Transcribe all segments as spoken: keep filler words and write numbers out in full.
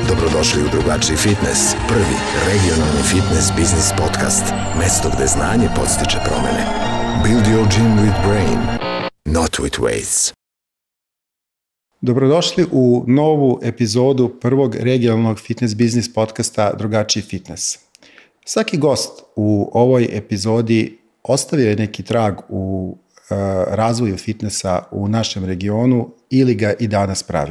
Dobrodošli u Drugačiji fitness, prvi regionalni fitness biznis podcast. Mesto gde znanje podstiče promene. Build your gym with brain, not with weights. Dobrodošli u novu epizodu prvog regionalnog fitness biznis podcasta Drugačiji fitness. Svaki gost u ovoj epizodi ostavio je neki trag u uh, razvoju fitnessa u našem regionu ili ga i danas pravi.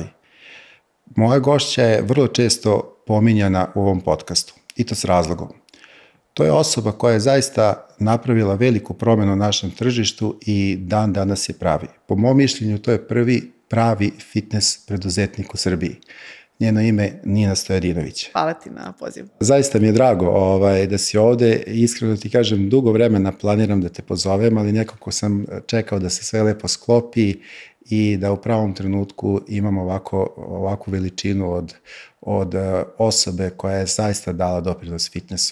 Moja gošća je vrlo često pominjana u ovom podcastu i to s razlogom. To je osoba koja je zaista napravila veliku promjenu na našem tržištu i dan danas je pravi. Po mom mišljenju to je prvi pravi fitness preduzetnik u Srbiji. Njeno ime Nina Stojadinović. Hvala ti na pozivu. Zaista mi je drago ovaj, da si ovde. Iskreno ti kažem, dugo vremena planiram da te pozovem, ali nekako sam čekao da se sve lepo sklopi i da u pravom trenutku imam ovako, ovakvu veličinu od, od osobe koja je zaista dala doprinos fitnessu.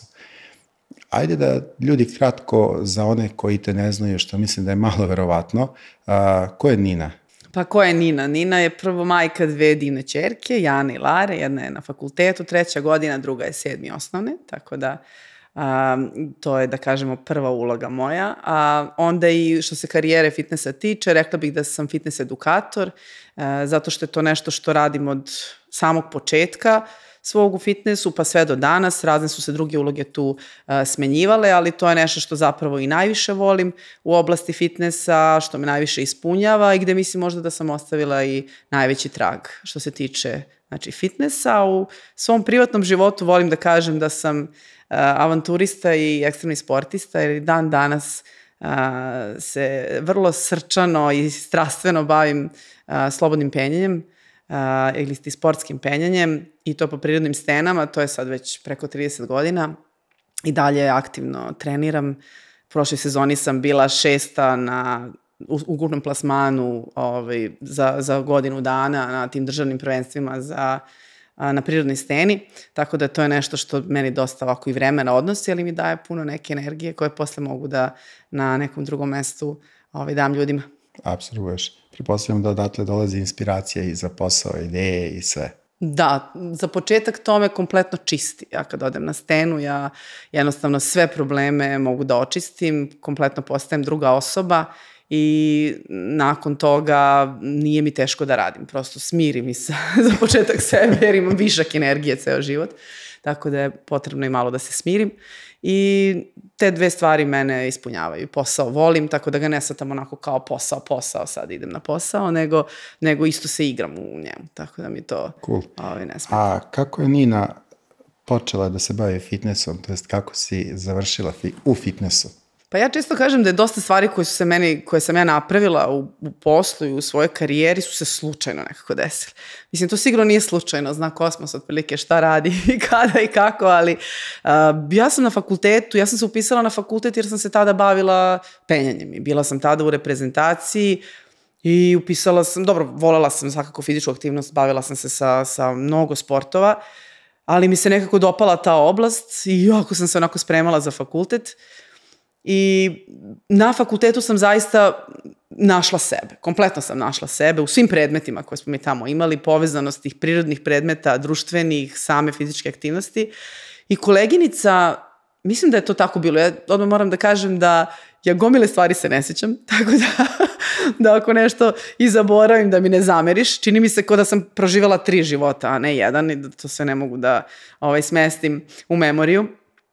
Ajde da ljudi kratko, za one koji te ne znaju, što mislim da je malo verovatno, a, ko je Nina? Pa ko je Nina? Nina je prvo majka dve divne ćerke, Jana i Lare, jedna je na fakultetu, treća godina, druga je sedmi osnovne, tako da um, to je, da kažemo, prva uloga moja. A onda i što se karijere fitnessa tiče, rekla bih da sam fitness edukator, uh, zato što je to nešto što radim od samog početka svog u fitnessu, pa sve do danas. Razne su se druge uloge tu uh, smenjivale, ali to je nešto što zapravo i najviše volim u oblasti fitnessa, što me najviše ispunjava i gde mislim možda da sam ostavila i najveći trag što se tiče, znači, fitnessa. U svom privatnom životu volim da kažem da sam uh, avanturista i ekstremni sportista, jer dan danas uh, se vrlo srčano i strastveno bavim uh, slobodnim penjanjem, Uh, ili ti sportskim penjanjem i to po prirodnim stenama. To je sad već preko trideset godina i dalje aktivno treniram. U prošloj sezoni sam bila šesta na ukupnom plasmanu ovaj, za, za godinu dana na tim državnim prvenstvima za, a, na prirodnoj steni, tako da to je nešto što meni dosta ovako i vremena odnosi, ali mi daje puno neke energije koje posle mogu da na nekom drugom mestu ovaj, dam ljudima. Apsolutno. Pretpostavljam da odatle dolazi inspiracija i za posao, ideje i sve. Da, za početak to me kompletno čisti. Ja kad odem na stenu, ja jednostavno sve probleme mogu da očistim, kompletno postajem druga osoba i nakon toga nije mi teško da radim. Prosto smirim i za, za početak sebe jer imam višak energije ceo život. Tako da je potrebno i malo da se smirim. I te dve stvari mene ispunjavaju. Posao volim, tako da ga ne shvatam onako kao posao, posao, sad idem na posao, nego, nego isto se igram u njemu. Tako da mi to cool. ovaj, ne smeta. A kako je Nina počela da se bavi fitnessom, to jest kako si završila fi- u fitnessu? Pa ja često kažem da je dosta stvari koje su se meni, koje sam ja napravila u, u poslu i u svojoj karijeri su se slučajno nekako desile. Mislim, to sigurno nije slučajno, zna kosmos otprilike šta radi i kada i kako, ali uh, ja sam na fakultetu, ja sam se upisala na fakultet jer sam se tada bavila penjanjem i bila sam tada u reprezentaciji i upisala sam, dobro, volela sam svakako fizičku aktivnost, bavila sam se sa, sa mnogo sportova, ali mi se nekako dopala ta oblast i jako sam se onako spremala za fakultet. I na fakultetu sam zaista našla sebe, kompletno sam našla sebe u svim predmetima koje smo mi tamo imali, povezanost tih prirodnih predmeta, društvenih, same fizičke aktivnosti. I koleginica, mislim da je to tako bilo, ja odmah moram da kažem da ja gomile stvari se ne sjećam, tako da, da ako nešto i zaboravim da mi ne zameriš, čini mi se kao da sam proživjela tri života, a ne jedan, i da to sve ne mogu da ovaj, smestim u memoriju.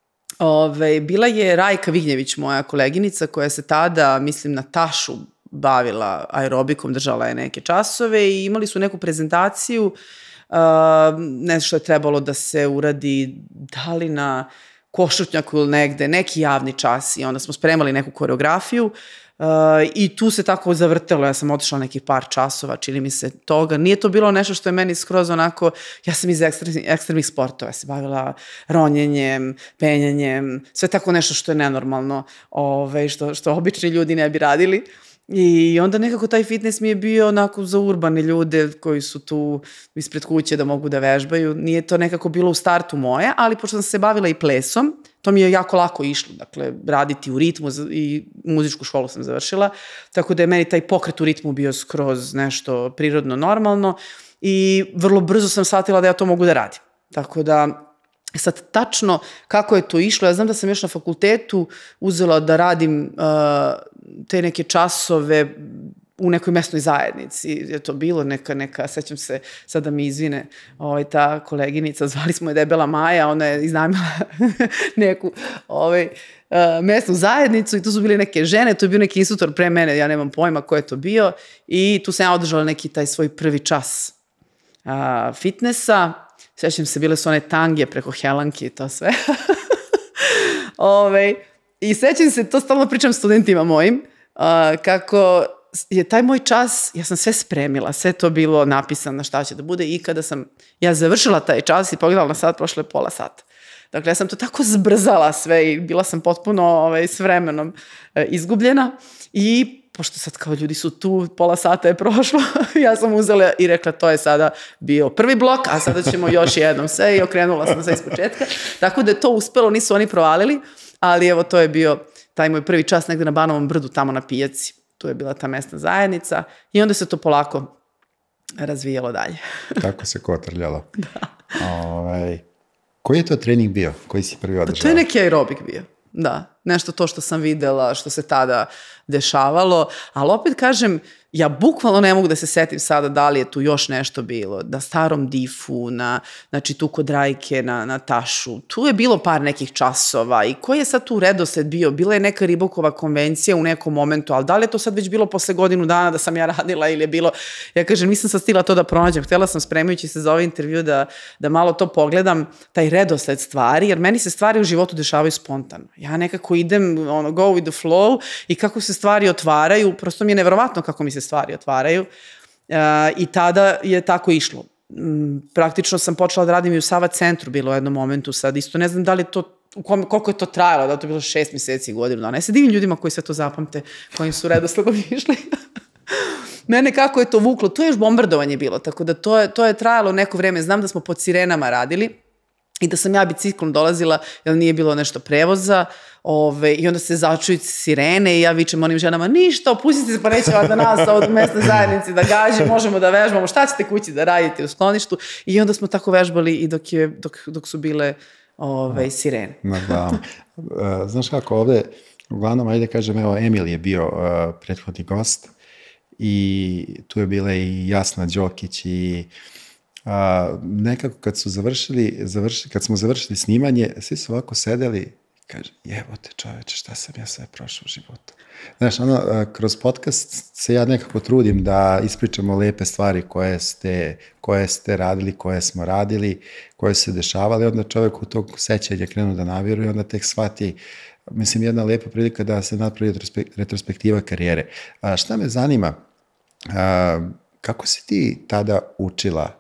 Ove, bila je Rajka Vignjević, moja koleginica, koja se tada, mislim, na Tašu bavila aerobikom, držala je neke časove i imali su neku prezentaciju, uh, nešto je trebalo da se uradi, da li na Košutnjaku ili negde, neki javni čas i onda smo spremali neku koreografiju. Uh, i tu se tako zavrtelo, ja sam otišla nekih par časova, čini mi se toga. Nije to bilo nešto što je meni skroz onako, ja sam iz ekstremnih, ekstremnih sportova, ja se bavila ronjenjem, penjanjem, sve tako nešto što je nenormalno, ove, što, što obični ljudi ne bi radili. I onda nekako taj fitness mi je bio onako za urbane ljude koji su tu ispred kuće da mogu da vežbaju. Nije to nekako bilo u startu moje, ali pošto sam se bavila i plesom, to mi je jako lako išlo, dakle, raditi u ritmu i muzičku školu sam završila, tako da je meni taj pokret u ritmu bio skroz nešto prirodno normalno i vrlo brzo sam shvatila da ja to mogu da radim. Tako da, sad tačno kako je to išlo, ja znam da sam još na fakultetu uzela da radim uh, te neke časove u nekoj mesnoj zajednici. Je to bilo neka, neka, sećam se, sad da mi izvine, ovaj, ta koleginica, zvali smo je Debela Maja, ona je iznajmila neku ovaj, uh, mesnu zajednicu i tu su bile neke žene, tu je bio neki instruktor pre mene, ja nemam pojma ko je to bio, i tu sam ja održala neki taj svoj prvi čas uh, fitnessa. Sećam se, bile su one tange preko helanki i to sve. Ove, I sećam se, to stalno pričam studentima mojim, uh, kako je taj moj čas, ja sam sve spremila, sve to bilo napisano šta će da bude, i kada sam ja završila taj čas i pogledala na sat, prošlo je pola sata. Dakle, ja sam to tako zbrzala sve i bila sam potpuno ovaj, s vremenom e, izgubljena, i pošto sad kao ljudi su tu, pola sata je prošlo, ja sam uzela i rekla to je sada bio prvi blok, a sada ćemo još jednom sve, i okrenula sam sve iz početka. Tako da je to uspelo, nisu oni provalili, ali evo to je bio taj moj prvi čas negde na Banovom brdu, tamo na pijaci. Tu je bila ta mesna zajednica i onda se to polako razvijalo dalje. Tako se kotrljalo. Da. Ovaj, koji je to trening bio? Koji si prvi održao? Pa to je neki aerobik bio. Da, nešto to što sam videla, što se tada dešavalo, ali opet kažem, ja bukvalno ne mogu da se setim sada da li je tu još nešto bilo, na starom difu, na, znači tu kod Rajke, na, na Tašu, tu je bilo par nekih časova, i koji je sad tu redosled bio, bila je neka Ribokova konvencija u nekom momentu, ali da li je to sad već bilo posle godinu dana da sam ja radila, ili je bilo, ja kažem, nisam sad stila to da pronađem, htjela sam, spremajući se za ovaj intervju, da, da malo to pogledam, taj redosled stvari, jer meni se stvari u životu dešavaju spontano. Ja nekako idem, ono, go with the flow, i kako se stvari otvaraju, prosto mi je neverovatno kako mi se stvari otvaraju, uh, i tada je tako išlo. Um, praktično sam počela da radim i u Sava centru, bilo u jednom momentu, sad isto ne znam da li to, u kom, koliko je to trajalo, da li to bilo šest mjeseci, godinu dana. Ja se divim ljudima koji sve to zapamte, kojim su redosledom išli. Mene kako je to vuklo, to je još bombardovanje bilo, tako da to je, to je trajalo neko vreme. Znam da smo pod Sirenama radili i da sam ja biciklom dolazila, jer nije bilo nešto prevoza, ove, i onda se začuju sirene i ja vičem onim ženama, ništa, opustite se, pa neće da nas od mesne zajednici da gaži, možemo da vežbamo, šta ćete kući da radite u skloništu, i onda smo tako vežbali i dok, je, dok, dok su bile ove, sirene. Da. Znaš kako, ovde, uglavnom, ajde kažem, evo, Emil je bio uh, prethodni gost i tu je bila i Jasna Đokić i a, nekako kad su završili, završili, kad smo završili snimanje, svi su ovako sedeli, kaže, jebote čoveče, šta sam ja sve prošao u životu. Znaš, ono, kroz podcast se ja nekako trudim da ispričamo lepe stvari koje ste, koje ste radili, koje smo radili, koje su se dešavali, onda čovjek u tog sećanja krenu da naviruje, onda tek shvati, mislim, jedna lepa prilika da se napravi retrospektiva karijere. A, šta me zanima, a, kako si ti tada učila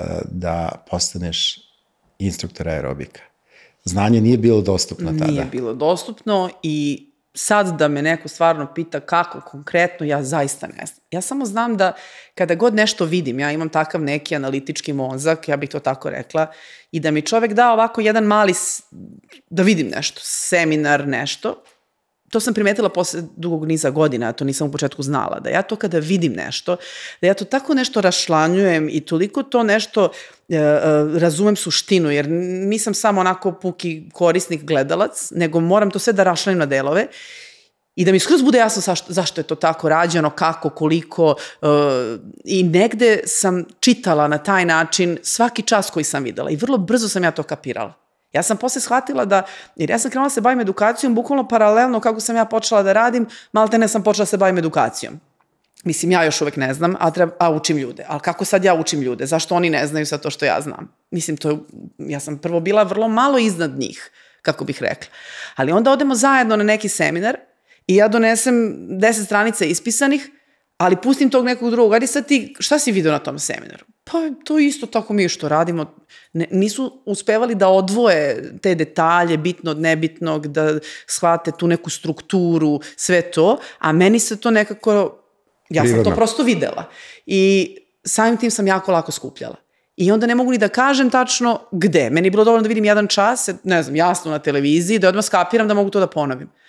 da postaneš instruktor aerobika? Znanje nije bilo dostupno tada. Nije bilo dostupno, i sad da me neko stvarno pita kako konkretno, ja zaista ne znam. Ja samo znam da kada god nešto vidim, ja imam takav neki analitički mozak, ja bih to tako rekla, i da mi čovek da ovako jedan mali, da vidim nešto, seminar, nešto, to sam primetila posle dugog niza godina, to nisam u početku znala, da ja to kada vidim nešto, da ja to tako nešto rašlanjujem i toliko to nešto e, e, razumem suštinu, jer nisam samo onako puki korisnik, gledalac, nego moram to sve da rašlanjim na delove i da mi skroz bude jasno zašto, zašto je to tako rađeno, kako, koliko, e, i negde sam čitala na taj način svaki čas koji sam videla i vrlo brzo sam ja to kapirala. Ja sam posle shvatila da, jer ja sam krenula se bavim edukacijom, bukvalno paralelno kako sam ja počela da radim, malte ne sam počela se bavim edukacijom. Mislim, ja još uvek ne znam, a, treba, a učim ljude. Ali kako sad ja učim ljude? Zašto oni ne znaju sad to što ja znam? Mislim, to, ja sam prvo bila vrlo malo iznad njih, kako bih rekla. Ali onda odemo zajedno na neki seminar i ja donesem deset stranica ispisanih, ali pustim tog nekog drugog. Ajde sad ti, šta si vidio na tom seminaru? Pa to isto tako mi što radimo. Ne, nisu uspevali da odvoje te detalje, bitno od nebitnog, da shvate tu neku strukturu, sve to, a meni se to nekako, ja sam to prosto videla. I samim tim sam jako lako skupljala. I onda ne mogu ni da kažem tačno gde. Meni je bilo dovoljno da vidim jedan čas, ne znam, jasno na televiziji, da odmah skapiram da mogu to da ponovim.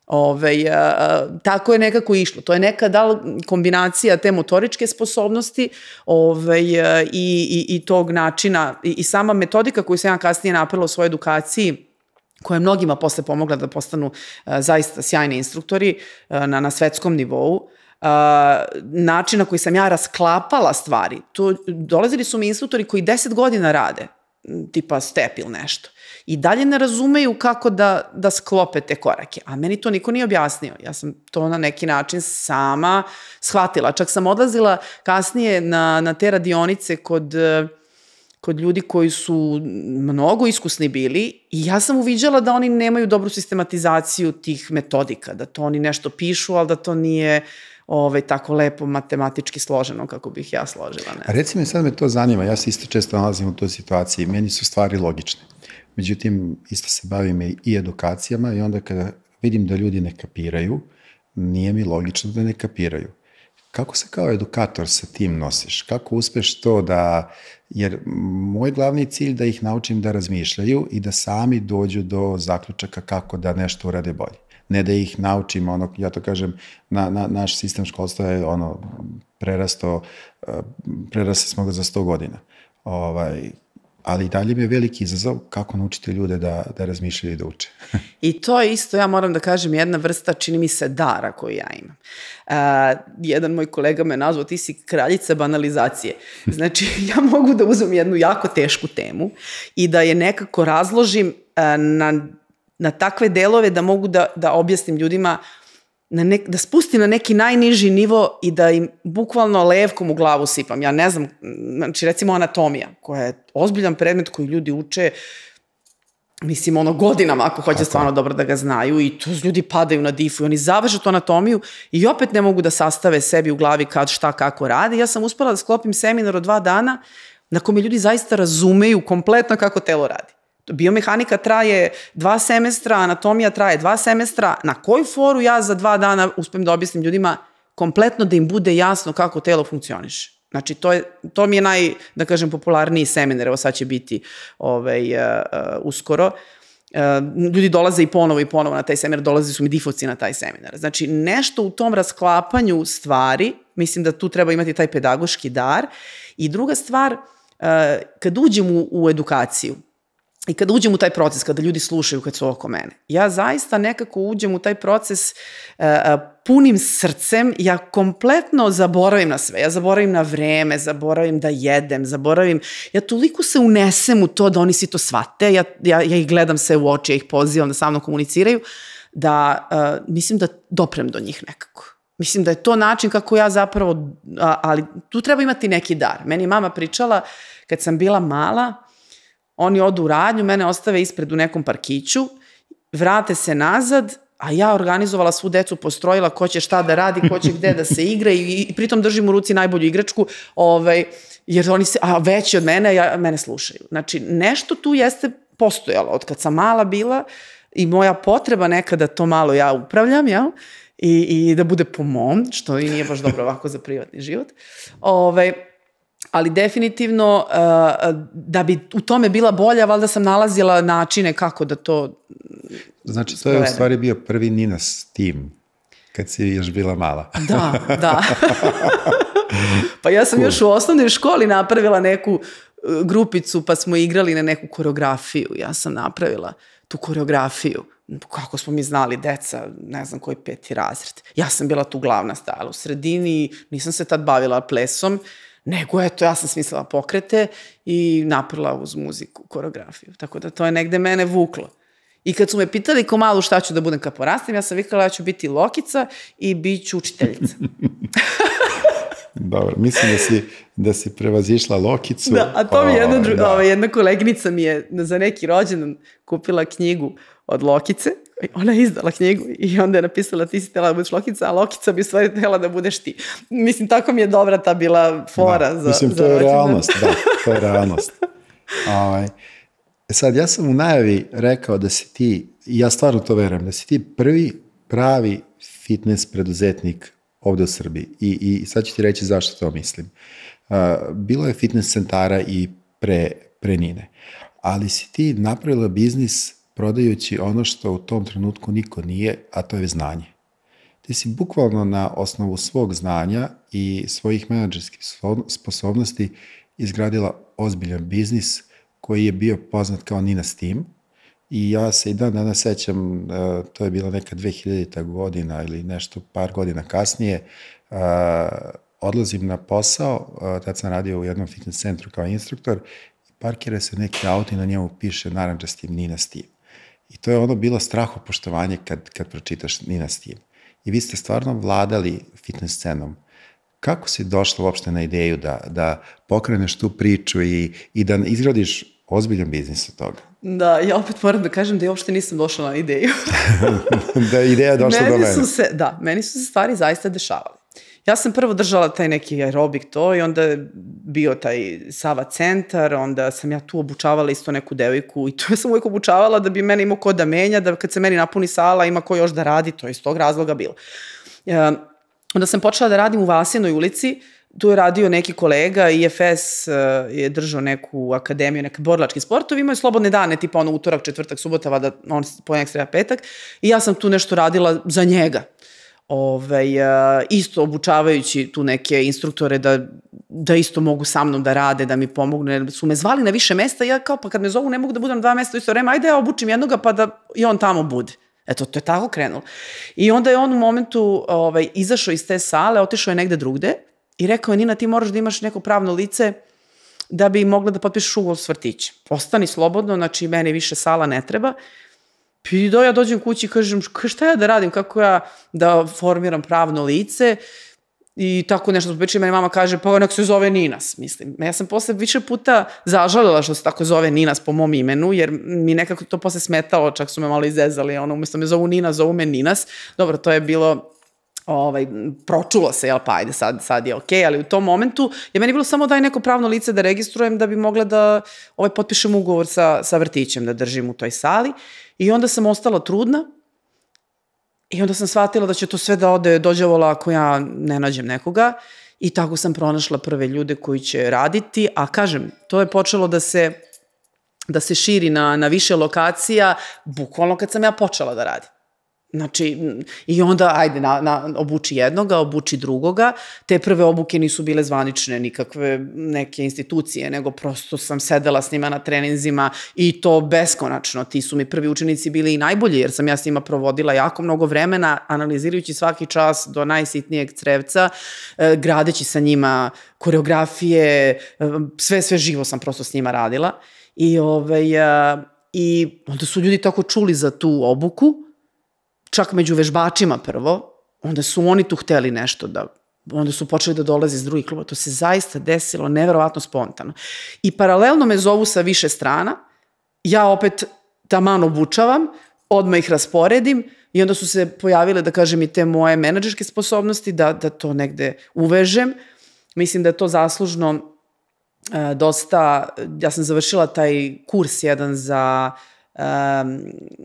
Ove, a, tako je nekako išlo. To je neka da li kombinacija te motoričke sposobnosti ove, a, i, i, i tog načina i, i sama metodika koju sam ja kasnije napravila u svojoj edukaciji, koja je mnogima posle pomogla da postanu a, zaista sjajni instruktori a, na, na svetskom nivou. Uh, način na koji sam ja rasklapala stvari. To, dolazili su mi instruktori koji deset godina rade, tipa step ili nešto. I dalje ne razumeju kako da, da sklope te korake. A meni to niko nije objasnio. Ja sam to na neki način sama shvatila. Čak sam odlazila kasnije na, na te radionice kod, kod ljudi koji su mnogo iskusni bili i ja sam uviđala da oni nemaju dobru sistematizaciju tih metodika, da to oni nešto pišu, ali da to nije ovaj, tako lepo matematički složeno kako bih ja složila. Ne. A reci mi, sad me to zanima, ja se isto često nalazim u toj situaciji, meni su stvari logične. Međutim, isto se bavim i edukacijama i onda kada vidim da ljudi ne kapiraju, nije mi logično da ne kapiraju. Kako se kao edukator sa tim nosiš? Kako uspeš to da, jer moj glavni cilj da ih naučim da razmišljaju i da sami dođu do zaključaka kako da nešto urade bolje. Ne da ih naučim, ono, ja to kažem, na, na, naš sistem školstva je ono, prerasto, prerasli smo ga za sto godina. Ovaj, ali i dalje mi je veliki izazov kako naučiti ljude da, da razmišljaju i da uče. I to je isto, ja moram da kažem, jedna vrsta, čini mi se, dara koju ja imam. Uh, jedan moj kolega me nazvao, ti si kraljica banalizacije. Znači, ja mogu da uzmem jednu jako tešku temu i da je nekako razložim uh, na, na takve delove da mogu da, da objasnim ljudima, na nek, da spustim na neki najniži nivo i da im bukvalno levkom u glavu sipam. Ja ne znam, znači recimo anatomija, koja je ozbiljan predmet koji ljudi uče, mislim ono godinama ako hoće stvarno dobro da ga znaju i to ljudi padaju na difu i oni završe tu anatomiju i opet ne mogu da sastave sebi u glavi kad šta kako radi. Ja sam uspela da sklopim seminar od dva dana na kome ljudi zaista razumeju kompletno kako telo radi. Biomehanika traje dva semestra, anatomija traje dva semestra, na koju foru ja za dva dana uspem da objasnim ljudima kompletno da im bude jasno kako telo funkcioniše. Znači, to, je, to mi je naj, da kažem, popularniji seminar, evo sad će biti ovaj, uh, uh, uskoro. Uh, ljudi dolaze i ponovo i ponovo na taj seminar, dolaze su mi difovci na taj seminar. Znači, nešto u tom rasklapanju stvari, mislim da tu treba imati taj pedagoški dar. I druga stvar, uh, kad uđem u, u edukaciju, i kada uđem u taj proces, kada ljudi slušaju kad su oko mene, ja zaista nekako uđem u taj proces uh, punim srcem, ja kompletno zaboravim na sve, ja zaboravim na vreme, zaboravim da jedem, zaboravim, ja toliko se unesem u to da oni svi to shvate, ja, ja, ja ih gledam se u oči, ja ih pozivam da sa mnom komuniciraju, da uh, mislim da doprem do njih nekako. Mislim da je to način kako ja zapravo, a, ali tu treba imati neki dar. Meni je mama pričala, kad sam bila mala, oni odu u radnju, mene ostave ispred u nekom parkiću, vrate se nazad, a ja organizovala svu decu, postrojila ko će šta da radi, ko će gde da se igra i, i pritom držim u ruci najbolju igračku, ovaj, jer oni se, a veći od mene, ja, mene slušaju. Znači, nešto tu jeste postojalo od kad sam mala bila i moja potreba nekada to malo ja upravljam, jel? I, i da bude po mom, što i nije baš dobro ovako za privatni život. Ovaj, ali definitivno uh, da bi u tome bila bolja, valjda sam nalazila načine kako da to Znači, to je u stvari bio prvi Ninas tim, kad si još bila mala. Da, da. Pa ja sam cool. Još u osnovnoj školi napravila neku grupicu, pa smo igrali na neku koreografiju. Ja sam napravila tu koreografiju. Kako smo mi znali, deca, ne znam koji peti razred. Ja sam bila tu glavna, stajala u sredini, nisam se tad bavila plesom, nego eto, ja sam smislila pokrete i napravila uz muziku koreografiju. Tako da to je negde mene vuklo. I kad su me pitali ko malu šta ću da budem kad porastem, ja sam vikala ja ću biti Lokica i bit ću učiteljica. Dobro, mislim da si, da si prevazišla Lokicu. Da, a to mi je jedna, druga, da. jedna koleginica mi je za neki rođendan kupila knjigu od Lokice. Ona je izdala knjigu i onda je napisala ti si htjela da budeš Lokica, a Lokica bi stvari htjela da budeš ti. Mislim, tako mi je dobra ta bila fora da, za Mislim, za to je rođendan. realnost, da, to je realnost. Ovaj. Sad, ja sam u najavi rekao da si ti, i ja stvarno to verujem, da si ti prvi pravi fitness preduzetnik ovde u Srbiji. I, i sad ću ti reći zašto to mislim. Uh, bilo je fitness centara i pre, pre Nine, ali si ti napravila biznis prodajući ono što u tom trenutku niko nije, a to je znanje. Ti si bukvalno na osnovu svog znanja i svojih menadžerskih sposobnosti izgradila ozbiljan biznis koji je bio poznat kao Nina's Team. I ja se i dan danas sećam, to je bila neka dve hiljadita godina ili nešto par godina kasnije, odlazim na posao, tad sam radio u jednom fitness centru kao instruktor, i parkira se neki auto i na njemu piše narančastim Nina's Team. I to je ono bilo strahopoštovanje kad, kad pročitaš Nina's Team. I vi ste stvarno vladali fitness scenom. Kako si došla uopšte na ideju da, da pokreneš tu priču i, i da izgradiš ozbiljan biznis od toga? Da, ja opet moram da kažem da ja uopšte nisam došla na ideju. Da je ideja došla meni do mene. Su se, da, meni su se stvari zaista dešavale. Ja sam prvo držala taj neki aerobik to i onda je bio taj Sava centar, onda sam ja tu obučavala isto neku devojku i to sam uvijek obučavala da bi mene imao ko da menja, da kad se meni napuni sala ima ko još da radi, to je iz tog razloga bilo. E, onda sam počela da radim u Vasinoj ulici, tu je radio neki kolega, I F S je držao neku akademiju, neke borilački sportovi, imaju slobodne dane, tipa ono utorak, četvrtak, subota, vada on ponedjeljak, sreda, petak, i ja sam tu nešto radila za njega. Ove, isto obučavajući tu neke instruktore da, da isto mogu sa mnom da rade, da mi pomogne. Su me zvali na više mesta i ja kao, pa kad me zovu ne mogu da budem dva mesta u isto vreme, ajde ja obučim jednoga pa da i on tamo bude. Eto, to je tako krenulo. I onda je on u momentu ovaj, izašao iz te sale, otišao je negde drugde i rekao je, Nina, ti moraš da imaš neko pravno lice da bi mogla da potpišeš ugovor s vrtićem. Ostani slobodno, znači meni više sala ne treba. I do ja dođem kući i kažem, šta ja da radim, kako ja da formiram pravno lice i tako nešto zbiče. Meni mama kaže, pa nek se zove Ninas, mislim. Ja sam posle više puta zažalila što se tako zove Ninas po mom imenu, jer mi nekako to posle smetalo, čak su me malo izezali, ono, umjesto me zovu Nina, zovu me Ninas. Dobro, to je bilo, ovaj, pročulo se, jel pa ajde, sad, sad je okej, ali u tom momentu je meni bilo samo daj neko pravno lice da registrujem da bi mogla da ovaj, potpišem ugovor sa, sa vrtićem, da držim u toj sali. I onda sam ostala trudna i onda sam shvatila da će to sve da ode dođavola ako ja ne nađem nekoga i tako sam pronašla prve ljude koji će raditi, a kažem, to je počelo da se, da se širi na, na više lokacija, bukvalno kad sam ja počela da radim. Znači, i onda, ajde, na, na, obuči jednoga, obuči drugoga. Te prve obuke nisu bile zvanične nikakve neke institucije, nego prosto sam sedela s njima na treninzima i to beskonačno. Ti su mi prvi učenici bili i najbolji, jer sam ja s njima provodila jako mnogo vremena, analizirajući svaki čas do najsitnijeg crevca, eh, gradeći sa njima koreografije, eh, sve, sve živo sam prosto s njima radila. I, ovaj, eh, i onda su ljudi tako čuli za tu obuku, čak među vežbačima prvo, onda su oni tu hteli nešto da, onda su počeli da dolaze iz drugih kluba. To se zaista desilo neverovatno spontano. I paralelno me zovu sa više strana, ja opet taman obučavam, odmah ih rasporedim i onda su se pojavile, da kažem, i te moje menadžerske sposobnosti, da, da to negde uvežem. Mislim da je to zaslužno e, dosta, ja sam završila taj kurs jedan za Um,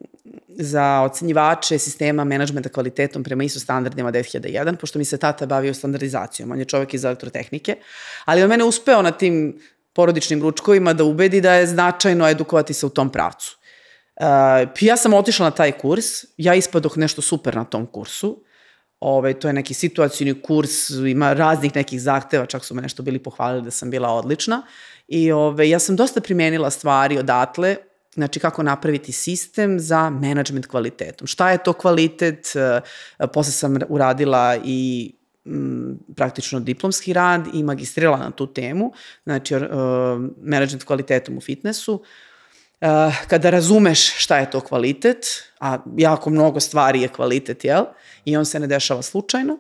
za ocenjivače sistema menadžmenta kvalitetom prema I S O standardima devet hiljada jedan, pošto mi se tata bavio standardizacijom, on je čovjek iz elektrotehnike, ali on mene uspeo na tim porodičnim ručkovima da ubedi da je značajno edukovati se u tom pravcu. Uh, ja sam otišla na taj kurs, ja ispadoh nešto super na tom kursu, Ove, to je neki situacijni kurs, ima raznih nekih zahteva, čak su me nešto bili pohvalili da sam bila odlična i ove, ja sam dosta primenila stvari odatle. Znači, kako napraviti sistem za menadžment kvalitetom. Šta je to kvalitet? Posle sam uradila i m, praktično diplomski rad i magistrirala na tu temu, znači uh, menadžment kvalitetom u fitnessu. Uh, kada razumeš šta je to kvalitet, a jako mnogo stvari je kvalitet, jel? I on se ne dešava slučajno,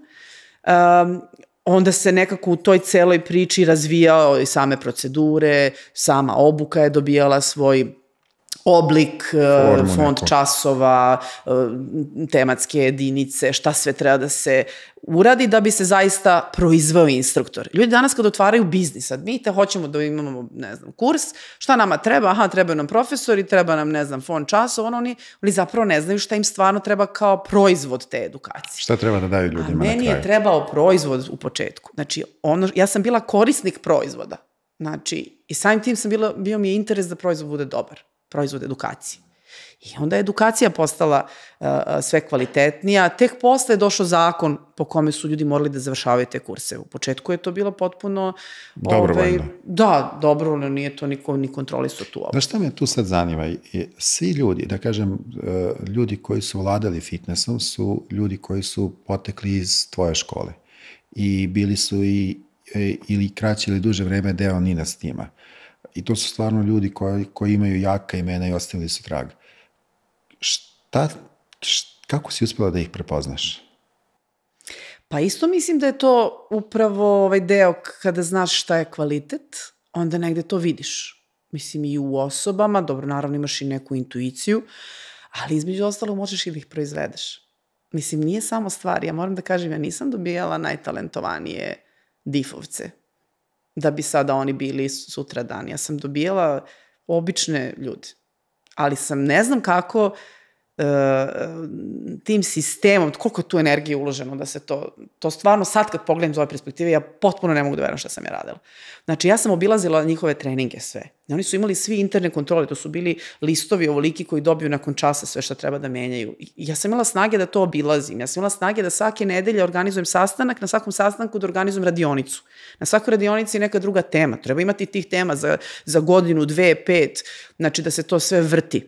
um, onda se nekako u toj celoj priči razvijao i same procedure, sama obuka je dobijala svoj oblik, Formu fond neko. Časova, tematske jedinice, šta sve treba da se uradi da bi se zaista proizveo instruktor. Ljudi danas kad otvaraju biznis, sad mi te hoćemo da imamo, ne znam, kurs, šta nama treba? Aha, trebaju nam profesori, treba nam, ne znam, fond časova, ono oni, oni zapravo ne znaju šta im stvarno treba kao proizvod te edukacije. Šta treba da daju ljudima na kraju? A meni je trebao proizvod u početku. Znači, ono, ja sam bila korisnik proizvoda. Znači, i samim tim sam bila, bio mi je interes da proizvod bude dobar. Proizvod edukacije. I onda je edukacija postala uh, sve kvalitetnija. Tek posle je došao zakon po kome su ljudi morali da završavaju te kurse. U početku je to bilo potpuno... Dobrovoljno. Ovaj, da, dobrovoljno, nije to niko, ni kontroli su tu. Znaš šta me tu sad zanima? Svi ljudi, da kažem, ljudi koji su vladali fitnessom su ljudi koji su potekli iz tvoje škole i bili su i ili kraće ili duže vreme deo Ninas tima. I to su stvarno ljudi koji, koji imaju jaka imena i ostavili su trag. Šta, šta, kako si uspela da ih prepoznaš? Pa isto mislim da je to upravo ovaj deo kada znaš šta je kvalitet, onda negde to vidiš. Mislim i u osobama, dobro, naravno imaš i neku intuiciju, ali između ostalo možeš i da ih proizvedeš. Mislim, nije samo stvar, ja moram da kažem, ja nisam dobijala najtalentovanije difovce, da bi sada oni bili sutra dan. Ja sam dobijala obične ljude, ali sam, ne znam kako, uh, tim sistemom, koliko je tu energije uloženo da se to, to stvarno sad kad pogledam iz ove perspektive, ja potpuno ne mogu da verujem šta sam ja radila. Znači, ja sam obilazila njihove treninge sve. Oni su imali svi interne kontrole, to su bili listovi ovoliki koji dobiju nakon časa sve što treba da menjaju. I ja sam imala snage da to obilazim, ja sam imala snage da svake nedelje organizujem sastanak, na svakom sastanku da organizujem radionicu. Na svakoj radionici je neka druga tema, treba imati tih tema za, za godinu, dve, pet, znači da se to sve vrti.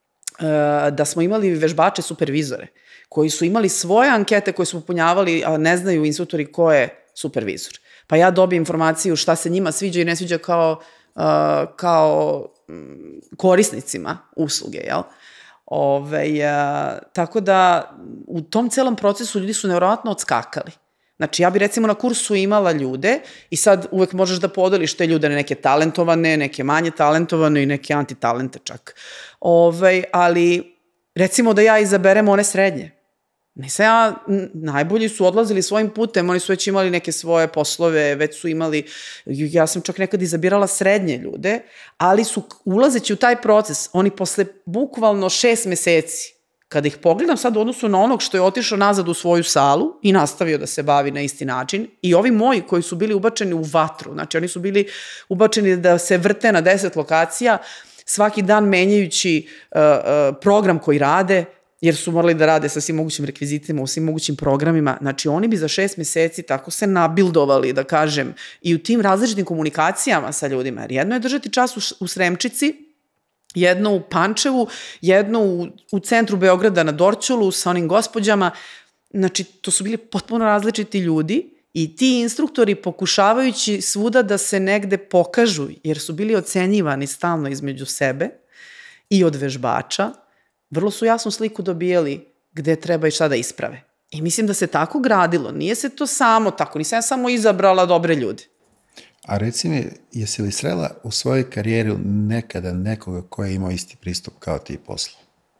Da smo imali vežbače supervizore, koji su imali svoje ankete koje su popunjavali, a ne znaju instruktori ko je supervizor. Pa ja dobijem informaciju šta se njima sviđa i ne sviđa kao, uh, kao um, korisnicima usluge, jel? Ove, uh, tako da u tom celom procesu ljudi su nevjerovatno odskakali. Znači, ja bi recimo na kursu imala ljude i sad uvek možeš da podeliš te ljude na neke talentovane, neke manje talentovane i neke antitalente čak. Ove, ali recimo da ja izaberem one srednje. Nisam ja, najbolji su odlazili svojim putem, oni su već imali neke svoje poslove, već su imali, ja sam čak nekad izabirala srednje ljude, ali su ulazeći u taj proces, oni posle bukvalno šest meseci, kada ih pogledam sad u odnosu na onog što je otišao nazad u svoju salu i nastavio da se bavi na isti način, i ovi moji koji su bili ubačeni u vatru, znači oni su bili ubačeni da se vrte na deset lokacija, svaki dan menjajući uh, uh, program koji rade, jer su morali da rade sa svim mogućim rekvizitima, u svim mogućim programima. Znači, oni bi za šest meseci tako se nabildovali, da kažem, i u tim različitim komunikacijama sa ljudima. Jer jedno je držati čas u, u Sremčici, jedno u Pančevu, jedno u, u centru Beograda na Dorćolu sa onim gospođama. Znači, to su bili potpuno različiti ljudi i ti instruktori pokušavajući svuda da se negde pokažu, jer su bili ocenjivani stalno između sebe i od vežbača, vrlo su jasnu sliku dobijali gde treba i šta da isprave. I mislim da se tako gradilo. Nije se to samo tako. Nisam ja samo izabrala dobre ljude. A reci mi, jesi li srela u svojoj karijeri nekada nekoga ko je imao isti pristup kao ti poslu?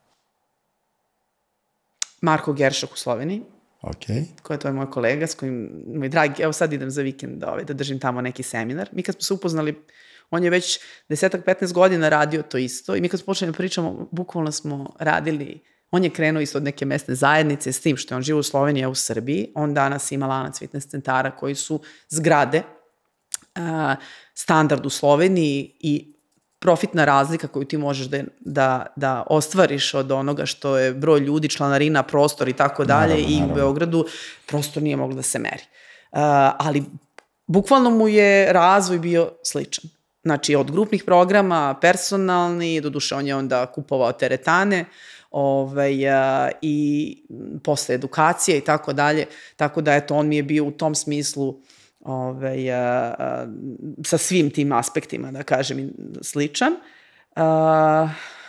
Marko Geršak u Sloveniji. Ok. Ko je to je moj kolega s kojim, moj dragi, evo sad idem za vikend da, ovaj, da držim tamo neki seminar. Mi kad smo se upoznali, on je već desetak, petnaest godina radio to isto i mi kad smo počeli da pričamo, bukvalno smo radili, on je krenuo isto od neke mesne zajednice s tim što je on živo u Sloveniji, a u Srbiji. On danas ima lanac fitness centara koji su zgrade, a, standard u Sloveniji i profitna razlika koju ti možeš da, da, da ostvariš od onoga što je broj ljudi, članarina, prostor i tako dalje, i u Beogradu prostor nije moglo da se meri. Uh, ali bukvalno mu je razvoj bio sličan. Znači, od grupnih programa, personalni, doduše on je onda kupovao teretane, ovaj, uh, i posle edukacije i tako dalje, tako da eto, on mi je bio u tom smislu Ove, a, a, sa svim tim aspektima, da kažem, sličan. A,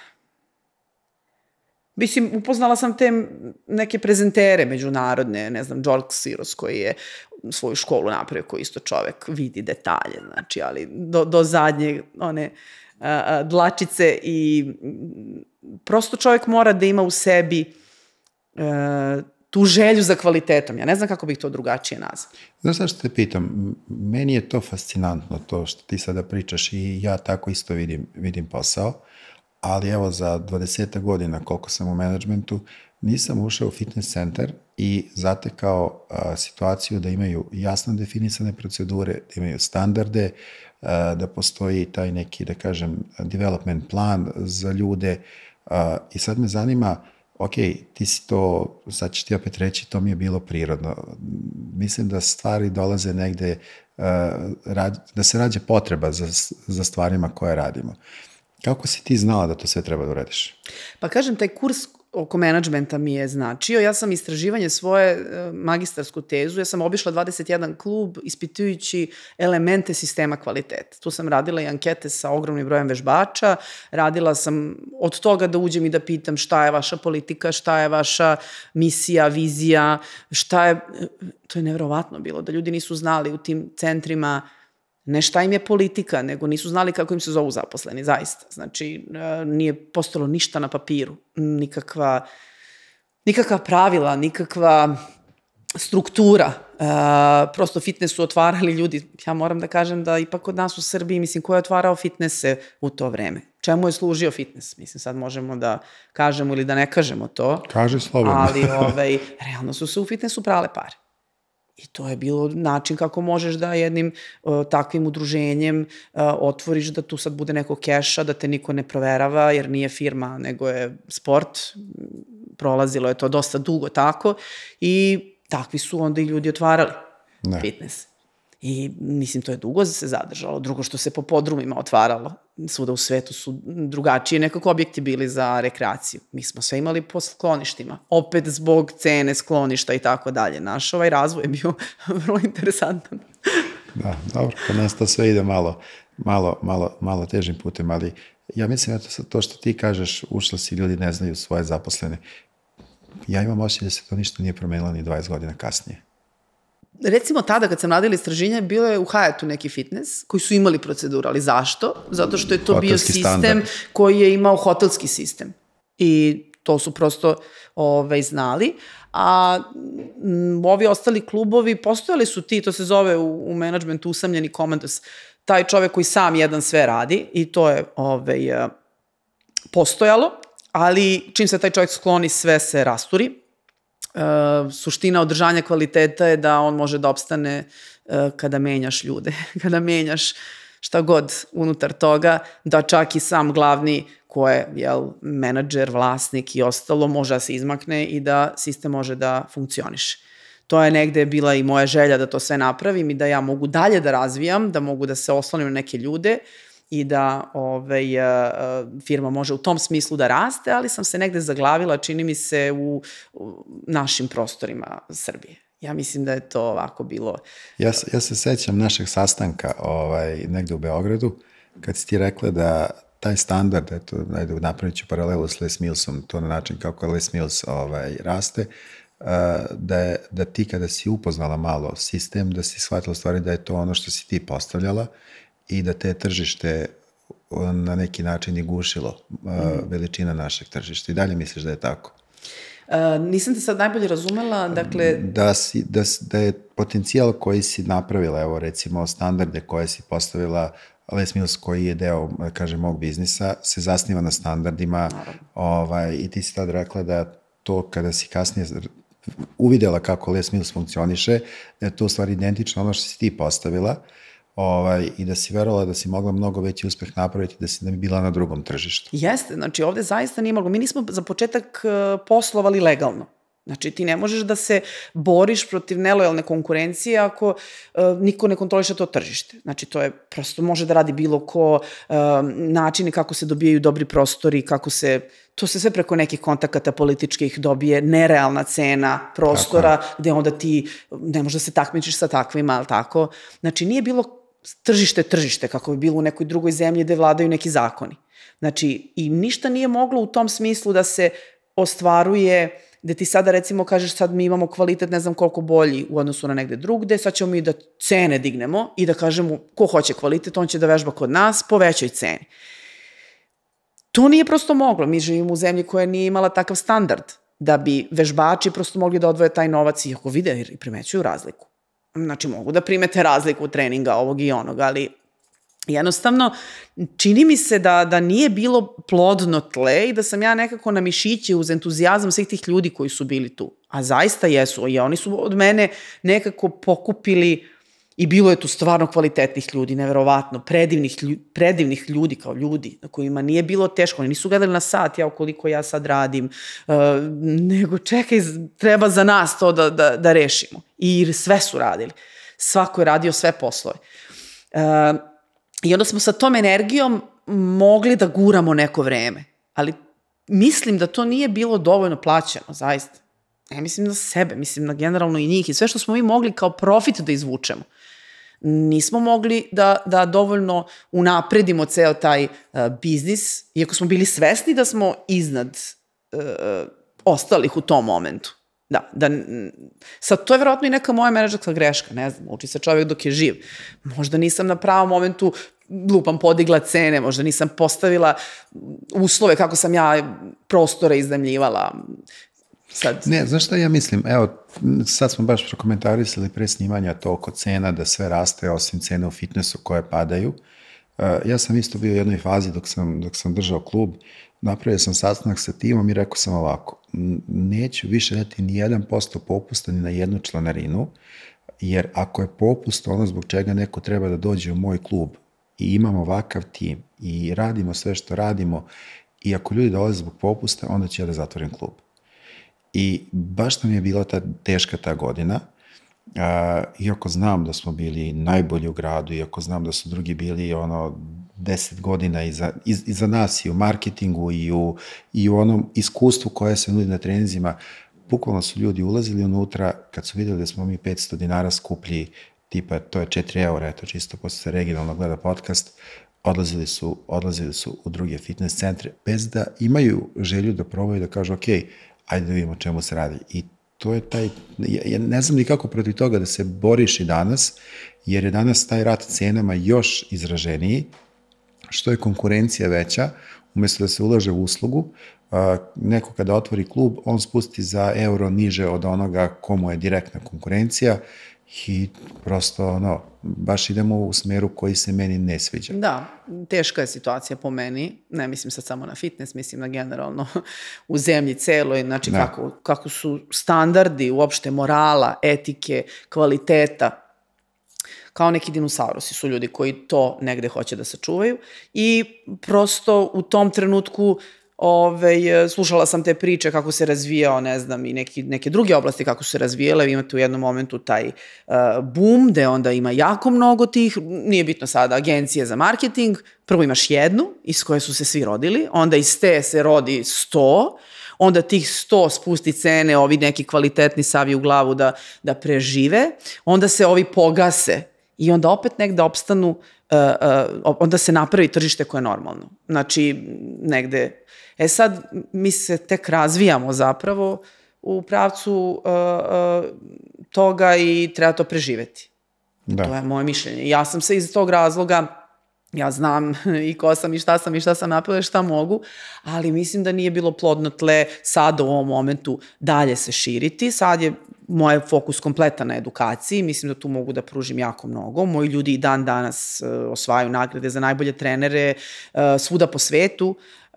mislim, upoznala sam te neke prezentere međunarodne, ne znam, George Siros koji je svoju školu napravio, koji isto čovek vidi detalje, znači, ali do, do zadnje one a, a, dlačice i prosto čovek mora da ima u sebi a, tu želju za kvalitetom. Ja ne znam kako bih to drugačije nazvao. Znaš šta što te pitam? Meni je to fascinantno, to što ti sada pričaš, i ja tako isto vidim, vidim posao, ali evo za dvadeset godina koliko sam u menadžmentu, nisam ušao u fitness centar i zatekao a, situaciju da imaju jasno definisane procedure, da imaju standarde, a, da postoji taj neki, da kažem, development plan za ljude, A, I sad me zanima, ok, ti si to, sad ću ti opet reći, to mi je bilo prirodno. Mislim da stvari dolaze negde, uh, rad, da se rađe potreba za, za stvarima koje radimo. Kako si ti znala da to sve treba da uradiš? Pa kažem, taj kurs oko menadžmenta mi je značio. Ja sam istraživanje svoje magistarsku tezu, ja sam obišla dvadeset jedan klub ispitujući elemente sistema kvaliteta. Tu sam radila i ankete sa ogromnim brojem vežbača, radila sam od toga da uđem i da pitam šta je vaša politika, šta je vaša misija, vizija, šta je... To je nevjerovatno bilo, da ljudi nisu znali u tim centrima ne šta im je politika, nego nisu znali kako im se zovu zaposleni, zaista. Znači, nije postojalo ništa na papiru, nikakva, nikakva pravila, nikakva struktura. Uh, prosto fitness su otvarali ljudi. Ja moram da kažem da ipak kod nas u Srbiji, mislim, ko je otvarao fitnesse u to vreme? Čemu je služio fitness? Mislim, sad možemo da kažemo ili da ne kažemo to. Kaže slobodno. Ali, ovaj, realno su se u fitnessu prale pare. I to je bilo način kako možeš da jednim uh, takvim udruženjem uh, otvoriš da tu sad bude neko keša, da te niko ne proverava, jer nije firma, nego je sport. Prolazilo je to dosta dugo tako i takvi su onda i ljudi otvarali ne. fitness. I mislim, to je dugo se zadržalo. Drugo što se po podrumima otvaralo. Svuda u svetu su drugačiji nekako objekti bili za rekreaciju. Mi smo sve imali po skloništima. Opet zbog cene skloništa i tako dalje. Naš ovaj razvoj je bio vrlo interesantan. Da, dobro. Kod nas to sve ide malo, malo, malo, malo težim putem, ali ja mislim da to što ti kažeš, ušla si, ljudi ne znaju svoje zaposlene. Ja imam osjećaj da se to ništa nije promenilo ni dvadeset godina kasnije. Recimo tada kad sam radila istraživanje, bilo je u Hyatt-u neki fitness koji su imali proceduru, ali zašto? Zato što je to hotelski bio sistem standard. Koji je imao hotelski sistem. I to su prosto ovaj, znali. A m, ovi ostali klubovi, postojali su ti, to se zove u, u menadžmentu usamljeni komandos, taj čovek koji sam jedan sve radi i to je ovaj, postojalo, ali čim se taj čovjek skloni, sve se rasturi. Uh, suština održanja kvaliteta je da on može da opstane uh, kada menjaš ljude, kada menjaš šta god unutar toga, da čak i sam glavni ko je jel, menadžer, vlasnik i ostalo može da se izmakne i da sistem može da funkcioniše. To je negde bila i moja želja da to sve napravim i da ja mogu dalje da razvijam, da mogu da se oslonim na neke ljude i da ovaj, firma može u tom smislu da raste, ali sam se negde zaglavila, čini mi se, u, u našim prostorima Srbije. Ja mislim da je to ovako bilo... Ja, ja se sećam našeg sastanka ovaj, negde u Beogradu, kad si ti rekla da taj standard, eto, ajde, napravit ću paralelu s Les Millsom, to na način kako Les Mills ovaj, raste, da, je, da ti kada si upoznala malo sistem, da si shvatila stvari da je to ono što si ti postavljala, i da te tržište na neki način i gušilo uh, veličina našeg tržišta. I dalje misliš da je tako? Uh, nisam te sad najbolje razumela, dakle... Da, si, da, da je potencijal koji si napravila, evo recimo standarde koje si postavila, Les Mills koji je deo, kažem, mog biznisa, se zasniva na standardima ovaj, i ti si tad rekla da to kada si kasnije uvidela kako Les Mills funkcioniše, da je to u stvari identično ono što si ti postavila, Ovaj, i da si verovala da si mogla mnogo veći uspeh napraviti da si da bi bila na drugom tržištu. Jeste, znači ovde zaista nije moglo. Mi nismo za početak poslovali legalno. Znači ti ne možeš da se boriš protiv nelojalne konkurencije ako uh, niko ne kontroliše to tržište. Znači to je prosto može da radi bilo ko, uh, načini kako se dobijaju dobri prostori, kako se, to se sve preko nekih kontakata političkih dobije, nerealna cena prostora gde onda ti ne možeš da se takmičiš sa takvima, ali tako. Znači nije bilo tržište tržište kako bi bilo u nekoj drugoj zemlji gde vladaju neki zakoni. Znači i ništa nije moglo u tom smislu da se ostvaruje gde ti sada recimo kažeš sad mi imamo kvalitet ne znam koliko bolji u odnosu na negde drugde, sad ćemo mi da cene dignemo i da kažemo ko hoće kvalitet, on će da vežba kod nas po većoj ceni. To nije prosto moglo, mi živimo u zemlji koja nije imala takav standard da bi vežbači prosto mogli da odvoje taj novac i ako vide i primećuju razliku. Znači mogu da primete razliku treninga ovog i onog, ali jednostavno, čini mi se da, da nije bilo plodno tle i da sam ja nekako na mišiće uz entuzijazam svih tih ljudi koji su bili tu. A zaista jesu. I oni su od mene nekako pokupili I bilo je tu stvarno kvalitetnih ljudi, neverovatno, predivnih, predivnih ljudi kao ljudi, na kojima nije bilo teško. Oni nisu gledali na sat, ja koliko ja sad radim, uh, nego čekaj, treba za nas to da, da, da rešimo. I sve su radili. Svako je radio sve poslove. Uh, I onda smo sa tom energijom mogli da guramo neko vreme. Ali mislim da to nije bilo dovoljno plaćeno, zaista. Ne mislim na sebe, mislim na generalno i njih. I sve što smo mi mogli kao profit da izvučemo. Nismo mogli da, da dovoljno unapredimo ceo taj uh, biznis, iako smo bili svesni da smo iznad uh, ostalih u tom momentu. Da, da, sad, to je verovatno i neka moja menadžerska greška, ne znam, uči se čovjek dok je živ. Možda nisam na pravom momentu lupam podigla cene, možda nisam postavila uslove kako sam ja prostore iznajmljivala. Sad. Ne, znaš šta ja mislim? Evo, sad smo baš prokomentarisali pre snimanja to oko cena, da sve raste osim cene u fitnessu koje padaju. Uh, ja sam isto bio u jednoj fazi dok sam, dok sam držao klub, napravio sam sastanak sa timom i rekao sam ovako, neću više dati ni jedan posto popusta ni na jednu članarinu, jer ako je popust ono zbog čega neko treba da dođe u moj klub i imamo ovakav tim i radimo sve što radimo i ako ljudi dolaze zbog popusta, onda ću ja da zatvorim klub. I baš nam je bila ta teška ta godina, uh, iako znam da smo bili najbolji u gradu, iako znam da su drugi bili ono deset godina iza, iz, iza nas i u marketingu i u, i u onom iskustvu koje se nudi na treninzima, bukvalno su ljudi ulazili unutra kad su vidjeli da smo mi petsto dinara skuplji, tipa to je četiri eura, eto čisto posle se regionalno gleda podcast, odlazili su, odlazili su u druge fitness centre bez da imaju želju da probaju da kažu ok, ajde da vidimo čemu se radi. I to je taj, ja, ja ne znam ni kako protiv toga da se boriš i danas, jer je danas taj rat cenama još izraženiji, što je konkurencija veća, umjesto da se ulaže u uslugu, uh, neko kada otvori klub, on spusti za euro niže od onoga komu je direktna konkurencija i prosto, ono, baš idemo u smeru koji se meni ne sviđa. Da, teška je situacija po meni, ne mislim sad samo na fitness, mislim na generalno u zemlji celoj, znači kako, kako su standardi uopšte morala, etike, kvaliteta, kao neki dinosaurusi su ljudi koji to negde hoće da sačuvaju i prosto u tom trenutku Ove, slušala sam te priče kako se razvijao, ne znam, i neki, neke druge oblasti kako se razvijele. Vi imate u jednom momentu taj uh, boom, gde onda ima jako mnogo tih, nije bitno sada, agencije za marketing. Prvo imaš jednu, iz koje su se svi rodili, onda iz te se rodi sto, onda tih sto spusti cene, ovi neki kvalitetni savi u glavu da, da prežive, onda se ovi pogase i onda opet negde opstanu, uh, uh, onda se napravi tržište koje je normalno. Znači, negde. E sad, mi se tek razvijamo zapravo u pravcu uh, uh, toga i treba to preživeti. Da. To je moje mišljenje. Ja sam se iz tog razloga, ja znam i ko sam i šta sam i šta sam napravila, šta mogu, ali mislim da nije bilo plodno tle sada u ovom momentu dalje se širiti. Sad je moj fokus kompletan na edukaciji, mislim da tu mogu da pružim jako mnogo. Moji ljudi i dan danas uh, osvajaju nagrade za najbolje trenere uh, svuda po svetu. Uh,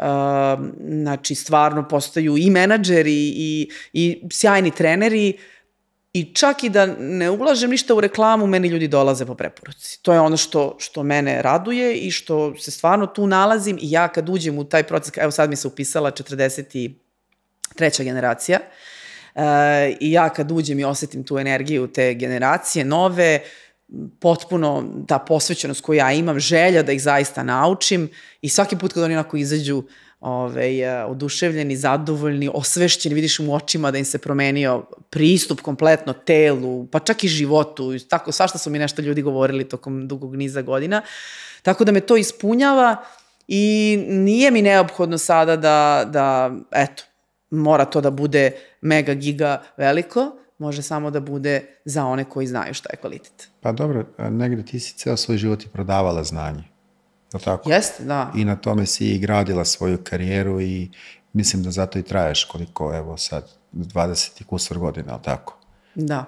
znači stvarno postaju i menadžeri i, i sjajni treneri i čak i da ne ulažem ništa u reklamu, meni ljudi dolaze po preporuci. To je ono što, što mene raduje i što se stvarno tu nalazim i ja kad uđem u taj proces, evo sad mi se upisala četrdeset treća generacija uh, i ja kad uđem i osetim tu energiju te generacije nove, potpuno ta posvećenost koju ja imam, želja da ih zaista naučim i svaki put kad oni onako izađu ove, oduševljeni, zadovoljni, osvešćeni, vidiš mu očima da im se promenio pristup kompletno telu, pa čak i životu, tako, svašta su mi nešto ljudi govorili tokom dugog niza godina, tako da me to ispunjava i nije mi neophodno sada da, da eto, mora to da bude mega giga veliko, može samo da bude za one koji znaju šta je kvalitet. Pa dobro, negde ti si ceo svoj život i prodavala znanje. Je tako? Jeste, da. I na tome si i gradila svoju karijeru i mislim da zato i traješ koliko, evo sad, dvadeset i kusur godina, ali tako? Da.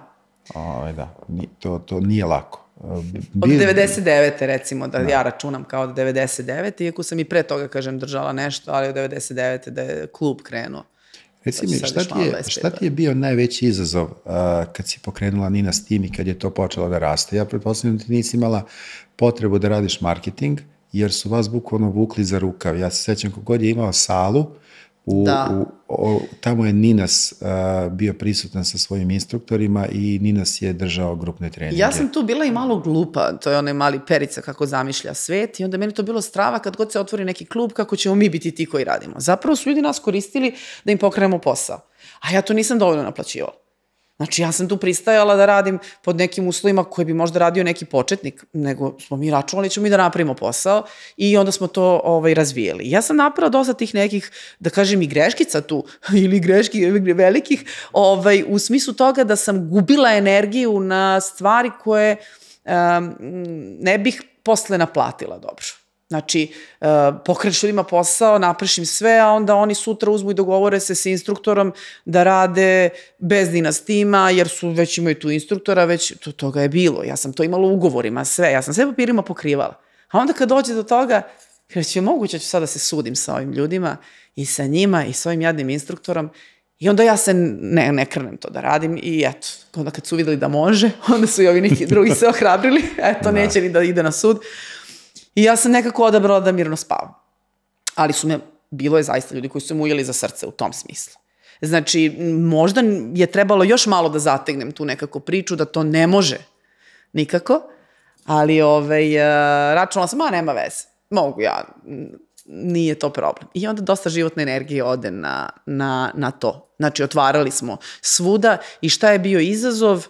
O, da, to, to nije lako. Bil... Od devedeset devete recimo, da, da ja računam kao od devedeset devete, iako sam i pre toga, kažem, držala nešto, ali od devedeset devete da je klub krenuo. Reci mi, šta ti, je, šta ti je bio najveći izazov uh, kad si pokrenula Nina s tim i kad je to počelo da raste? Ja pretpostavljam da ti nisi imala potrebu da radiš marketing, jer su vas bukvalno vukli za rukav. Ja se sećam kogod je imao salu, u, u, o, tamo je Ninas uh, bio prisutan sa svojim instruktorima i Ninas je držao grupne treninge. Ja sam tu bila i malo glupa, to je onaj mali Perica kako zamišlja svet i onda meni to bilo strava kad god se otvori neki klub kako ćemo mi biti ti koji radimo. Zapravo su ljudi nas koristili da im pokrenemo posao, a ja to nisam dovoljno naplaćivala. Znači, ja sam tu pristajala da radim pod nekim uslovima koje bi možda radio neki početnik, nego smo mi računali, ćemo mi da napravimo posao i onda smo to ovaj, razvijeli. Ja sam napravila dosta tih nekih, da kažem, i greškica tu, ili greški velikih, ovaj, u smislu toga da sam gubila energiju na stvari koje um, ne bih posle naplatila dobro. Znači, uh, pokreneš ljudima posao, napriš im sve, a onda oni sutra uzmu i dogovore se sa instruktorom da rade bez dinastima, jer su već imaju tu instruktora, već to, toga je bilo. Ja sam to imala u ugovorima, sve. Ja sam sve papirima pokrivala. A onda kad dođe do toga, kreće, moguće ću sad da se sudim sa ovim ljudima i sa njima i sa ovim jadnim instruktorom. I onda ja se ne, ne krnem to da radim i eto, onda kad su videli da može, onda su i ovi neki drugi se ohrabrili, eto, neće ni da ide na sud. I ja sam nekako odabrala da mirno spavam. Ali su me, bilo je zaista ljudi koji su me ujeli za srce u tom smislu. Znači, možda je trebalo još malo da zategnem tu nekako priču, da to ne može nikako, ali ovaj, računala sam, a nema veze, mogu ja, nije to problem. I onda dosta životne energije ode na, na, na to. Znači, otvarali smo svuda i šta je bio izazov?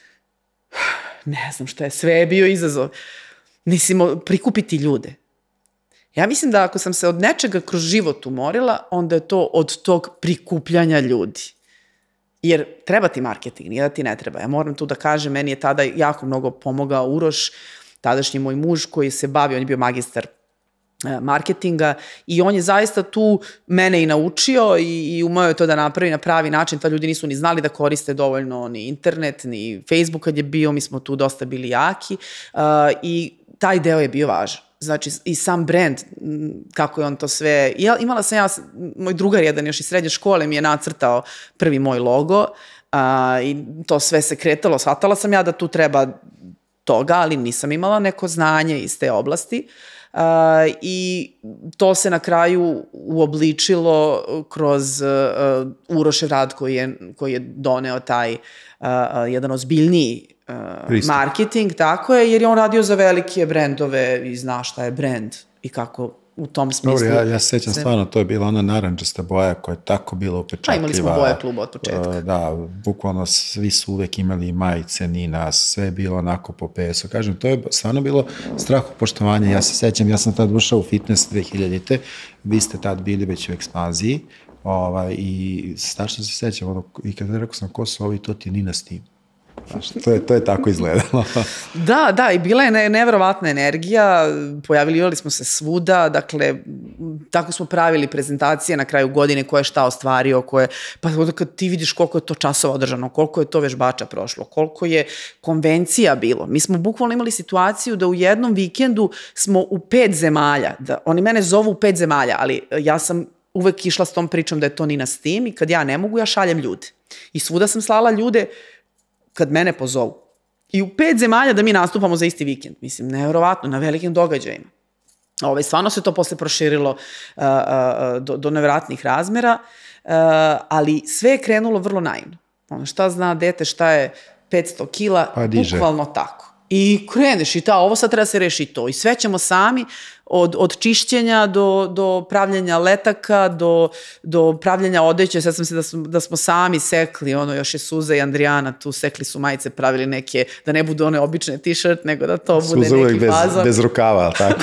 Ne znam šta je, sve je bio izazov. Mislim, prikupiti ljude. Ja mislim da ako sam se od nečega kroz život umorila, onda je to od tog prikupljanja ljudi. Jer treba ti marketing, nije da ti ne treba. Ja moram tu da kažem, meni je tada jako mnogo pomogao Uroš, tadašnji moj muž koji se bavio, on je bio magistar marketinga i on je zaista tu mene i naučio i, i umeo je to da napravi na pravi način. Ta ljudi nisu ni znali da koriste dovoljno ni internet, ni Facebook kad je bio, mi smo tu dosta bili jaki uh, i taj deo je bio važan. Znači, i sam brand, kako je on to sve... Ja, imala sam ja, moj drugar jedan još iz srednje škole mi je nacrtao prvi moj logo a, i to sve se kretalo. Shvatala sam ja da tu treba toga, ali nisam imala neko znanje iz te oblasti. Uh, i to se na kraju uobličilo kroz uh, Urošev rad koji je, koji je doneo taj uh, uh, jedan ozbiljniji uh, marketing, tako je, jer je on radio za velike brendove i zna šta je brend i kako u tom smislu... Dobro, ja, ja se sećam se... stvarno, to je bila ona naranđasta boja koja je tako bila upečatljiva. A imali smo boja kluba od početka. Uh, da, bukvalno svi su uvek imali majice, Nina, sve je bilo onako po pesu. Kažem, to je stvarno bilo strahopoštovanje. Ja se sećam, ja sam tad ušao u fitness dve hiljadite. Vi ste tad bili već u ekspanziji. Ovaj, i strašno se sećam, ono, i kada rekao sam ko su ovi, to ti je Nina s tim. Znaš, to je, to je tako izgledalo. Da, da, i bila je ne, neverovatna energija, pojavljivali smo se svuda, dakle, tako smo pravili prezentacije na kraju godine ko je šta ostvario, ko je, pa kad ti vidiš koliko je to časova održano, koliko je to vežbača prošlo, koliko je konvencija bilo. Mi smo bukvalno imali situaciju da u jednom vikendu smo u pet zemalja, da, oni mene zovu u pet zemalja, ali ja sam uvek išla s tom pričom da je to Nina s tim i kad ja ne mogu, ja šaljem ljude. I svuda sam slala ljude kad mene pozovu. I u pet zemalja da mi nastupamo za isti vikend. Mislim, nevjerovatno, na velikim događajima. Ove, stvarno se to posle proširilo uh, uh, do, do nevjerovatnih razmera, uh, ali sve je krenulo vrlo naivno. Ono, šta zna dete, šta je petsto kila, pa bukvalno tako. I kreneš i ta, ovo sad treba se reši to. I sve ćemo sami, od, od čišćenja do, do pravljenja letaka, do, do pravljenja odeće. Sad sam se da smo, da smo sami sekli, ono, još je Suza i Andrijana, tu sekli su majice, pravili neke, da ne budu one obične t-shirt, nego da to bude Suza neki bez, fazon. bez rukava, tako.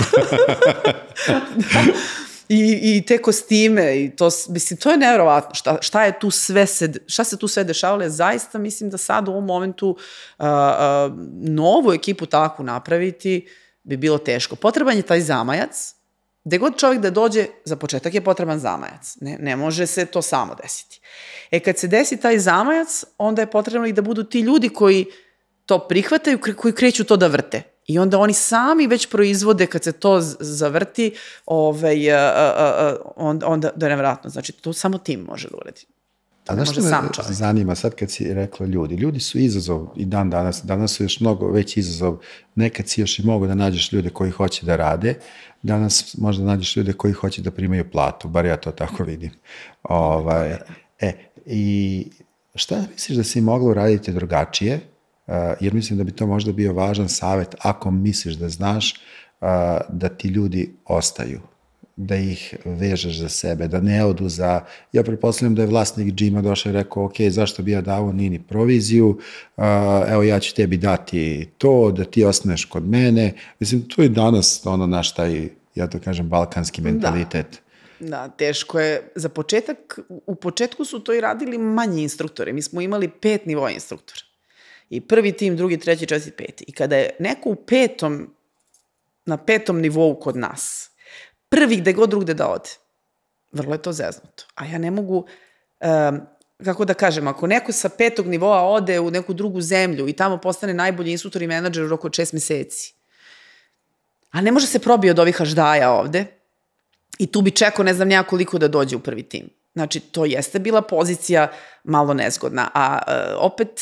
Da. I, i te kostime, i to, mislim, to je nevjerovatno. Šta, šta je tu sve se, šta se tu sve dešavalo? Zaista mislim da sad u ovom momentu uh, uh, novu ekipu takvu napraviti bi bilo teško. Potreban je taj zamajac. Gde god čovjek da dođe, za početak je potreban zamajac. Ne, ne može se to samo desiti. E kad se desi taj zamajac, onda je potrebno i da budu ti ljudi koji to prihvataju, koji kreću to da vrte. I onda oni sami već proizvode, kad se to zavrti, ovaj, onda, onda da je nevjerojatno. Znači, to samo tim može da uredi. To ne može sam čovjek. Zanima sad kad si rekla ljudi. Ljudi su izazov i dan danas. Danas su još mnogo veći izazov. Nekad si još i mogu da nađeš ljude koji hoće da rade. Danas možda nađeš ljude koji hoće da primaju platu. Bar ja to tako vidim. Ovaj, e, i šta misliš da si mogla uraditi drugačije? Uh, jer mislim da bi to možda bio važan savjet ako misliš da znaš uh, da ti ljudi ostaju, da ih vežeš za sebe, da ne odu za... Ja pretpostavljam da je vlasnik džima došao i rekao, ok, zašto bi ja dao Nini proviziju, uh, evo ja ću tebi dati to, da ti ostaneš kod mene. Mislim, to je danas ono naš taj, ja to kažem, balkanski mentalitet. Da. Da, teško je. Za početak, u početku su to i radili manji instruktori. Mi smo imali pet nivoa instruktora. I prvi tim, drugi, treći, četvrti, peti. I kada je neko u petom, na petom nivou kod nas, prvi gde god drugde da ode, vrlo je to zeznuto. A ja ne mogu, um, kako da kažem, ako neko sa petog nivoa ode u neku drugu zemlju i tamo postane najbolji instruktor i menadžer u roku od šest meseci, a ne može se probiti od ovih aždaja ovde, i tu bi čekao ne znam nija koliko da dođe u prvi tim. Znači, to jeste bila pozicija malo nezgodna. A uh, opet,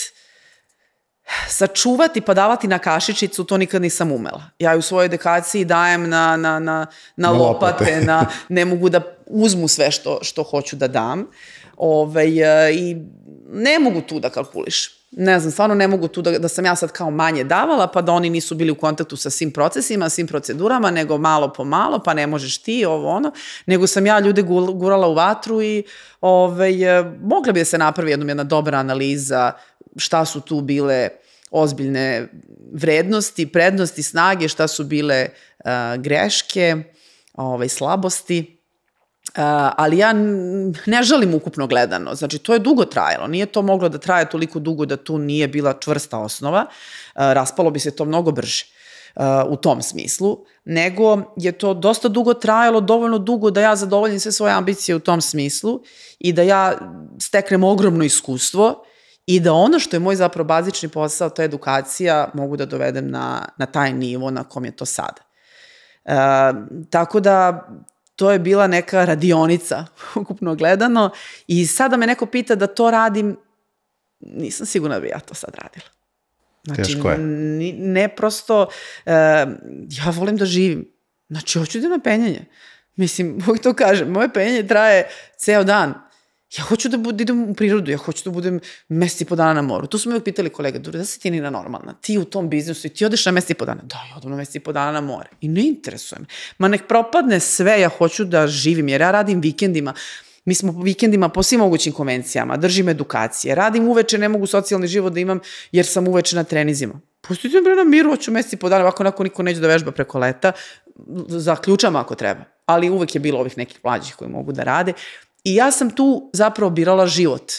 sačuvati pa davati na kašičicu, to nikad nisam umela. Ja u svojoj edukaciji dajem na, na, na, na lopate, na, ne mogu da uzmu sve što, što hoću da dam. Ove, i ne mogu tu da kalkulišem. Ne znam, stvarno ne mogu tu da, da sam ja sad kao manje davala, pa da oni nisu bili u kontaktu sa svim procesima, svim procedurama, nego malo po malo, pa ne možeš ti, ovo ono, nego sam ja ljude gurala u vatru i ove, mogla bi da se napravi jednom jedna dobra analiza šta su tu bile ozbiljne vrednosti, prednosti, snage, šta su bile uh, greške, ove, slabosti. Uh, ali ja ne želim ukupno gledano, znači to je dugo trajalo, nije to moglo da traje toliko dugo da tu nije bila čvrsta osnova, uh, raspalo bi se to mnogo brže uh, u tom smislu, nego je to dosta dugo trajalo, dovoljno dugo da ja zadovoljim sve svoje ambicije u tom smislu i da ja steknem ogromno iskustvo i da ono što je moj zapravo bazični posao, to je edukacija, mogu da dovedem na, na taj nivo na kom je to sada. Uh, tako da to je bila neka radionica, ukupno gledano, i sada me neko pita da to radim, nisam sigurna da bi ja to sad radila. Znači, teško je. Ne prosto, uh, ja volim da živim, znači hoću da na penjanje. Mislim, uvijek to kažem, moje penjanje traje ceo dan. Ja hoću da, bud, idem u prirodu, ja hoću da budem mesec i po dana na moru. Tu smo uvijek pitali kolega, da si ti Nina normalna? Ti u tom biznisu i ti odeš na mesec i po dana? Da, ja odem na mesec i po dana na more. I ne interesuje me. Ma nek propadne sve, ja hoću da živim, jer ja radim vikendima. Mi smo vikendima po svim mogućim konvencijama, držim edukacije. Radim uveče, ne mogu socijalni život da imam, jer sam uveče na trenizima. Pustite me na miru, hoću mesec i po dana, ovako onako niko neće da vežba preko leta. Zaključam ako treba. Ali uvek je bilo ovih nekih mlađih koji mogu da rade. I ja sam tu zapravo birala život.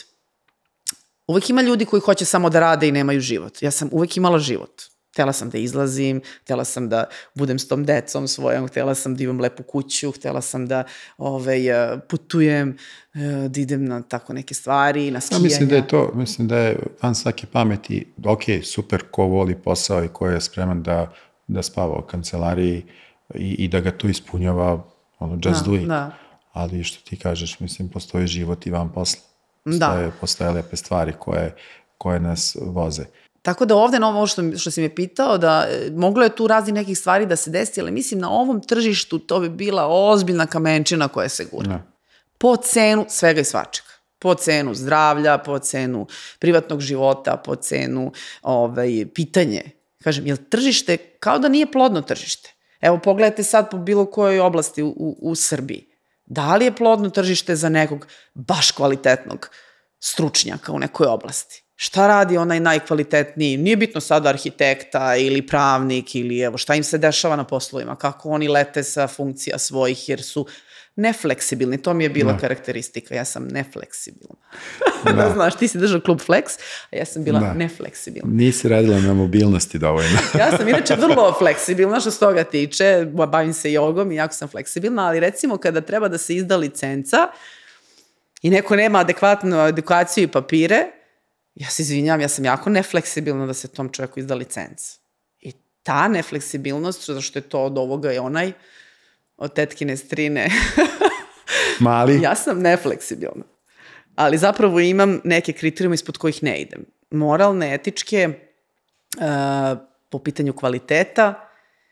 Uvek ima ljudi koji hoće samo da rade i nemaju život. Ja sam uvek imala život. Htela sam da izlazim, htela sam da budem s tom decom svojom, htela sam da imam lepu kuću, htela sam da ovaj, putujem, da idem na tako neke stvari, na skijanja. Ja mislim da je to, mislim da je van svake pameti, ok, super, ko voli posao i ko je spreman da, da spava u kancelariji i, i da ga tu ispunjava, ono, just da, do it. Da. Ali što ti kažeš, mislim, postoji život i van posla. Postoje, da. Postoje lepe stvari koje, koje nas voze. Tako da ovde na ovo što, što si me pitao, da moglo je tu razni nekih stvari da se desi, ali mislim na ovom tržištu to bi bila ozbiljna kamenčina koja se gura. Ne. Po cenu svega i svačega. Po cenu zdravlja, po cenu privatnog života, po cenu ovaj, pitanje. Kažem, je li tržište kao da nije plodno tržište? Evo pogledajte sad po bilo kojoj oblasti u, u, u Srbiji. Da li je plodno tržište za nekog baš kvalitetnog stručnjaka u nekoj oblasti? Šta radi onaj najkvalitetniji? Nije bitno sada arhitekta ili pravnik ili evo šta im se dešava na poslovima, kako oni lete sa funkcija svojih jer su nefleksibilni. To mi je bila da. karakteristika. Ja sam nefleksibilna. Da. Znaš, ti si držao klub Flex, a ja sam bila da. nefleksibilna. Nisi radila na mobilnosti dovoljno. Ja sam inače vrlo fleksibilna što se toga tiče. Bavim se jogom i jako sam fleksibilna, ali recimo kada treba da se izda licenca i neko nema adekvatnu edukaciju i papire, ja se izvinjam, ja sam jako nefleksibilna da se tom čovjeku izda licenca. I ta nefleksibilnost, zašto je to od ovoga i onaj, od tetkine strine. Mali. Ja sam nefleksibilna. ali zapravo imam neke kriterijume ispod kojih ne idem. Moralne, etičke, uh, po pitanju kvaliteta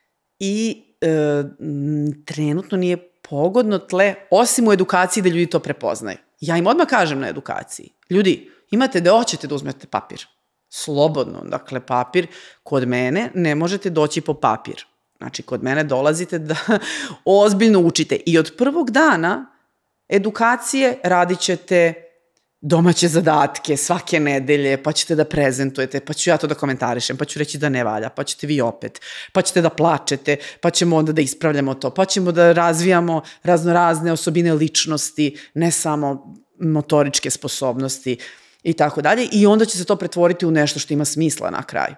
i uh, trenutno nije pogodno tle, osim u edukaciji da ljudi to prepoznaju. Ja im odmah kažem na edukaciji, ljudi, imate da hoćete da uzmete papir. Slobodno, dakle papir, kod mene ne možete doći po papir. Znači, kod mene dolazite da ozbiljno učite. I od prvog dana edukacije radit ćete domaće zadatke svake nedelje, pa ćete da prezentujete, pa ću ja to da komentarišem, pa ću reći da ne valja, pa ćete vi opet, pa ćete da plačete, pa ćemo onda da ispravljamo to, pa ćemo da razvijamo raznorazne osobine ličnosti, ne samo motoričke sposobnosti i tako dalje. I onda će se to pretvoriti u nešto što ima smisla na kraju.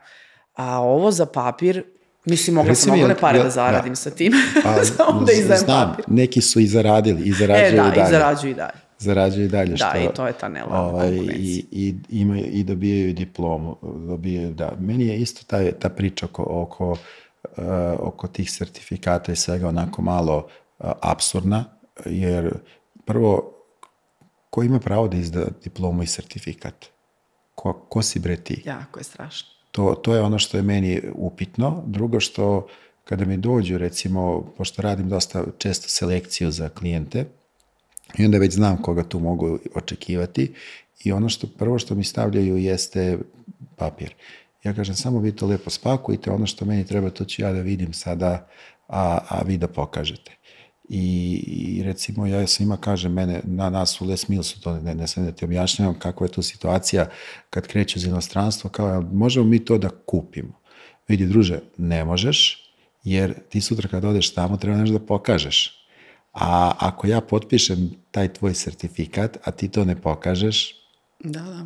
A ovo za papir, mislim, mogla sam ogromne pare da zaradim sa tim, samo da izdajem papir. Neki su i zaradili, i zarađuju i dalje. E, da, i zarađuju i dalje. Zarađuju i dalje. Da, i to je ta nelojalna konkurencija. I, i, imaju, i dobijaju diplomu. Dobijaju, da. Meni je isto ta, ta priča oko, oko, uh, oko tih sertifikata i svega onako malo uh, apsurdna, jer prvo, ko ima pravo da izda diplomu i sertifikat? Ko, ko si bre ti? Jako je strašno. To, to je ono što je meni upitno. Drugo što, kada mi dođu, recimo, pošto radim dosta često selekciju za klijente, i onda već znam koga tu mogu očekivati, i ono što prvo što mi stavljaju jeste papir. Ja kažem, samo vi to lepo spakujte, ono što meni treba, to ću ja da vidim sada, a, a vi da pokažete. I, i recimo, ja svima kažem, mene, na nas u Les Millsu, to ne, ne sam da ti objašnjavam kakva je tu situacija kad kreću za inostranstvo, kao možemo mi to da kupimo. Vidi, druže, ne možeš, jer ti sutra kad odeš tamo treba nešto da pokažeš. A ako ja potpišem taj tvoj sertifikat, a ti to ne pokažeš, da, da.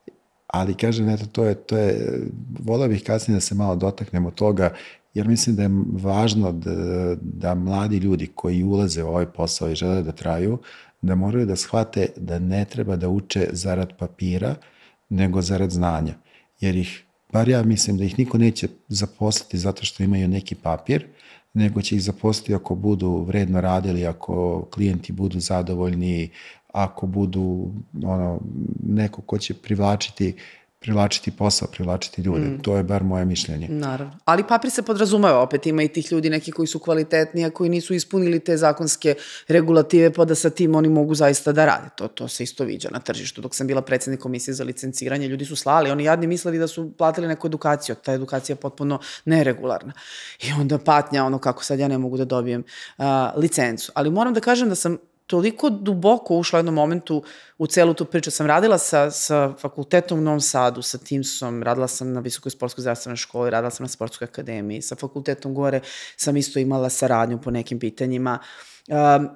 Ali kažem, eto, to je, to je, volao bih kasnije da se malo dotaknemo toga, jer mislim da je važno da, da mladi ljudi koji ulaze u ovaj posao i žele da traju, da moraju da shvate da ne treba da uče zarad papira, nego zarad znanja. Jer ih, bar ja mislim da ih niko neće zaposliti zato što imaju neki papir, nego će ih zaposliti ako budu vredno radili, ako klijenti budu zadovoljni, ako budu ono, neko ko će privlačiti privlačiti posao, privlačiti ljude. Mm. To je bar moje mišljenje. Naravno. Ali papir se podrazumeva, opet ima i tih ljudi neki koji su kvalitetni, a koji nisu ispunili te zakonske regulative, pa da sa tim oni mogu zaista da rade. To, to se isto viđa na tržištu. Dok sam bila predsjednik komisije za licenciranje, ljudi su slali, oni jadni mislili da su platili neku edukaciju, ta edukacija je potpuno neregularna. I onda patnja, ono kako sad ja ne mogu da dobijem uh, licencu. Ali moram da kažem da sam toliko duboko ušla u jednom momentu u celu tu priču. Sam radila sa, sa fakultetom u Novom Sadu, sa Timsom, radila sam na Visokoj sportskoj zdravstvenoj školi, radila sam na Sportskoj akademiji, sa fakultetom gore sam isto imala saradnju po nekim pitanjima. Um,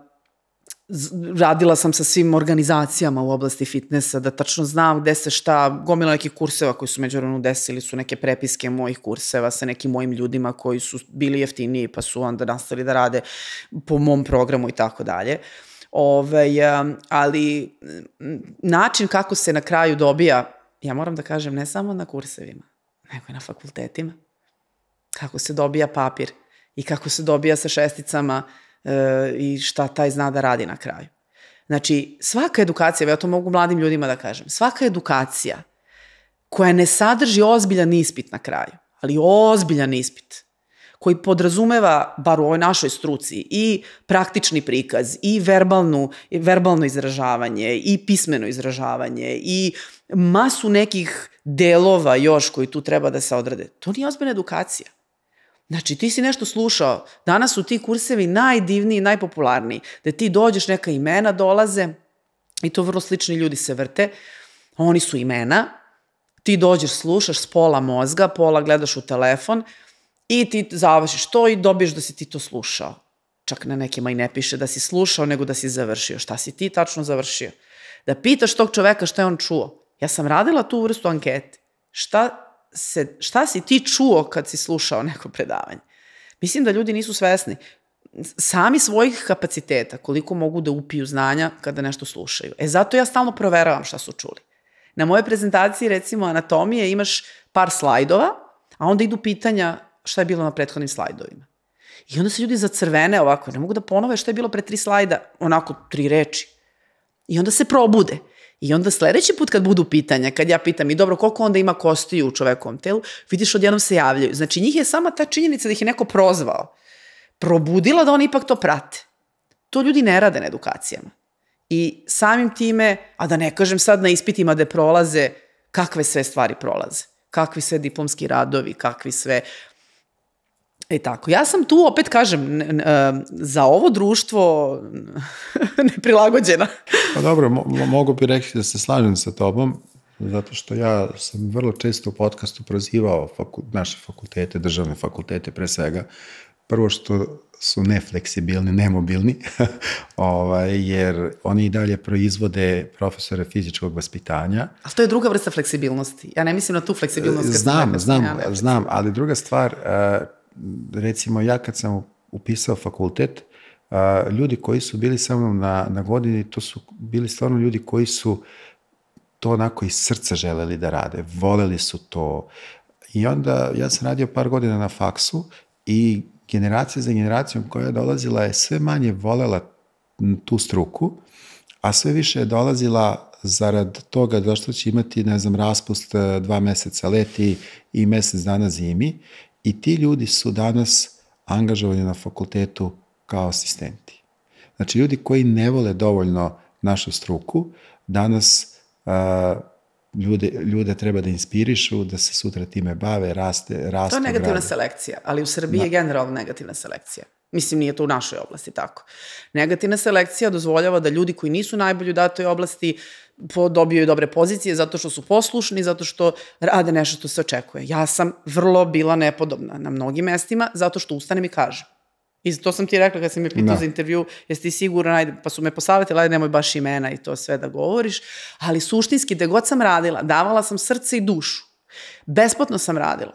radila sam sa svim organizacijama u oblasti fitnessa, da tačno znam gde se šta, gomila nekih kurseva koji su međuvremenu desili, su neke prepiske mojih kurseva sa nekim mojim ljudima koji su bili jeftiniji, pa su onda nastavili da rade po mom programu i tako dalje. Ove, ali način kako se na kraju dobija, ja moram da kažem, ne samo na kursevima, nego i na fakultetima, kako se dobija papir i kako se dobija sa šesticama e, i šta taj zna da radi na kraju. Znači, svaka edukacija, ja to mogu mladim ljudima da kažem, svaka edukacija koja ne sadrži ozbiljan ispit na kraju, ali ozbiljan ispit, koji podrazumeva, bar u ovoj našoj struci, i praktični prikaz, i verbalnu, verbalno izražavanje, i pismeno izražavanje, i masu nekih delova još koji tu treba da se odrade. To nije ozbiljna edukacija. Znači, ti si nešto slušao, danas su ti kursevi najdivniji, najpopularniji, da ti dođeš, neka imena dolaze, i to vrlo slični ljudi se vrte, oni su imena, ti dođeš, slušaš s pola mozga, pola gledaš u telefon, i ti završiš to i dobiješ da si ti to slušao. Čak na nekima i ne piše da si slušao, nego da si završio. Šta si ti tačno završio? Da pitaš tog čoveka šta je on čuo. Ja sam radila tu vrstu ankete. Šta, se, šta si ti čuo kad si slušao neko predavanje? Mislim da ljudi nisu svesni sami svojih kapaciteta, koliko mogu da upiju znanja kada nešto slušaju. E zato ja stalno proveravam šta su čuli. Na moje prezentaciji, recimo, anatomije, imaš par slajdova, a onda idu pitanja šta je bilo na prethodnim slajdovima. I onda se ljudi zacrvene ovako, ne mogu da ponove šta je bilo pre tri slajda, onako tri reči. I onda se probude. I onda sledeći put kad budu pitanja, kad ja pitam i dobro, koliko onda ima kostiju u čovekovom telu, vidiš odjednom se javljaju. Znači njih je sama ta činjenica da ih je neko prozvao, probudila da oni ipak to prate. To ljudi ne rade na edukacijama. I samim time, a da ne kažem sad na ispitima da prolaze, kakve sve stvari prolaze, kakvi sve diplomski radovi, kakvi sve... I tako. Ja sam tu, opet kažem, za ovo društvo neprilagođena. Pa dobro, mo- mogu bi reći da se slažem sa tobom, zato što ja sam vrlo često u podcastu prozivao faku, naše fakultete, državne fakultete pre svega. Prvo što su nefleksibilni, nemobilni, ovaj, jer oni i dalje proizvode profesore fizičkog vaspitanja. Ali to je druga vrsta fleksibilnosti. Ja ne mislim na tu fleksibilnost. Znam, znam, ja znam, ali druga stvar, recimo ja kad sam upisao fakultet, ljudi koji su bili sa mnom na, na godini, to su bili stvarno ljudi koji su to onako iz srca želeli da rade, voleli su to. I onda ja sam radio par godina na faksu i generacija za generacijom koja je dolazila je sve manje volela tu struku, a sve više je dolazila zarad toga da što će imati, ne znam, raspust dva meseca leti i mesec dana zimi. I ti ljudi su danas angažovani na fakultetu kao asistenti. Znači, ljudi koji ne vole dovoljno našu struku, danas uh, ljude, ljude treba da inspirišu, da se sutra time bave, raste, rastu. To je negativna grade. selekcija, ali u Srbiji Da. je generalno negativna selekcija. Mislim, nije to u našoj oblasti tako. Negativna selekcija dozvoljava da ljudi koji nisu najbolji u datoj oblasti dobiju dobre pozicije zato što su poslušni, zato što rade nešto što se očekuje. Ja sam vrlo bila nepodobna na mnogim mestima zato što ustanem i kažem. I to sam ti rekla kad si me pitao Da. za intervju, jesi ti sigurna, ajde, pa su me posavetili, ajde nemoj baš imena i to sve da govoriš, ali suštinski, gde god sam radila, davala sam srce i dušu. Besplatno sam radila.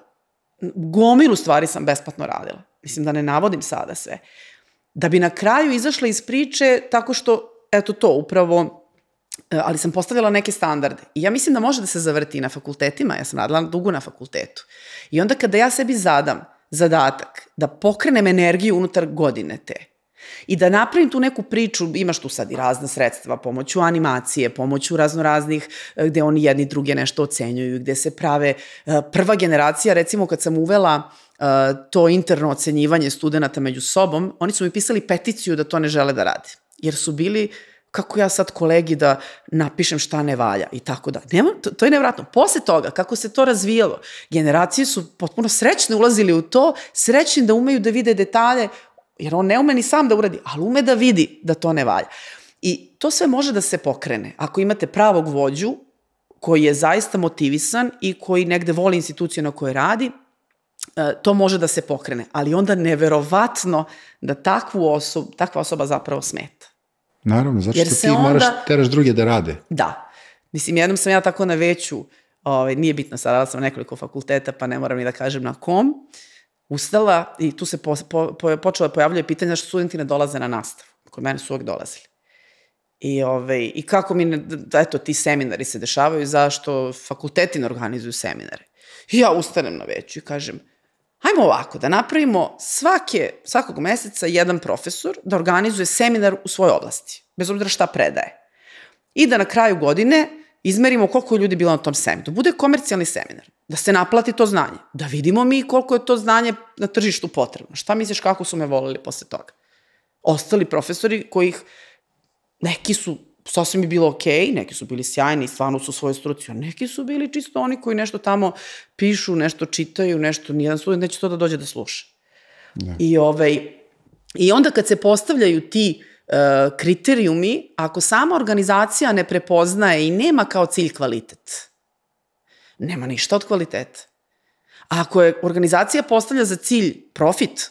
Gomilu stvari sam besplatno radila. Mislim da ne navodim sada sve. Da bi na kraju izašla iz priče tako što, eto to, upravo, ali sam postavila neke standarde. I ja mislim da može da se zavrti na fakultetima, ja sam radila dugo na fakultetu. I onda kada ja sebi zadam zadatak da pokrenem energiju unutar godine te i da napravim tu neku priču, imaš tu sad i razna sredstva, pomoću animacije, pomoću raznoraznih, gde oni jedni druge nešto ocenjuju, gde se prave prva generacija, recimo kad sam uvela to interno ocenjivanje studenta među sobom, oni su mi pisali peticiju da to ne žele da rade, jer su bili kako ja sad kolegi da napišem šta ne valja i tako da. Nema, to, to je nevratno. Posle toga, kako se to razvijalo, generacije su potpuno srećne ulazili u to, srećni da umeju da vide detalje, jer on ne ume ni sam da uradi, ali ume da vidi da to ne valja. I to sve može da se pokrene. Ako imate pravog vođu koji je zaista motivisan i koji negde voli instituciju na kojoj radi, to može da se pokrene. Ali onda neverovatno da takvu osobu, takva osoba zapravo smeta. Naravno, zato Jer što se ti onda- moraš teraš druge da rade. Da. Mislim, jednom sam ja tako na veću, ovaj, nije bitno, sad sam na nekoliko fakulteta, pa ne moram ni da kažem na kom, ustala i tu se po, po, po, počela da pojavljaju pitanja zašto studenti ne dolaze na nastavu. Kod mene su uvek dolazili. I, ovaj, i kako mi, ne, eto, ti seminari se dešavaju, zašto fakulteti ne organizuju seminare. I ja ustanem na veću i kažem, hajmo ovako, da napravimo svake, svakog meseca jedan profesor da organizuje seminar u svojoj oblasti, bez obzira šta predaje. I da na kraju godine izmerimo koliko je ljudi bilo na tom seminaru. Bude komercijalni seminar, da se naplati to znanje, da vidimo mi koliko je to znanje na tržištu potrebno. Šta misliš kako su me voleli posle toga? Ostali profesori kojih neki su, sasvim bi bilo okej, neki su bili sjajni, stvarno su svoje struci, a neki su bili čisto oni koji nešto tamo pišu, nešto čitaju, nešto, nijedan student neće to da dođe da sluša. Da. I, ovaj, I onda kad se postavljaju ti uh, kriterijumi, ako sama organizacija ne prepoznaje i nema kao cilj kvalitet, nema ništa od kvaliteta. A ako je organizacija postavlja za cilj profit,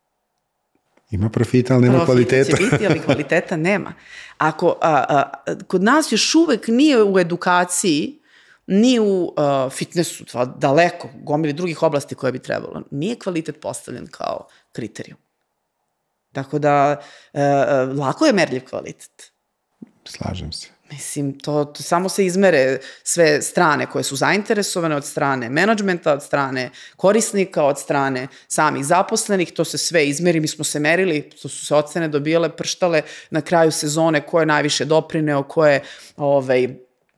Ima profita, ali nema profita kvaliteta. će biti, ali kvaliteta nema. Ako, a, a, kod nas još uvek nije u edukaciji, ni u a, fitnessu, daleko, gomili drugih oblasti koje bi trebalo, nije kvalitet postavljen kao kriterijum. Tako da, a, lako je merljiv kvalitet. Slažem se. Mislim, to, to samo se izmere sve strane koje su zainteresovane, od strane menadžmenta, od strane korisnika, od strane samih zaposlenih, to se sve izmeri, mi smo se merili, to su se ocene dobijale, prštale na kraju sezone, ko je najviše doprineo, ko je ovaj,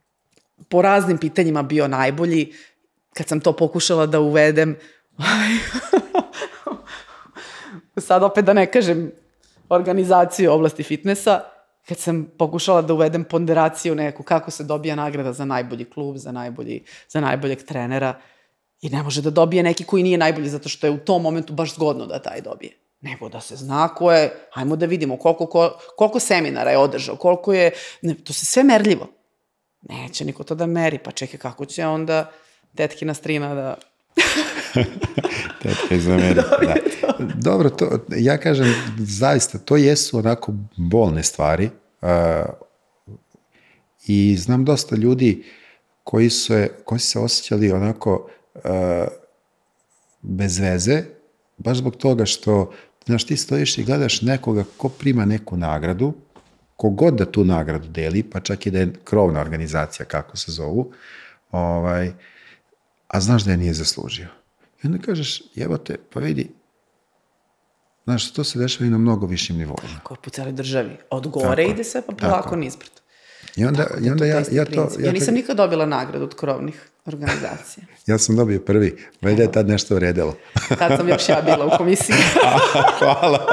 po raznim pitanjima bio najbolji. Kad sam to pokušala da uvedem, sad opet da ne kažem organizaciju u oblasti fitnessa, kad sam pokušala da uvedem ponderaciju neku, kako se dobija nagrada za najbolji klub, za, najbolji, za najboljeg trenera, i ne može da dobije neki koji nije najbolji zato što je u tom momentu baš zgodno da taj dobije. Nego da se zna ko je, hajmo da vidimo koliko, ko, koliko seminara je održao, koliko je, ne, to se sve merljivo. Neće niko to da meri, pa čekaj kako će onda tetkina strina da... Tetka iz Amerike, da. Dobro, to, ja kažem, zaista, to jesu onako bolne stvari uh, i znam dosta ljudi koji su, koji su se osjećali onako uh, bez veze, baš zbog toga što, znaš, ti stojiš i gledaš nekoga ko prima neku nagradu, kogod da tu nagradu deli, pa čak i da je krovna organizacija, kako se zovu, ovaj, a znaš da je nije zaslužio. I onda kažeš, jebote, pa vidi, znaš, to se dešava i na mnogo višim nivoima. Tako je po celoj državi. Od gore ide sve, pa polako nizbrdo. I onda, i onda ja, ja to... Ja, ja nisam nikad dobila nagradu od krovnih organizacija. Ja sam dobio prvi. Valjda je tad nešto vredelo. Tad sam još ja bila u komisiji. Hvala.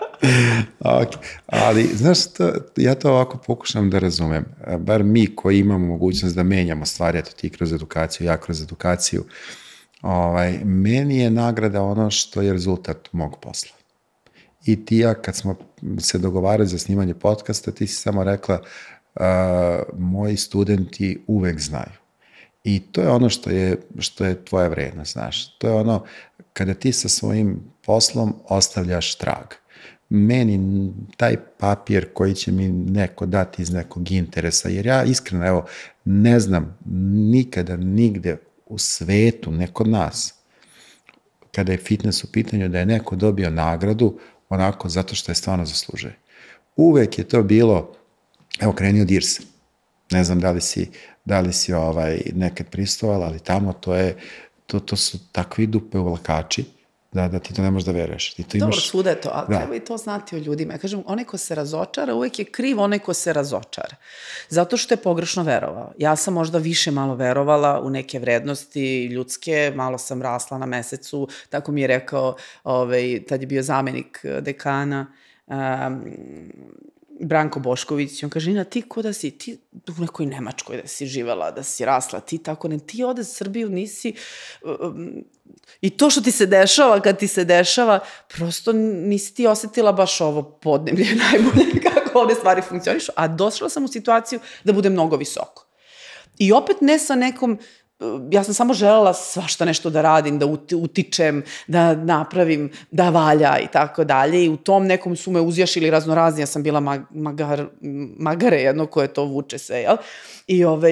Okay. Ali, znaš, to, ja to ovako pokušam da razumem. Bar mi koji imamo mogućnost da menjamo stvari, eto ti kroz edukaciju, ja kroz edukaciju, ovaj, meni je nagrada ono što je rezultat mog posla. I ti ja, kad smo se dogovarali za snimanje podcasta, ti si samo rekla, uh, moji studenti uvek znaju. I to je ono što je, što je tvoja vrednost, znaš. To je ono, kada ti sa svojim poslom ostavljaš trag. Meni taj papir koji će mi neko dati iz nekog interesa, jer ja iskreno, evo, ne znam nikada, nigde u svetu, ne kod nas, kada je fitness u pitanju, da je neko dobio nagradu onako zato što je stvarno zaslužuje. Uvek je to bilo, evo, kreni od Irse. Ne znam da li si, da li si ovaj, nekad pristovala, ali tamo to je, to, to su takvi dupe uvlakači, da, da ti to ne možeš da veruješ. Ti to imaš... Dobro, svuda je to, ali da. Treba i to znati o ljudima. Ja kažem, onaj ko se razočara, uvek je kriv onaj ko se razočara. Zato što je pogrešno verovao. Ja sam možda više malo verovala u neke vrednosti ljudske, malo sam rasla na mesecu, tako mi je rekao, ovaj, tad je bio zamenik dekana, um, Branko Bošković, on kaže, Nina, ti ko da si, ti u nekoj Nemačkoj da si živela, da si rasla, ti tako ne, ti ode u Srbiju, nisi, um, i to što ti se dešava, kad ti se dešava, prosto nisi ti osetila baš ovo podneblje najbolje, kako ovde stvari funkcionišu, a došla sam u situaciju da bude mnogo visoko. I opet ne sa nekom, ja sam samo želela svašta nešto da radim, da utičem, da napravim, da valja i tako dalje. I u tom nekom su me uzjašili raznorazni. Ja sam bila mag, magar, magare jedno koje to vuče sve, jel? I, ovaj,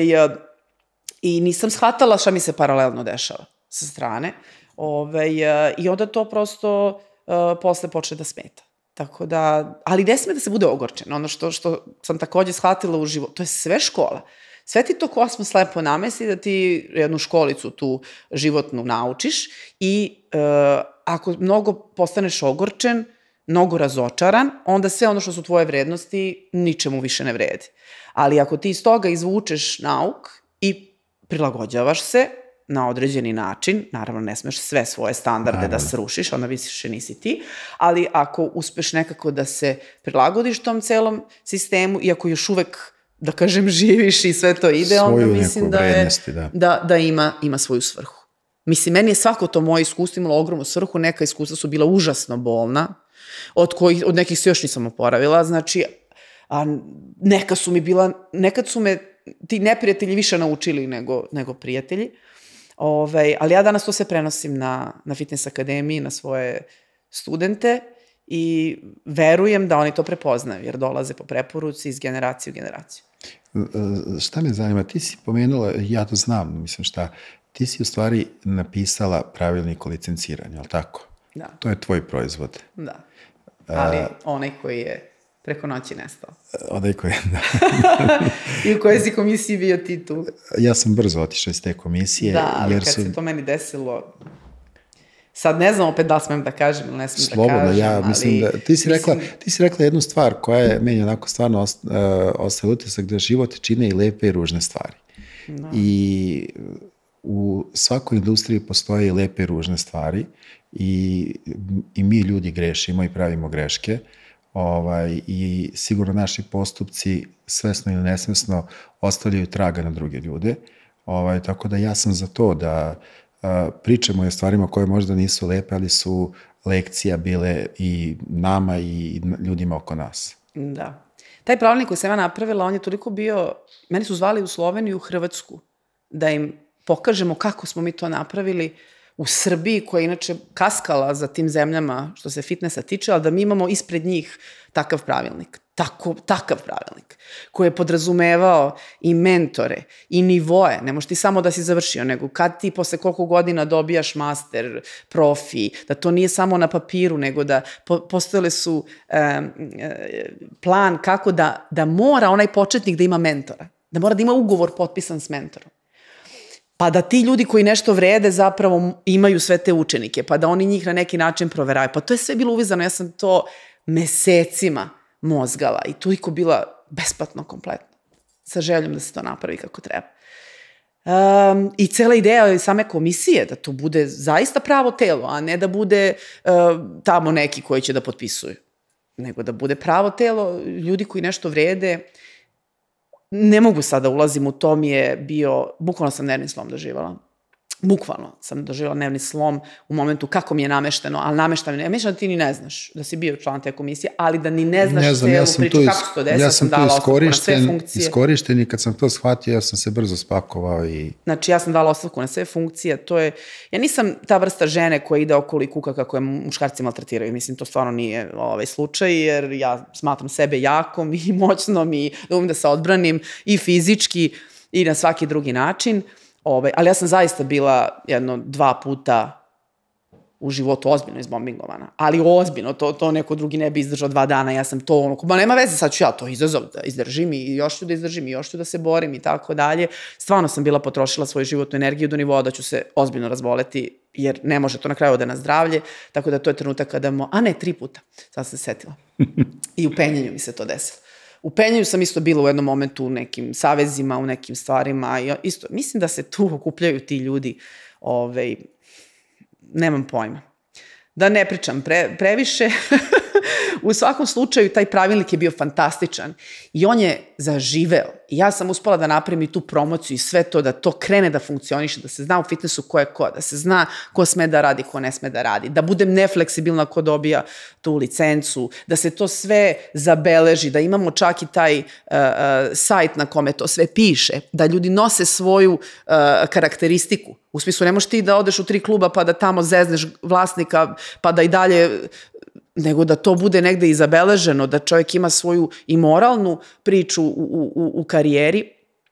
i nisam shvatala šta mi se paralelno dešava sa strane. Ovaj, I onda to prosto uh, posle počne da smeta. Tako da, ali ne sme da se bude ogorčen. Ono što, što sam takođe shvatila u životu, to je sve škola. Sve ti to kosmos lepo namesti da ti jednu školicu tu životnu naučiš i e, ako mnogo postaneš ogorčen, mnogo razočaran, onda sve ono što su tvoje vrednosti ničemu više ne vredi. Ali ako ti iz toga izvučeš nauk i prilagođavaš se na određeni način, naravno ne smeš sve svoje standarde naravno da srušiš, onda više nisi ti, ali ako uspeš nekako da se prilagodiš tom celom sistemu, iako još uvek da kažem, živiš i sve to ide, onda mislim da, je, da. Da, da ima, ima svoju svrhu. Mislim, meni je svako to moje iskustvo imalo ogromnu svrhu, neka iskustva su bila užasno bolna, od, kojih, od nekih se još nisam oporavila, znači, a neka su mi bila, nekad su me ti neprijatelji više naučili nego, nego prijatelji, Ove, ali ja danas to sve prenosim na, na Fitness Akademiji, na svoje studente, i verujem da oni to prepoznaju, jer dolaze po preporuci iz generacije u generaciju. Šta me zanima, ti si pomenula, ja to znam, mislim šta, ti si u stvari napisala pravilnik o licenciranju, ali tako? Da. To je tvoj proizvod. Da, ali A, onaj koji je preko noći nestao. Onaj koji je, da. I u kojoj si komisiji bio ti tu? Ja sam brzo otišao iz te komisije. Da, ali jer kad su... se to meni desilo... Sad ne znam opet da smem da kažem ili ne smem Slobodno, da kažem, ja, mislim ali... Da, ti, si rekla, mislim... ti si rekla jednu stvar koja je meni onako stvarno ost, uh, ostaje utisak da život čine i lepe i ružne stvari. No. I u svakoj industriji postoje lepe i ružne stvari i, i mi ljudi grešimo i pravimo greške. Ovaj, i sigurno naši postupci, svesno ili nesvesno, ostavljaju traga na druge ljude. Ovaj, tako da ja sam za to da a, pričamo o stvarima koje možda nisu lepe, ali su lekcija bile i nama i ljudima oko nas. Da. Taj pravilnik koji sam ja napravila, on je toliko bio, meni su zvali u Sloveniju i u Hrvatsku, da im pokažemo kako smo mi to napravili u Srbiji, koja je inače kaskala za tim zemljama što se fitnessa tiče, ali da mi imamo ispred njih takav pravilnik. Tako, takav pravilnik, koji je podrazumevao i mentore, i nivoe. Ne možeš ti samo da si završio, nego kad ti posle koliko godina dobijaš master, profi, da to nije samo na papiru, nego da po, postojale su um, plan kako da, da mora onaj početnik da ima mentora, da mora da ima ugovor potpisan s mentorom. Pa da ti ljudi koji nešto vrede zapravo imaju sve te učenike, pa da oni njih na neki način proveravaju. Pa to je sve bilo uvizano, ja sam to mesecima mozgala i toliko bila besplatno kompletno, sa željom da se to napravi kako treba. Um, I cela ideja same komisije da to bude zaista pravo telo, a ne da bude uh, tamo neki koji će da potpisuju, nego da bude pravo telo, ljudi koji nešto vrede. Ne mogu sad da ulazim u to, mi je bio, bukvalno sam nervni slom doživala. Bukvalno sam doživjela nervni slom u momentu kako mi je namešteno, ali namešteno, ja mislim da ti ni ne znaš da si bio član te komisije, ali da ni ne znaš ne znam, celu ja sam priču, is, kako se to desilo, ja sam, sam dala ostavku na sve funkcije. Iskorišten i kad sam to shvatio, ja sam se brzo spakovao i... Znači, ja sam dala ostavku na sve funkcije, to je, ja nisam ta vrsta žene koja ide okolo i kuka kako je muškarci maltretiraju, mislim, to stvarno nije ovaj slučaj, jer ja smatram sebe jakom i moćnom i da umem da se odbranim i fizički i na svaki drugi način. Ovaj, ali ja sam zaista bila jedno dva puta u životu ozbiljno izbombingovana. Ali ozbiljno, to, to neko drugi ne bi izdržao dva dana. Ja sam to, ono, ma nema veze, sad ću ja to izazov da izdržim i još ću da izdržim i još ću da se borim i tako dalje. Stvarno sam bila potrošila svoju životnu energiju do nivoa da ću se ozbiljno razboleti, jer ne može to na kraju da na zdravlje. Tako da to je trenutak kada mo... A ne, tri puta. Sad sam se setila. I u penjenju mi se to desilo. U penjanju sam isto bila u jednom momentu u nekim savezima, u nekim stvarima. Isto, mislim da se tu okupljaju ti ljudi. Ovaj, nemam pojma. Da ne pričam pre, previše. U svakom slučaju, taj pravilnik je bio fantastičan i on je zaživeo. I ja sam uspela da napravim i tu promociju i sve to, da to krene da funkcioniše, da se zna u fitnessu ko je ko, da se zna ko sme da radi, ko ne sme da radi, da budem nefleksibilna ko dobija tu licencu, da se to sve zabeleži, da imamo čak i taj uh, uh, sajt na kome to sve piše, da ljudi nose svoju uh, karakteristiku. U smislu, ne možeš ti da odeš u tri kluba pa da tamo zezneš vlasnika, pa da i dalje... nego da to bude negde i zabeleženo, da čovjek ima svoju i moralnu priču u, u, u karijeri.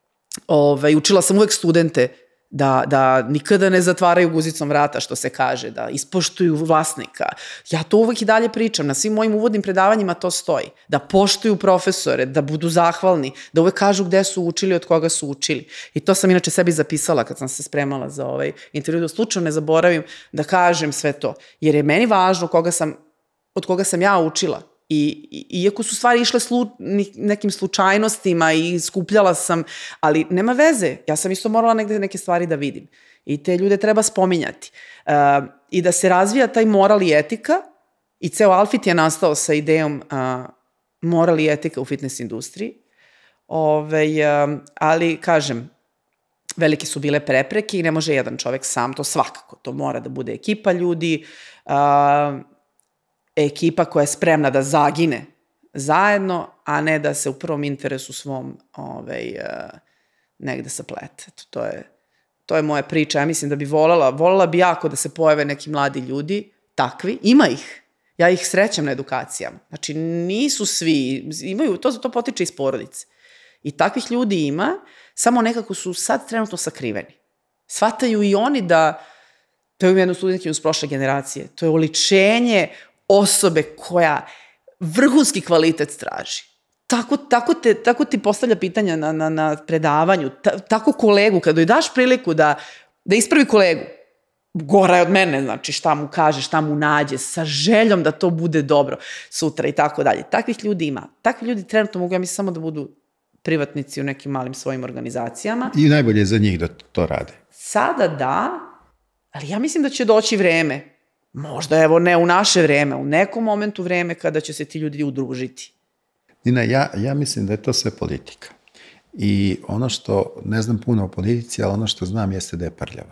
Ove, učila sam uvek studente da, da nikada ne zatvaraju guzicom vrata, što se kaže, da ispoštuju vlasnika. Ja to uvek i dalje pričam, na svim mojim uvodnim predavanjima to stoji. Da poštuju profesore, da budu zahvalni, da uvek kažu gde su učili, od koga su učili. I to sam inače sebi zapisala kad sam se spremala za ovaj intervju, da slučajno ne zaboravim da kažem sve to. Jer je meni važno koga sam od koga sam ja učila. I, i, iako su stvari išle slu, nekim slučajnostima i skupljala sam, ali nema veze, ja sam isto morala negde neke stvari da vidim. I te ljude treba spominjati. Uh, I da se razvija taj moral i etika, i ceo Alfit je nastao sa idejom uh, moral i etika u fitness industriji. Ove, uh, ali, kažem, velike su bile prepreke i ne može jedan čovek sam, to svakako, to mora da bude ekipa ljudi, uh, ekipa koja je spremna da zagine zajedno, a ne da se u prvom interesu svom ovaj, uh, negde saplete. To je, to je moja priča. Ja mislim da bi voljela, voljela bi jako da se pojave neki mladi ljudi, takvi, ima ih. Ja ih srećem na edukacijama. Znači, nisu svi, imaju, to, to potiče iz porodice. I takvih ljudi ima, samo nekako su sad trenutno sakriveni. Shvataju i oni da, to je jednu studentkinju iz prošle generacije, to je oličenje osobe koja vrhunski kvalitet traži. Tako, tako, te, tako ti postavlja pitanja na, na, na predavanju, ta, tako kolegu, kada joj daš priliku da, da ispravi kolegu, gora je od mene, znači šta mu kaže, šta mu nađe, sa željom da to bude dobro sutra i tako dalje. Takvih ljudi ima. Takvi ljudi trenutno mogu, ja mislim, samo da budu privatnici u nekim malim svojim organizacijama. I najbolje je za njih da to rade. Sada da, ali ja mislim da će doći vreme, možda evo ne u naše vreme, u nekom momentu vreme kada će se ti ljudi udružiti. Nina, ja, ja mislim da je to sve politika. I ono što, ne znam puno o politici, ali ono što znam jeste da je prljava.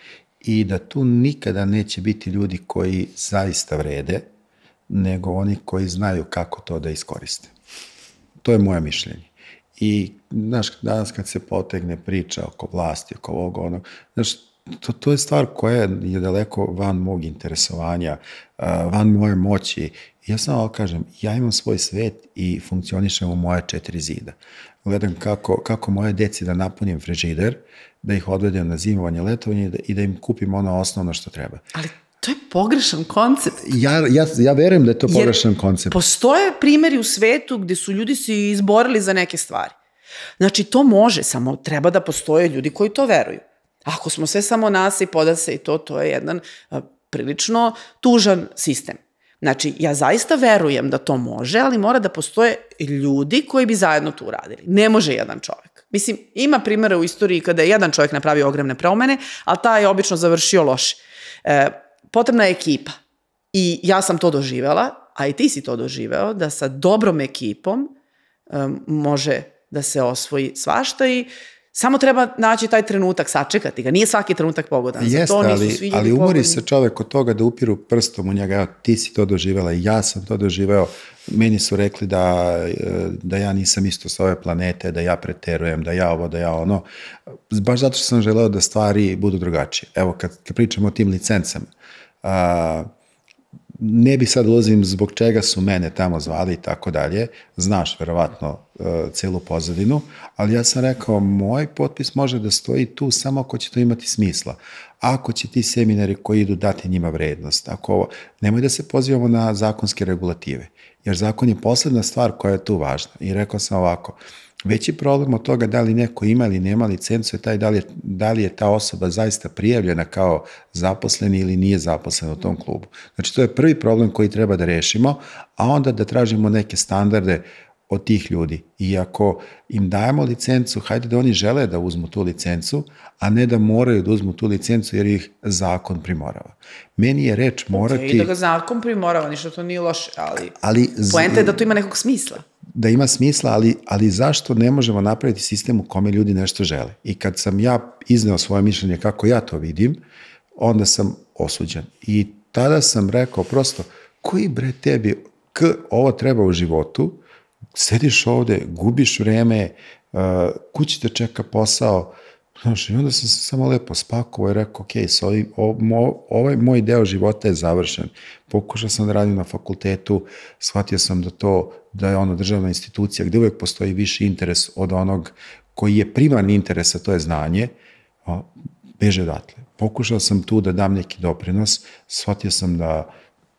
I da tu nikada neće biti ljudi koji zaista vrede, nego oni koji znaju kako to da iskoriste. To je moje mišljenje. I, znaš, danas kad se potegne priča oko vlasti, oko ovog, onog, znaš, to, to je stvar koja je daleko van mog interesovanja, van moje moći. Ja samo kažem, ja imam svoj svet i funkcionišem u moje četiri zida. Gledam kako, kako moje deci da napunim frižider, da ih odvedem na zimovanje, letovanje i da im kupim ono osnovno što treba. Ali to je pogrešan koncept. Ja, ja, ja verujem da je to pogrešan Jer koncept. Postoje primjeri u svetu gde su ljudi se izborili za neke stvari. Znači, to može, samo treba da postoje ljudi koji to veruju. Ako smo sve samo nas i podase i to, to je jedan a, prilično tužan sistem. Znači, ja zaista verujem da to može, ali mora da postoje ljudi koji bi zajedno to uradili. Ne može jedan čovjek. Mislim, ima primjera u istoriji kada je jedan čovjek napravio ogromne promene, ali taj je obično završio loše. E, potrebna je ekipa. I ja sam to doživela, a i ti si to doživeo, da sa dobrom ekipom um, može da se osvoji svašta i samo treba naći taj trenutak, sačekati ga. Nije svaki trenutak pogodan. Jeste, Zato nisu ali, svi ljudi ali umori pogodni. se čovek od toga da upiru prstom u njega. Evo, ti si to doživela, ja sam to doživeo. Meni su rekli da, da ja nisam isto s ove planete, da ja preterujem, da ja ovo, da ja ono. Baš zato što sam želeo da stvari budu drugačije. Evo, kad, kad pričamo o tim licencama, a, ne bi sad ulazim zbog čega su mene tamo zvali i tako dalje, znaš verovatno celu pozadinu, ali ja sam rekao, moj potpis može da stoji tu samo ako će to imati smisla. Ako će ti seminari koji idu dati njima vrednost, ako ovo, nemoj da se pozivamo na zakonske regulative, jer zakon je posledna stvar koja je tu važna. I rekao sam ovako, veći problem od toga da li neko ima ili nema licencu je taj da li je, da li je ta osoba zaista prijavljena kao zaposleni ili nije zaposlena u tom klubu. Znači, to je prvi problem koji treba da rešimo, a onda da tražimo neke standarde od tih ljudi. I ako im dajemo licencu, hajde da oni žele da uzmu tu licencu, a ne da moraju da uzmu tu licencu jer ih zakon primorava. Meni je reč morati... Okay, i da ga zakon primorava, ništa to nije loše, ali, ali poenta je da to ima nekog smisla. Da ima smisla, ali, ali zašto ne možemo napraviti sistem u kome ljudi nešto žele? I kad sam ja izneo svoje mišljenje kako ja to vidim, onda sam osuđen. I tada sam rekao prosto, koji bre tebi k ovo treba u životu, sediš ovde, gubiš vreme, uh, kući te čeka posao, znaš, i onda sam se samo lepo spakovao i rekao, ok, so ovim, ovo, ovaj moj deo života je završen. Pokušao sam da radim na fakultetu, shvatio sam da to, da je ono državna institucija gde uvek postoji viši interes od onog koji je primarni interes, a to je znanje, o, beže odatle. Pokušao sam tu da dam neki doprinos, shvatio sam da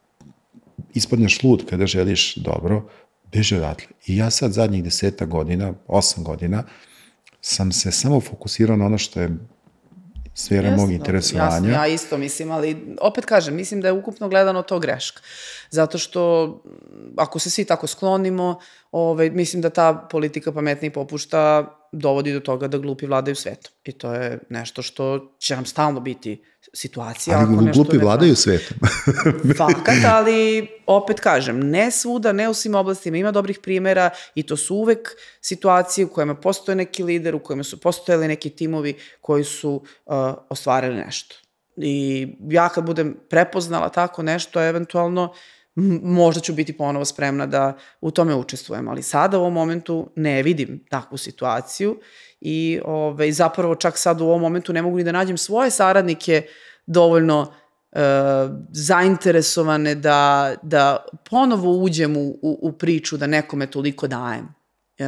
ispadneš lud kada želiš dobro, beže odatle. I ja sad zadnjih deseta godina, osam godina, sam se samo fokusirao na ono što je sfera mog interesovanja. Jasno, ja isto mislim, ali opet kažem, mislim da je ukupno gledano to greška. Zato što ako se svi tako sklonimo, ovaj, mislim da ta politika pametna i popušta dovodi do toga da glupi vladaju svetom. I to je nešto što će nam stalno biti situacija. Ali ako glupi vladaju svetom. Fakat, ali opet kažem, ne svuda, ne u svim oblastima, ima dobrih primjera i to su uvek situacije u kojima postoje neki lider, u kojima su postojali neki timovi koji su uh, ostvarili nešto. I ja kad budem prepoznala tako nešto, eventualno možda ću biti ponovo spremna da u tome učestvujem, ali sada u ovom momentu ne vidim takvu situaciju i ove, zapravo čak sad u ovom momentu ne mogu ni da nađem svoje saradnike dovoljno e, zainteresovane da, da ponovo uđem u, u, u priču da nekome toliko dajem. E,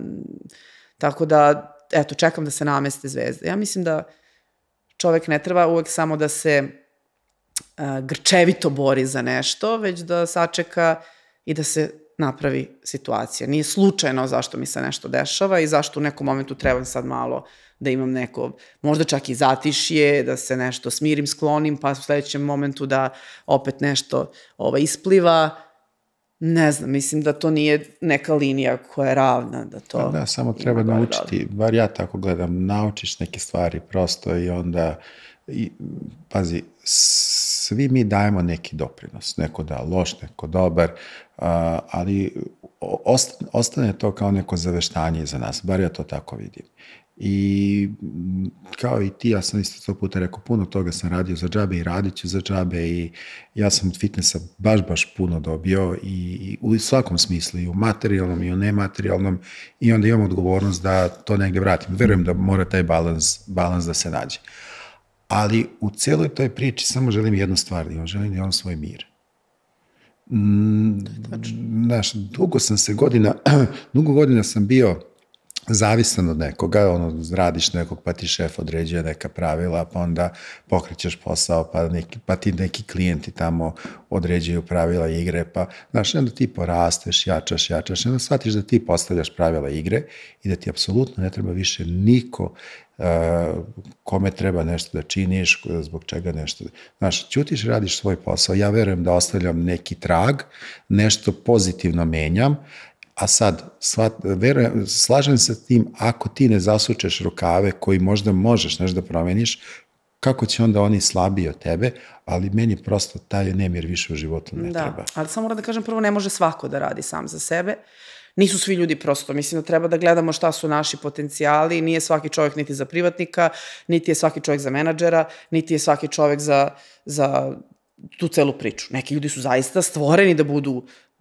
tako da, eto, čekam da se nameste zvezde. Ja mislim da čovek ne treba uvek samo da se grčevito bori za nešto, već da sačeka i da se napravi situacija. Nije slučajno zašto mi se nešto dešava i zašto u nekom momentu trebam sad malo da imam neko, možda čak i zatišje, da se nešto smirim, sklonim, pa u sledećem momentu da opet nešto ovaj, ispliva. ne znam, mislim da to nije neka linija koja je ravna. Da, to da, samo treba naučiti, bar ja tako gledam, naučiš neke stvari prosto i onda, i, pazi, svi mi dajemo neki doprinos, neko da loš, neko dobar, a, ali ostane to kao neko zaveštanje iza nas, bar ja to tako vidim. I kao i ti, ja sam isto sto puta rekao, puno toga sam radio za džabe i radit ću za džabe i ja sam od fitnessa baš, baš puno dobio i u svakom smislu, i u materijalnom i u nematerijalnom, i onda imam odgovornost da to negde vratim. Verujem da mora taj balans, balans da se nađe. Ali u celoj toj priči samo želim jednu stvar da imam, želim da imam svoj mir. Znaš, dugo sam se godina, dugo godina sam bio zavisan od nekoga, ono, radiš nekog, pa ti šef određuje neka pravila, pa onda pokrećeš posao, pa, neki, pa ti neki klijenti tamo određuju pravila igre, pa, znaš, onda ti porasteš, jačaš, jačaš, onda shvatiš da ti postavljaš pravila igre i da ti apsolutno ne treba više niko uh, kome treba nešto da činiš, zbog čega nešto. Znaš, ćutiš, radiš svoj posao, ja verujem da ostavljam neki trag, nešto pozitivno menjam, a sad, svat, verujem, slažem se s tim, ako ti ne zasučeš rukave koji možda možeš nešto da promeniš, kako će onda oni slabiji od tebe, ali meni prosto taj nemir više u životu ne da, treba. Ali samo moram da kažem, prvo ne može svako da radi sam za sebe. Nisu svi ljudi prosto, mislim da treba da gledamo šta su naši potencijali, nije svaki čovjek niti za privatnika, niti je svaki čovjek za menadžera, niti je svaki čovjek za, za tu celu priču. Neki ljudi su zaista stvoreni da budu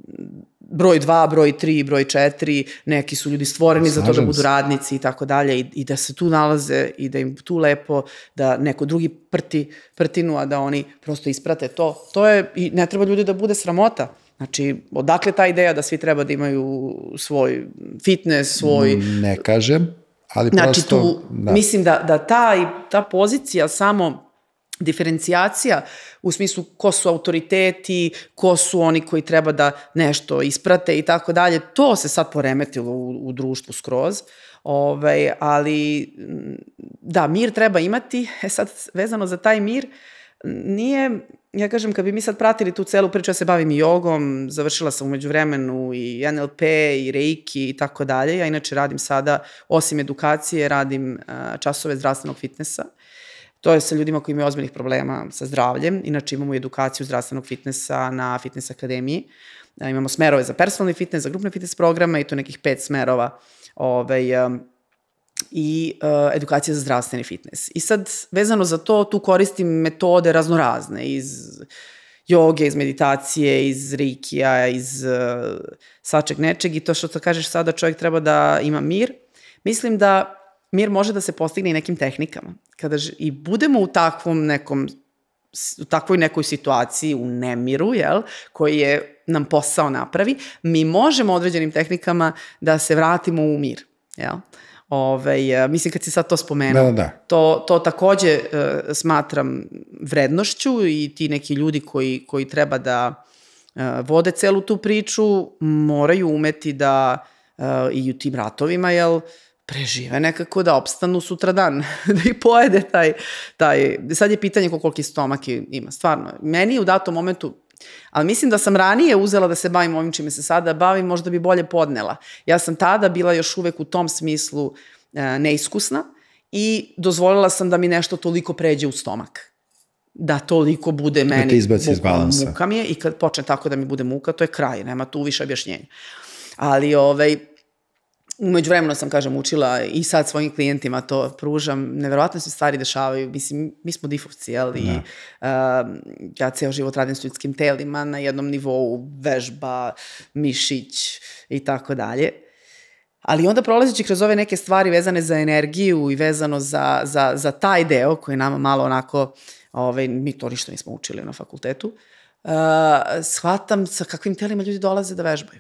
broj dva, broj tri, broj četiri, neki su ljudi stvoreni za to da budu radnici i tako dalje i da se tu nalaze i da im tu lepo, da neko drugi prti, prtinu, a da oni prosto isprate to. To je, i ne treba ljudi da bude sramota. Znači, odakle ta ideja da svi treba da imaju svoj fitness, svoj... Ne kažem, ali znači, prosto... Tu, da. Mislim da, da ta, ta pozicija samo diferencijacija u smislu ko su autoriteti, ko su oni koji treba da nešto isprate i tako dalje, to se sad poremetilo u, u društvu skroz. Ove, ali da, mir treba imati. E sad, vezano za taj mir, nije, ja kažem, kad bi mi sad pratili tu celu priču, ja se bavim i jogom, završila sam umeđu vremenu i en el pe i reiki i tako dalje. Ja inače radim sada, osim edukacije, radim časove zdravstvenog fitnessa. To je sa ljudima koji imaju ozbiljnih problema sa zdravljem. Inače imamo edukaciju zdravstvenog fitnessa na Fitness akademiji. Imamo smerove za personalni fitness, za grupne fitness programe i to nekih pet smerova ovaj, um, i uh, edukacija za zdravstveni fitness. I sad, vezano za to, tu koristim metode raznorazne iz joge, iz meditacije, iz reikija, iz uh, svačeg nečeg i to što kažeš sada, čovjek treba da ima mir. Mislim da mir može da se postigne i nekim tehnikama. Kada i budemo u takvom nekom, u takvoj nekoj situaciji, u nemiru, jel, koji je nam posao napravi, mi možemo određenim tehnikama da se vratimo u mir, jel? Ove, mislim, kad si sad to spomenuo, da, da. To, to takođe uh, smatram vrednošću i ti neki ljudi koji, koji treba da uh, vode celu tu priču, moraju umeti da uh, i u tim ratovima, jel, prežive nekako, da opstanu sutra dan, da ih pojede taj, taj, sad je pitanje koliki stomak ima, stvarno, meni u datom momentu, ali mislim da sam ranije uzela da se bavim ovim čime se sada bavim, možda bi bolje podnela. Ja sam tada bila još uvek u tom smislu e, neiskusna i dozvolila sam da mi nešto toliko pređe u stomak. Da toliko bude meni, da te izbaci iz balansa. Muka mi je i kad počne tako da mi bude muka, to je kraj, nema tu više objašnjenja. Ali, ovaj, umeđu vremenu sam, kažem, učila i sad svojim klijentima to pružam. Neverovatno se stvari dešavaju. Mislim, mi smo difovci, jel? I uh, ja ceo život radim s ljudskim telima na jednom nivou, vežba, mišić i tako dalje. Ali onda prolazeći kroz ove neke stvari vezane za energiju i vezano za, za, za taj deo koji nama malo onako, ovaj, mi to ništa nismo učili na fakultetu, uh, shvatam sa kakvim telima ljudi dolaze da vežbaju.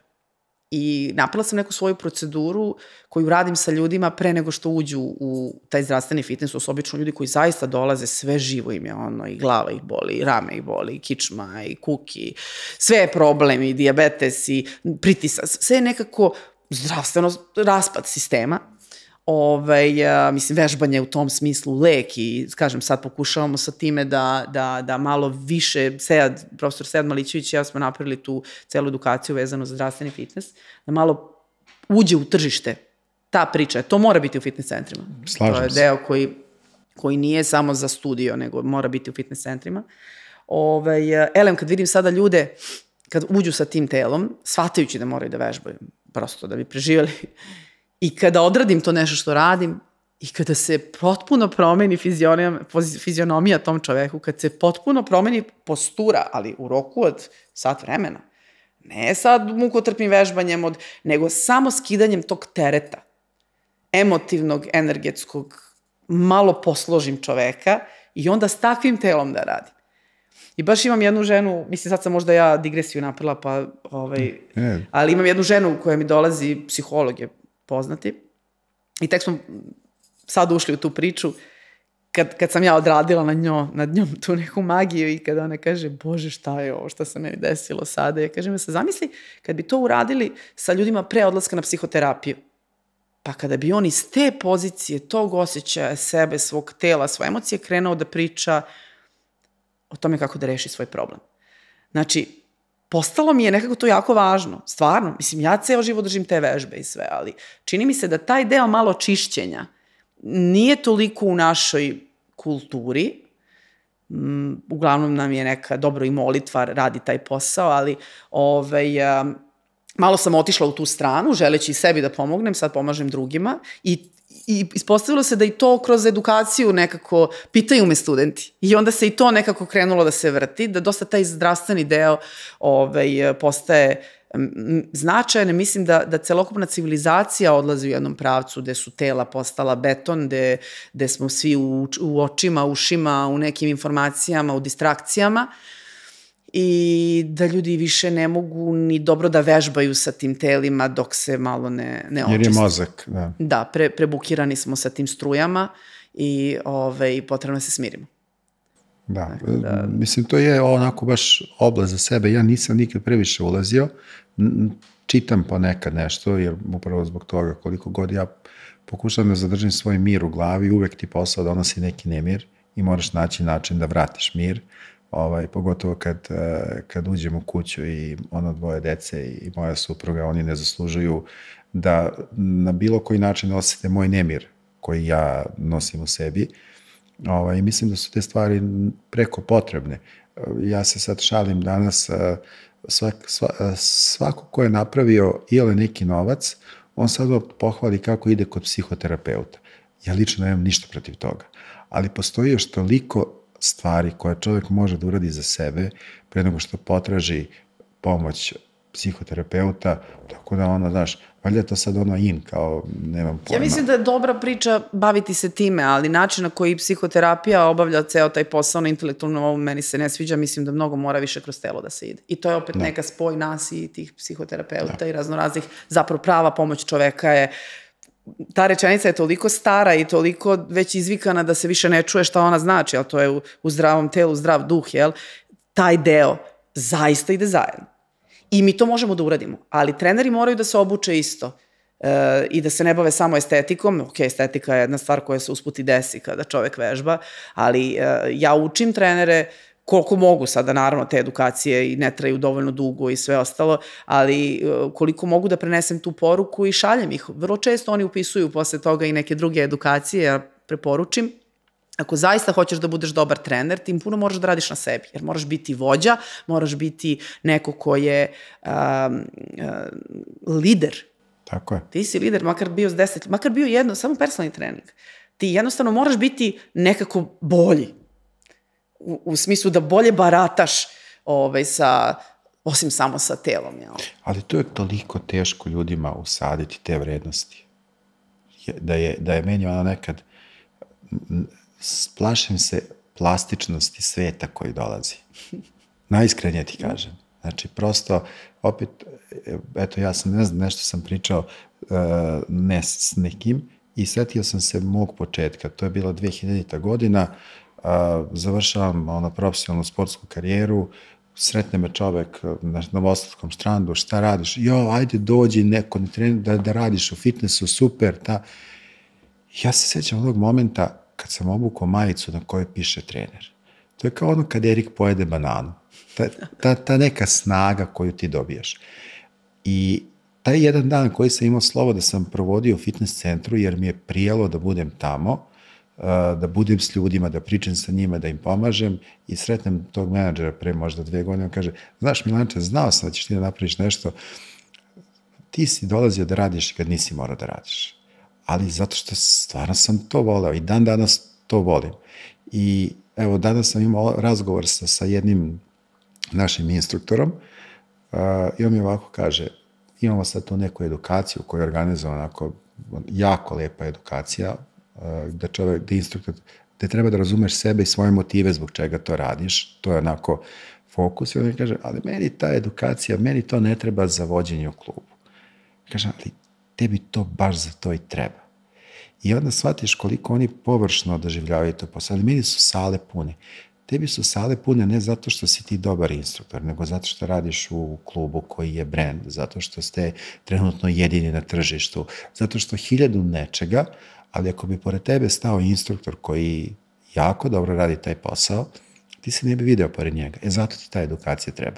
I napravila sam neku svoju proceduru koju radim sa ljudima pre nego što uđu u taj zdravstveni fitness, osobično ljudi koji zaista dolaze, sve živo im je ono, i glava ih boli, i rame ih boli, i kičma, i kuki, sve je problem, i dijabetes, i pritisak, sve je nekako zdravstveno raspad sistema. Ovaj, a, mislim, vežbanje u tom smislu lek i, kažem, sad pokušavamo sa time da, da, da malo više, Sead, profesor Sead Malićević i ja smo napravili tu celu edukaciju vezanu za zdravstveni fitness, da malo uđe u tržište ta priča. To mora biti u fitness centrima. Slažem to je se. deo koji, koji nije samo za studio, nego mora biti u fitness centrima. Ovaj, elem, kad vidim sada ljude, kad uđu sa tim telom, shvatajući da moraju da vežbaju, prosto da bi preživjeli, i kada odradim to nešto što radim, i kada se potpuno promeni fizionomija tom čoveku, kad se potpuno promeni postura, ali u roku od sat vremena, ne sad mukotrpnim vežbanjem, od, nego samo skidanjem tog tereta, emotivnog, energetskog, malo posložim čoveka i onda s takvim telom da radim. I baš imam jednu ženu, mislim sad sam možda ja digresiju napravila, pa, ovaj, ne. ali imam jednu ženu koja mi dolazi, psiholog je poznati, i tek smo sad ušli u tu priču, kad, kad sam ja odradila na njom, nad njom tu neku magiju i kada ona kaže, Bože, šta je ovo, šta se meni desilo sada? Ja kažem, ja se zamisli kad bi to uradili sa ljudima pre odlaska na psihoterapiju. Pa kada bi on iz te pozicije, tog osjećaja sebe, svog tela, svoje emocije krenuo da priča o tome kako da reši svoj problem. Znači, postalo mi je nekako to jako važno. Stvarno, mislim, ja ceo život držim te vežbe i sve, ali čini mi se da taj deo malo čišćenja nije toliko u našoj kulturi. Mm, uglavnom nam je neka dobro i molitva radi taj posao, ali ovaj, um, malo sam otišla u tu stranu, želeći i sebi da pomognem, sad pomažem drugima i I ispostavilo se da i to kroz edukaciju nekako pitaju me studenti. I onda se i to nekako krenulo da se vrti, da dosta taj zdravstveni deo ovaj, postaje značajan. Mislim da, da celokupna civilizacija odlazi u jednom pravcu gde su tela postala beton, gde, gde smo svi u, u očima, ušima, u nekim informacijama, u distrakcijama. I da ljudi više ne mogu ni dobro da vežbaju sa tim telima dok se malo ne, ne očiste. Jer je mozak, da. Da, pre, prebukirani smo sa tim strujama i ovaj, potrebno se smirimo. Da. da, mislim, to je onako baš oblast za sebe. Ja nisam nikad previše ulazio, čitam ponekad nešto, jer upravo zbog toga koliko god ja pokušam da zadržim svoj mir u glavi, uvek ti posao donosi neki nemir i moraš naći način da vratiš mir. Ovaj, pogotovo kad, kad uđem u kuću i ono dvoje dece i moja supruga, oni ne zaslužuju da na bilo koji način osete moj nemir koji ja nosim u sebi. Ovaj, mislim da su te stvari preko potrebne. Ja se sad šalim danas, svak, sva, svako ko je napravio iole neki novac, on sad pohvali kako ide kod psihoterapeuta. Ja lično nemam ništa protiv toga. Ali postoji još toliko stvari koje čovjek može da uradi za sebe pre nego što potraži pomoć psihoterapeuta, tako da ono, znaš, valjda je to sad ono in, kao, nemam pojma. Ja mislim da je dobra priča baviti se time, ali način na koji psihoterapija obavlja ceo taj posao na intelektualnom ovom meni se ne sviđa, mislim da mnogo mora više kroz telo da se ide. I to je opet da. Neka spoj nas i tih psihoterapeuta da. I raznoraznih, zapravo prava pomoć čoveka je, ta rečenica je toliko stara i toliko već izvikana da se više ne čuje šta ona znači, ali to je u, u zdravom telu, zdrav duh, jel? Taj deo zaista ide zajedno. I mi to možemo da uradimo, ali treneri moraju da se obuče isto e, i da se ne bave samo estetikom. Ok, estetika je jedna stvar koja se usputi desi kada čovek vežba, ali e, ja učim trenere koliko mogu sada, naravno, te edukacije i ne traju dovoljno dugo i sve ostalo, ali koliko mogu da prenesem tu poruku i šaljem ih. Vrlo često oni upisuju posle toga i neke druge edukacije, ja preporučim. Ako zaista hoćeš da budeš dobar trener, ti puno moraš da radiš na sebi, jer moraš biti vođa, moraš biti neko ko je um, uh, lider. Tako je. Ti si lider, makar bio s deset, makar bio jedno, samo personalni trening. Ti jednostavno moraš biti nekako bolji. U, u smislu da bolje barataš ovaj, sa, osim samo sa telom. Jel? Ali to je toliko teško ljudima usaditi te vrednosti. Da je, da je meni ono nekad, plašim se plastičnosti sveta koji dolazi. Najiskrenije ti kažem. Znači, prosto, opet, eto, ja sam, ne znam, nešto sam pričao uh, ne s nekim i setio sam se mog početka. To je bila dve hiljadita godina, Uh, završavam ono, profesionalnu sportsku karijeru, sretne me čovek na Novosadskom strandu, šta radiš? Jo, ajde dođi neko da, da radiš u fitnessu, super, ta. Ja se sjećam onog momenta kad sam obukao majicu na kojoj piše trener. To je kao ono kad Erik pojede bananu. Ta, ta, ta neka snaga koju ti dobijaš. I taj jedan dan koji sam imao slovo da sam provodio u fitness centru, jer mi je prijelo da budem tamo, da budem s ljudima, da pričam sa njima, da im pomažem i sretnem tog menadžera pre možda dve godine, on kaže, znaš Milanče, znao sam da ćeš ti da napraviš nešto, ti si dolazio da radiš kad nisi morao da radiš. Ali zato što stvarno sam to voleo i dan danas to volim. I evo, danas sam imao razgovor sa, sa jednim našim instruktorom uh, i on mi ovako kaže, imamo sad tu neku edukaciju koju je organizovala onako jako lepa edukacija, da čovjek, da instruktor, da treba da razumeš sebe i svoje motive zbog čega to radiš, to je onako fokus i on mi kaže, ali meni ta edukacija, meni to ne treba za vođenje u klubu. Kaže, ali tebi to baš za to i treba. I onda shvatiš koliko oni površno doživljavaju to posao, ali meni su sale pune. Tebi su sale pune ne zato što si ti dobar instruktor, nego zato što radiš u klubu koji je brand, zato što ste trenutno jedini na tržištu, zato što hiljadu nečega, ali ako bi pored tebe stao instruktor koji jako dobro radi taj posao, ti se ne bi video pored njega. E, zato ti ta edukacija treba.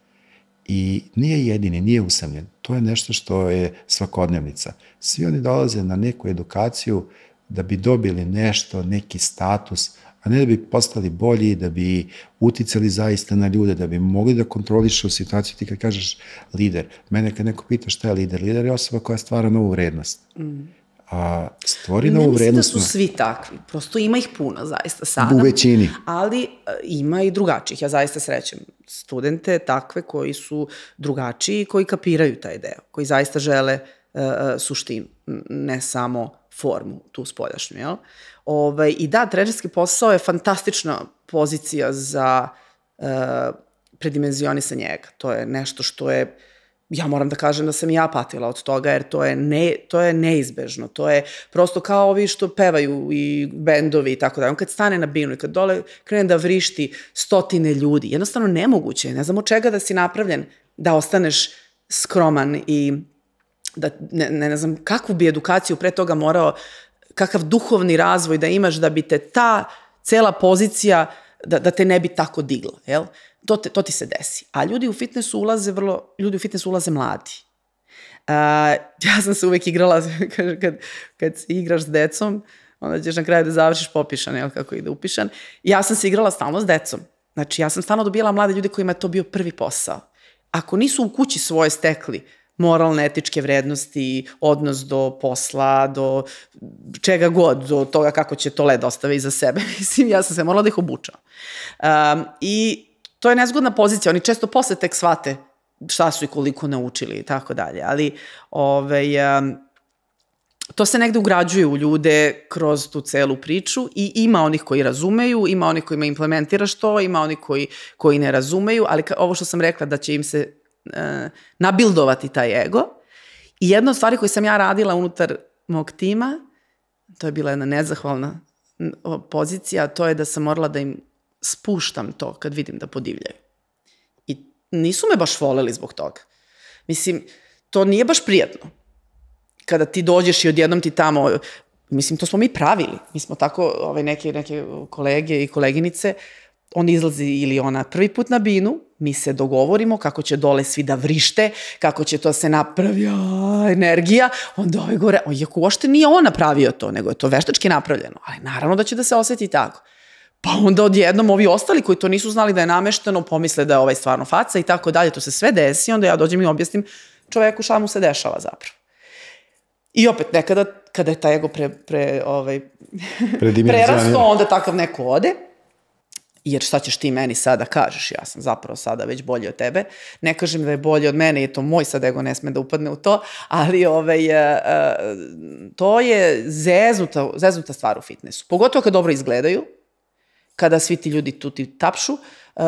I nije jedini, nije usamljen. To je nešto što je svakodnevnica. Svi oni dolaze na neku edukaciju da bi dobili nešto, neki status, a ne da bi postali bolji, da bi uticali zaista na ljude, da bi mogli da kontrolišu situaciju. Ti kad kažeš lider, mene kad neko pita šta je lider, lider je osoba koja stvara novu vrednost. Mm. A stvori novu vrednost. Ne mislim da su svi takvi, prosto ima ih puno zaista sada. U većini. Ali ima i drugačijih, ja zaista srećem studente takve koji su drugačiji, koji kapiraju taj deo, koji zaista žele uh, suštinu, ne samo formu, tu spoljašnju, jel? Ovaj, I da, trenerski posao je fantastična pozicija za uh, predimenzionisanje njega. To je nešto što je, ja moram da kažem da sam i ja patila od toga, jer to je, ne, to je neizbežno. To je prosto kao ovi što pevaju i bendovi i tako da. On kad stane na binu i kad dole krene da vrišti stotine ljudi, jednostavno nemoguće je. Ne znam od čega da si napravljen da ostaneš skroman i da ne, ne, ne znam kakvu bi edukaciju pre toga morao, kakav duhovni razvoj da imaš da bi te ta cela pozicija, da, da te ne bi tako digla, jel? To, te, to ti se desi. A ljudi u fitnessu ulaze vrlo, ljudi u fitnessu ulaze mladi. Uh, ja sam se uvek igrala, kad, kad se igraš s decom, onda ćeš na kraju da završiš popišan, jel, kako ide upišan. Ja sam se igrala stalno s decom. Znači, ja sam stalno dobijala mlade ljude kojima je to bio prvi posao. Ako nisu u kući svoje stekli moralne, etičke vrednosti, odnos do posla, do čega god, do toga kako će to led ostave iza sebe. Mislim, ja sam se morala da ih obučam. Um, I to je nezgodna pozicija. Oni često posle tek shvate šta su i koliko naučili i tako dalje. Ali ovaj, um, to se negde ugrađuje u ljude kroz tu celu priču i ima onih koji razumeju, ima onih kojima implementiraš to, ima onih koji, koji ne razumeju, ali ka, ovo što sam rekla da će im se nabildovati taj ego. I jedna od stvari koju sam ja radila unutar mog tima, to je bila jedna nezahvalna pozicija, to je da sam morala da im spuštam to kad vidim da podivljaju. I nisu me baš voleli zbog toga. Mislim, to nije baš prijatno. Kada ti dođeš i odjednom ti tamo, mislim, to smo mi pravili. Mi smo tako, ovaj, neke, neke kolege i koleginice, on izlazi ili ona prvi put na binu, mi se dogovorimo kako će dole svi da vrište, kako će to se napravi, a, energija, onda ovaj gore, iako uopšte nije on napravio to, nego je to veštački napravljeno, ali naravno da će da se osjeti tako. Pa onda odjednom ovi ostali koji to nisu znali da je namešteno, pomisle da je ovaj stvarno faca i tako dalje, to se sve desi, onda ja dođem i objasnim čoveku šta mu se dešava zapravo. I opet nekada, kada je taj ego pre, pre, ovaj, prerasto, onda takav neko ode, jer šta ćeš ti meni sada kažeš, ja sam zapravo sada već bolji od tebe, ne kažem da je bolji od mene i to moj sad ego ne sme da upadne u to, ali ovaj, to je zeznuta, zeznuta stvar u fitnessu, pogotovo kad dobro izgledaju, kada svi ti ljudi tu ti tapšu,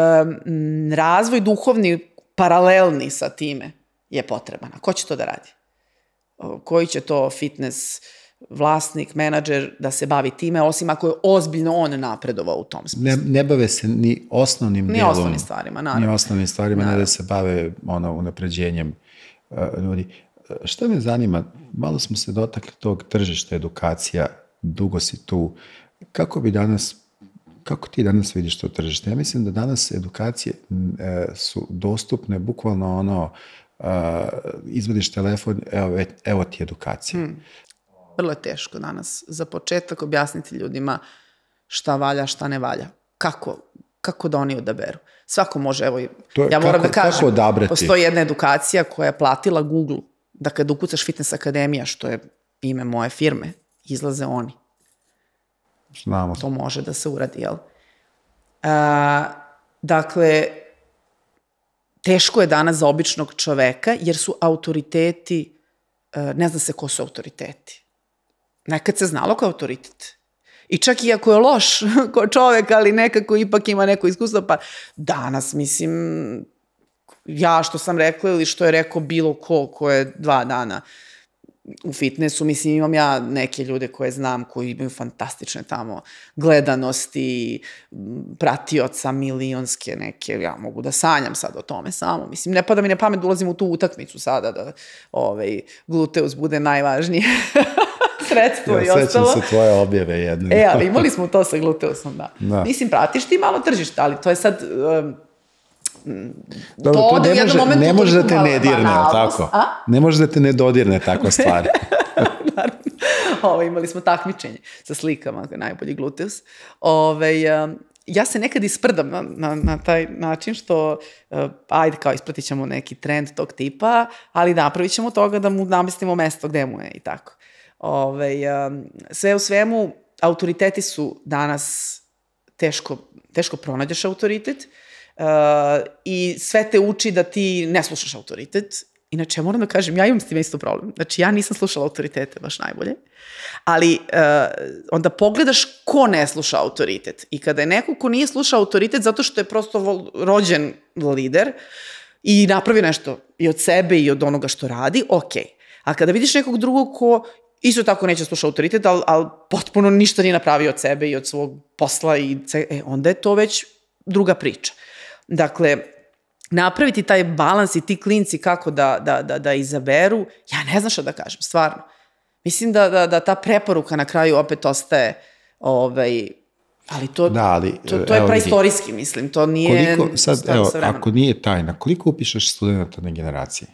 razvoj duhovni paralelni sa time je potreban. A ko će to da radi? Koji će to fitness vlasnik, menadžer da se bavi time, osim ako je ozbiljno on napredovao u tom smislu. Ne, ne bave se ni osnovnim ni dijelom. Ni osnovnim stvarima, naravno. Ni osnovnim stvarima, naravno. Ne da se bave ono, unapređenjem uh, ljudi. Šta me zanima, malo smo se dotakli tog tržišta edukacija dugo si tu. Kako bi danas, kako ti danas vidiš to tržište? Ja mislim da danas edukacije e, su dostupne bukvalno ono, e, izvadiš telefon, evo, evo ti edukacija. Hmm. Vrlo je teško danas za početak objasniti ljudima šta valja, šta ne valja. Kako? Kako da oni odaberu? Svako može, evo, je, ja moram kako, da kažem, postoji jedna edukacija koja je platila Google, da kada ukucaš Fitness Akademija, što je ime moje firme, izlaze oni. Znamo. To može da se uradi, jel? A, dakle, teško je danas za običnog čoveka, jer su autoriteti, ne zna se ko su autoriteti. Nekad se znalo ko je autoritet. I čak i ako je loš ko čovek, ali nekako ipak ima neko iskustvo, pa danas, mislim, ja što sam rekla ili što je rekao bilo ko, ko je dva dana u fitnessu, mislim, imam ja neke ljude koje znam, koji imaju fantastične tamo gledanosti, pratioca, milionske neke, ja mogu da sanjam sad o tome samo, mislim, ne pada mi na pamet da ulazim u tu utakmicu sada, da ovaj, gluteus bude najvažnije sredstvo ja, i ostalo. Ja, sećam se tvoje objave jedne. E, ali imali smo to sa gluteosom, da. da. Mislim, pratiš ti malo tržište, ali to je sad... Um, Dobro, to, to ne, može, momentu, ne može da te ne dirne, tako? A? Ne može da te ne dodirne takva stvari. Naravno. Ove, imali smo takmičenje sa slikama, najbolji gluteus. Ove, um, ja se nekad isprdam na, na, na taj način što, uh, ajde kao ispratit ćemo neki trend tog tipa, ali napravit ćemo toga da mu namestimo mesto gde mu je i tako. Ove, um, sve u svemu, autoriteti su danas teško, teško pronađeš autoritet, Uh, i sve te uči da ti ne slušaš autoritet. Inače, ja moram da kažem, ja imam s tim isto problem. Znači, ja nisam slušala autoritete baš najbolje, ali uh, onda pogledaš ko ne sluša autoritet. I kada je neko ko nije slušao autoritet zato što je prosto rođen lider i napravi nešto i od sebe i od onoga što radi, ok. A kada vidiš nekog drugog ko isto tako neće slušati autoritet, ali, ali potpuno ništa nije napravio od sebe i od svog posla, i, e, onda je to već druga priča. Dakle, napraviti taj balans i ti klinci kako da, da, da, da izaberu, ja ne znam šta da kažem, stvarno. Mislim da, da, da ta preporuka na kraju opet ostaje, ovaj, ali to, da, ali, to, to je praistorijski, mislim, to nije... Koliko, sad, evo, ako nije tajna, koliko upišeš studenta na generaciji?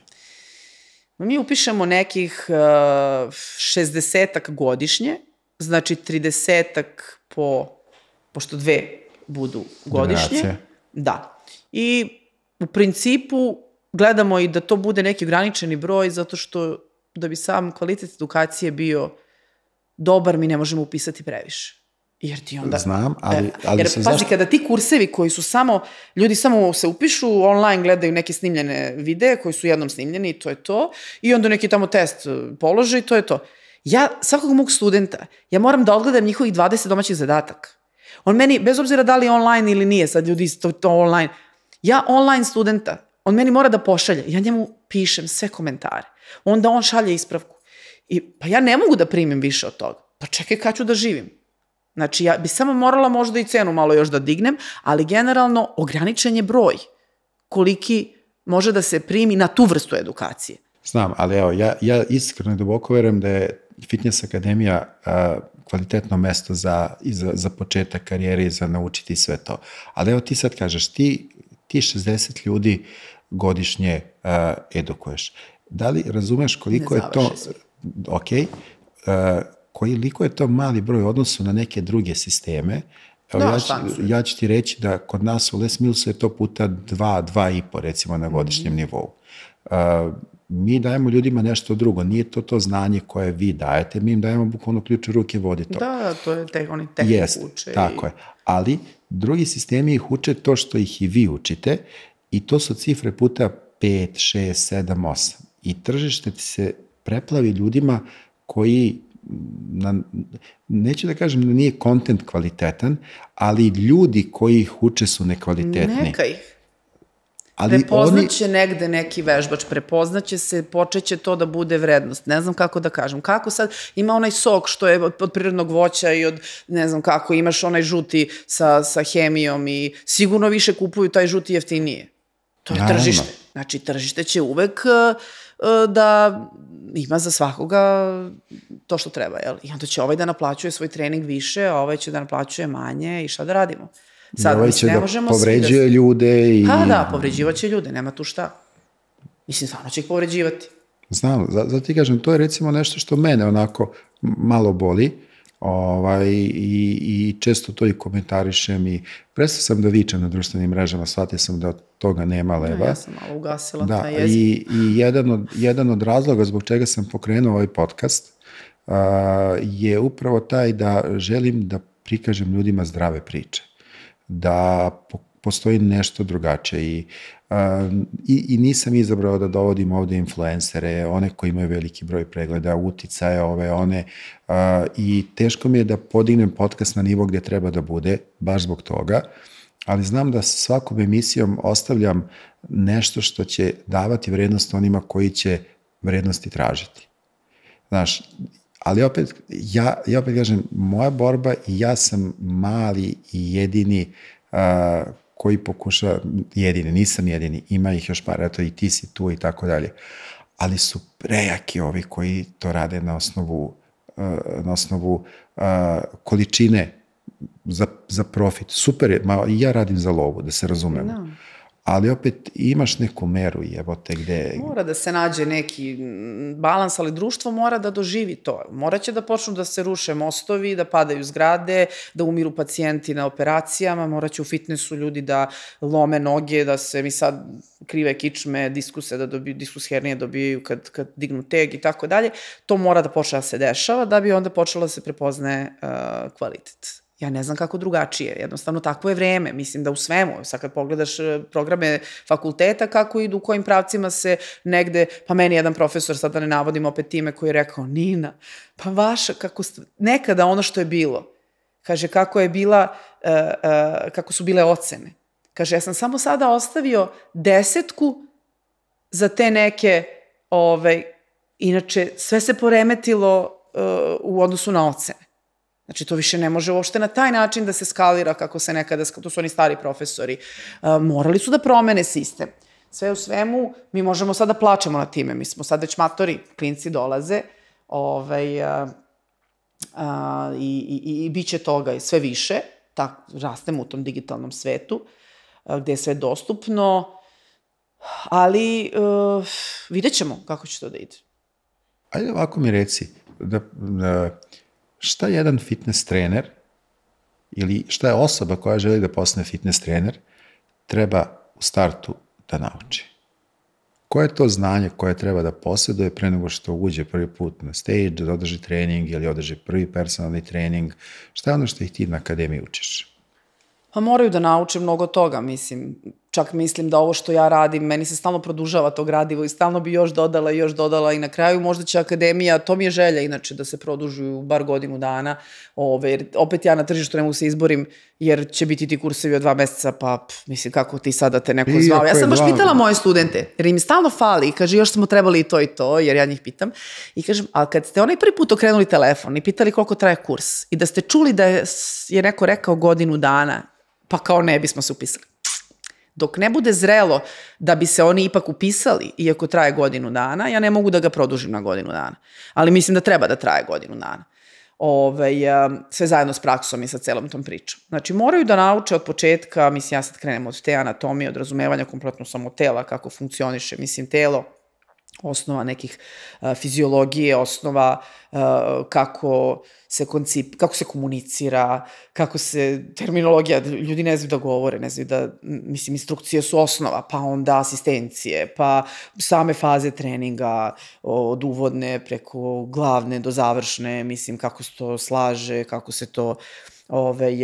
Mi upišemo nekih uh, šezdesetak godišnje, znači tridesetak po, pošto dve budu godišnje. Generacije. Da. I u principu gledamo i da to bude neki ograničeni broj, zato što da bi sam kvalitet edukacije bio dobar, mi ne možemo upisati previše. Jer ti onda... Znam, ali... ali jer, pazi, zašto... kada ti kursevi koji su samo... Ljudi samo se upišu, online gledaju neke snimljene videe koji su jednom snimljeni i to je to. I onda neki tamo test polože i to je to. Ja, svakog mog studenta, ja moram da odgledam njihovih dvadeset domaćih zadataka. On meni, bez obzira da li je online ili nije, sad ljudi to, to online, ja online studenta, on meni mora da pošalje, ja njemu pišem sve komentare, onda on šalje ispravku. I, pa ja ne mogu da primim više od toga. Pa čekaj kad ću da živim. Znači, ja bi samo morala možda i cenu malo još da dignem, ali generalno ograničen je broj koliki može da se primi na tu vrstu edukacije. Znam, ali evo, ja, ja iskreno duboko verujem da je Fitness Akademija a, kvalitetno mesto za, za, za početak karijere i za naučiti sve to. Ali evo ti sad kažeš, ti, ti šezdeset ljudi godišnje uh, edukuješ. Da li razumeš koliko je to... Ok. Uh, koliko je to mali broj u odnosu na neke druge sisteme? Evo, da, ja, ću, ja ću ti reći da kod nas u Les Millsu je to puta dva, dva i po recimo na godišnjem mm-hmm. nivou. Uh, mi dajemo ljudima nešto drugo, nije to to znanje koje vi dajete, mi im dajemo bukvalno ključ u ruke, vodi to. Da, to je te, oni tehniku yes, uče. Tako i... je, ali drugi sistemi ih uče to što ih i vi učite i to su cifre puta pet, šest, sedam, osam. I tržište ti se preplavi ljudima koji, na, neću da kažem da nije kontent kvalitetan, ali ljudi koji ih uče su nekvalitetni. Neka ih. Ali prepoznaće oni... negde neki vežbač, prepoznaće se, počeće to da bude vrednost. Ne znam kako da kažem. Kako sad ima onaj sok što je od, od prirodnog voća i od, ne znam kako, imaš onaj žuti sa, sa hemijom i sigurno više kupuju taj žuti jeftinije. To je Naravno. tržište. Znači, tržište će uvek da ima za svakoga to što treba, jel? I onda će ovaj da naplaćuje svoj trening više, a ovaj će da naplaćuje manje i šta da radimo? Sad, ovaj će da povređuje ljude i... Pa da, povređivaće ljude, nema tu šta. Mislim, stvarno će ih povređivati. Znam, zato ti kažem, to je recimo nešto što mene onako malo boli, ovaj, i, i često to i komentarišem i prestao sam da vičem na društvenim mrežama, shvatio sam da od toga nema leva. Ja sam malo ugasila da, taj jezik. I, i jedan, od, jedan od razloga zbog čega sam pokrenuo ovaj podcast uh, je upravo taj da želim da prikažem ljudima zdrave priče, da po, postoji nešto drugačije i Uh, i, i nisam izabrao da dovodim ovde influencere, one koji imaju veliki broj pregleda, uticaje ove, one, uh, i teško mi je da podignem podcast na nivo gdje treba da bude, baš zbog toga, ali znam da svakom emisijom ostavljam nešto što će davati vrednost onima koji će vrednosti tražiti. Znaš, ali opet, ja, ja opet kažem, moja borba i ja sam mali i jedini uh, koji pokuša, jedini, nisam jedini, ima ih još par, eto i ti si tu i tako dalje, ali su prejaki ovi koji to rade na osnovu, na osnovu količine za, za profit. Super je, ma i ja radim za lovu, da se razumemo. No. Ali opet imaš neku meru jebote gde... Mora da se nađe neki balans, ali društvo mora da doživi to. Mora će da počnu da se ruše mostovi, da padaju zgrade, da umiru pacijenti na operacijama, mora će u fitnessu ljudi da lome noge, da se mi sad krive kičme, diskuse da dobiju, diskus hernije dobijaju kad, kad dignu teg i tako dalje. To mora da počne da se dešava, da bi onda počela da se prepoznaje uh, kvalitet. Ja ne znam kako drugačije, jednostavno takvo je vreme, mislim da u svemu, sad kad pogledaš programe fakulteta kako idu, u kojim pravcima se negde, pa meni jedan profesor, sad da ne navodim opet time, koji je rekao, Nina, pa vaša, kako, nekada ono što je bilo, kaže kako je bila, uh, uh, kako su bile ocene, kaže ja sam samo sada ostavio desetku za te neke, ovaj, inače sve se poremetilo uh, u odnosu na ocene. Znači, to više ne može uopšte na taj način da se skalira kako se nekada, to su oni stari profesori. Uh, morali su da promene sistem. Sve u svemu, mi možemo sad da plačemo na time. Mi smo sad već matori, klinci dolaze, ovaj, uh, uh, i, i, i bit će toga i sve više. Tak, rastemo u tom digitalnom svetu, uh, gde je sve dostupno, ali uh, vidjet ćemo kako će to da ide. Ajde ovako mi reci, da... da... šta jedan fitness trener ili šta je osoba koja želi da postane fitness trener treba u startu da nauči? Koje je to znanje koje treba da posjeduje pre nego što uđe prvi put na stage, da održi trening ili održi prvi personalni trening? Šta je ono što ih ti na akademiji učiš? Pa moraju da nauče mnogo toga, mislim. Čak mislim da ovo što ja radim, meni se stalno produžava to gradivo i stalno bi još dodala i još dodala i na kraju možda će akademija, to mi je želja inače da se produžuju bar godinu dana, ove, jer opet ja na tržištu ne mogu se izborim jer će biti ti kursevi od dva meseca, pa pff, mislim kako ti sada te neko zvao. Ja sam baš pitala moje studente, jer im stalno fali i kaže još smo trebali i to i to, jer ja njih pitam i kažem, ali kad ste onaj prvi put okrenuli telefon i pitali koliko traje kurs i da ste čuli da je, je neko rekao godinu dana, pa kao ne bismo se upisali. Dok ne bude zrelo da bi se oni ipak upisali, iako traje godinu dana, ja ne mogu da ga produžim na godinu dana. Ali mislim da treba da traje godinu dana. Ove, sve zajedno s praksom i sa celom tom pričom. Znači, moraju da nauče od početka, mislim, ja sad krenem od te anatomije, od razumevanja kompletno samo tela, kako funkcioniše, mislim, telo, osnova nekih uh, fiziologije, osnova uh, kako se koncip, kako se komunicira, kako se terminologija, ljudi ne znaju da govore, ne znaju da, mislim, instrukcije su osnova, pa onda asistencije, pa same faze treninga, od uvodne preko glavne do završne, mislim, kako se to slaže, kako se to, ovaj,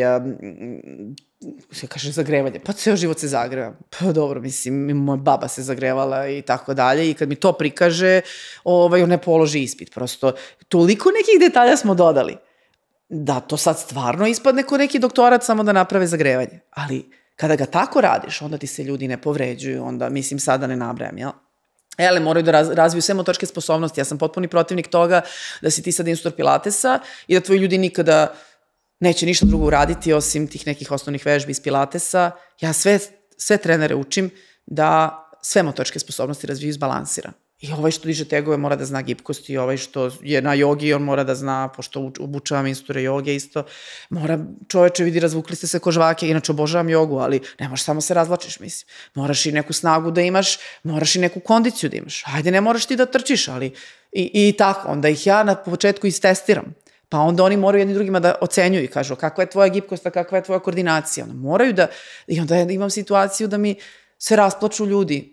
se kaže zagrevanje, pa ceo život se zagreva, pa dobro, mislim, moja baba se zagrevala i tako dalje i kad mi to prikaže, ovaj, on ne položi ispit, prosto toliko nekih detalja smo dodali, da to sad stvarno ispadne ko neki doktorat samo da naprave zagrevanje, ali kada ga tako radiš, onda ti se ljudi ne povređuju, onda, mislim, sada ne nabrajam, jel? Ele, moraju da raz, razviju sve motoričke sposobnosti, ja sam potpuni protivnik toga da si ti sad instruktor pilatesa i da tvoji ljudi nikada neće ništa drugo uraditi osim tih nekih osnovnih vežbi iz pilatesa. Ja sve, sve trenere učim da sve motoričke sposobnosti razviju izbalansirano. I ovaj što diže tegove mora da zna gibkost i ovaj što je na jogi, on mora da zna, pošto obučavam instruktore joge isto, mora, čoveče, vidi, razvukli ste se ko žvake, inače obožavam jogu, ali ne možeš samo se razvlačiš, mislim. Moraš i neku snagu da imaš, moraš i neku kondiciju da imaš. Hajde, ne moraš ti da trčiš, ali i, i tako, onda ih ja na početku istestiram. Pa onda oni moraju jedni drugima da ocenjuju i kažu kakva je tvoja gibkost, kakva je tvoja koordinacija. Onda moraju da, i onda imam situaciju da mi se rasplaču ljudi.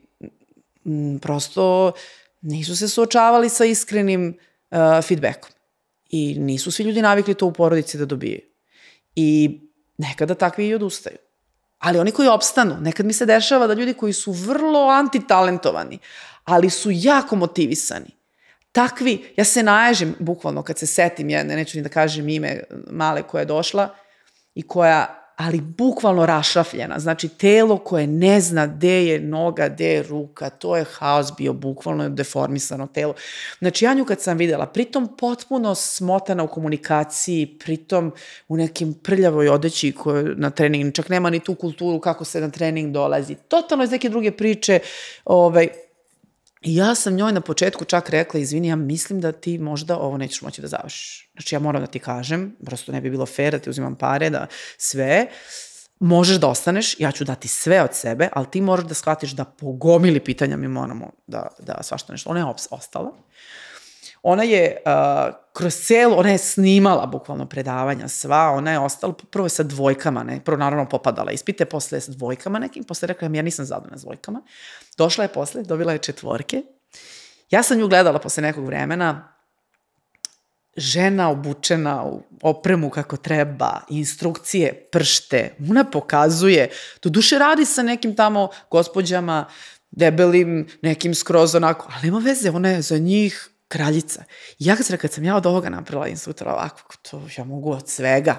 Prosto nisu se suočavali sa iskrenim uh, feedbackom. I nisu svi ljudi navikli to u porodici da dobijaju. I nekada takvi i odustaju. Ali oni koji opstanu, nekad mi se dešava da ljudi koji su vrlo antitalentovani, ali su jako motivisani, takvi, ja se naježim bukvalno kad se setim jedne, neću ni da kažem ime male koja je došla i koja, ali bukvalno rašrafljena, znači telo koje ne zna gde je noga, gde je ruka, to je haos bio, bukvalno je deformisano telo. Znači ja nju kad sam videla, pritom potpuno smotana u komunikaciji, pritom u nekim prljavoj odeći koje na trening, čak nema ni tu kulturu kako se na trening dolazi, totalno iz neke druge priče, ovaj, i ja sam njoj na početku čak rekla, izvini, ja mislim da ti možda ovo nećeš moći da završiš. Znači ja moram da ti kažem, prosto ne bi bilo fair da ti uzimam pare, da sve, možeš da ostaneš, ja ću dati sve od sebe, ali ti moraš da shvatiš da po gomili pitanja mi moramo da, da svašta nešto. Ona je ostala. Ona je uh, kroz celu, ona je snimala bukvalno predavanja sva, ona je ostala prvo sa dvojkama, ne, prvo naravno popadala ispite, posle s dvojkama nekim, posle rekla ja nisam zadovoljna s dvojkama, došla je posle, dobila je četvorke, ja sam nju gledala posle nekog vremena, žena obučena u opremu kako treba, instrukcije, pršte, ona pokazuje, do duše radi sa nekim tamo gospođama, debelim, nekim skroz onako, ali nema veze, ona je za njih kraljica. Ja kad sam, kad sam ja od ovoga napravila instruktora ovako, to ja mogu od svega.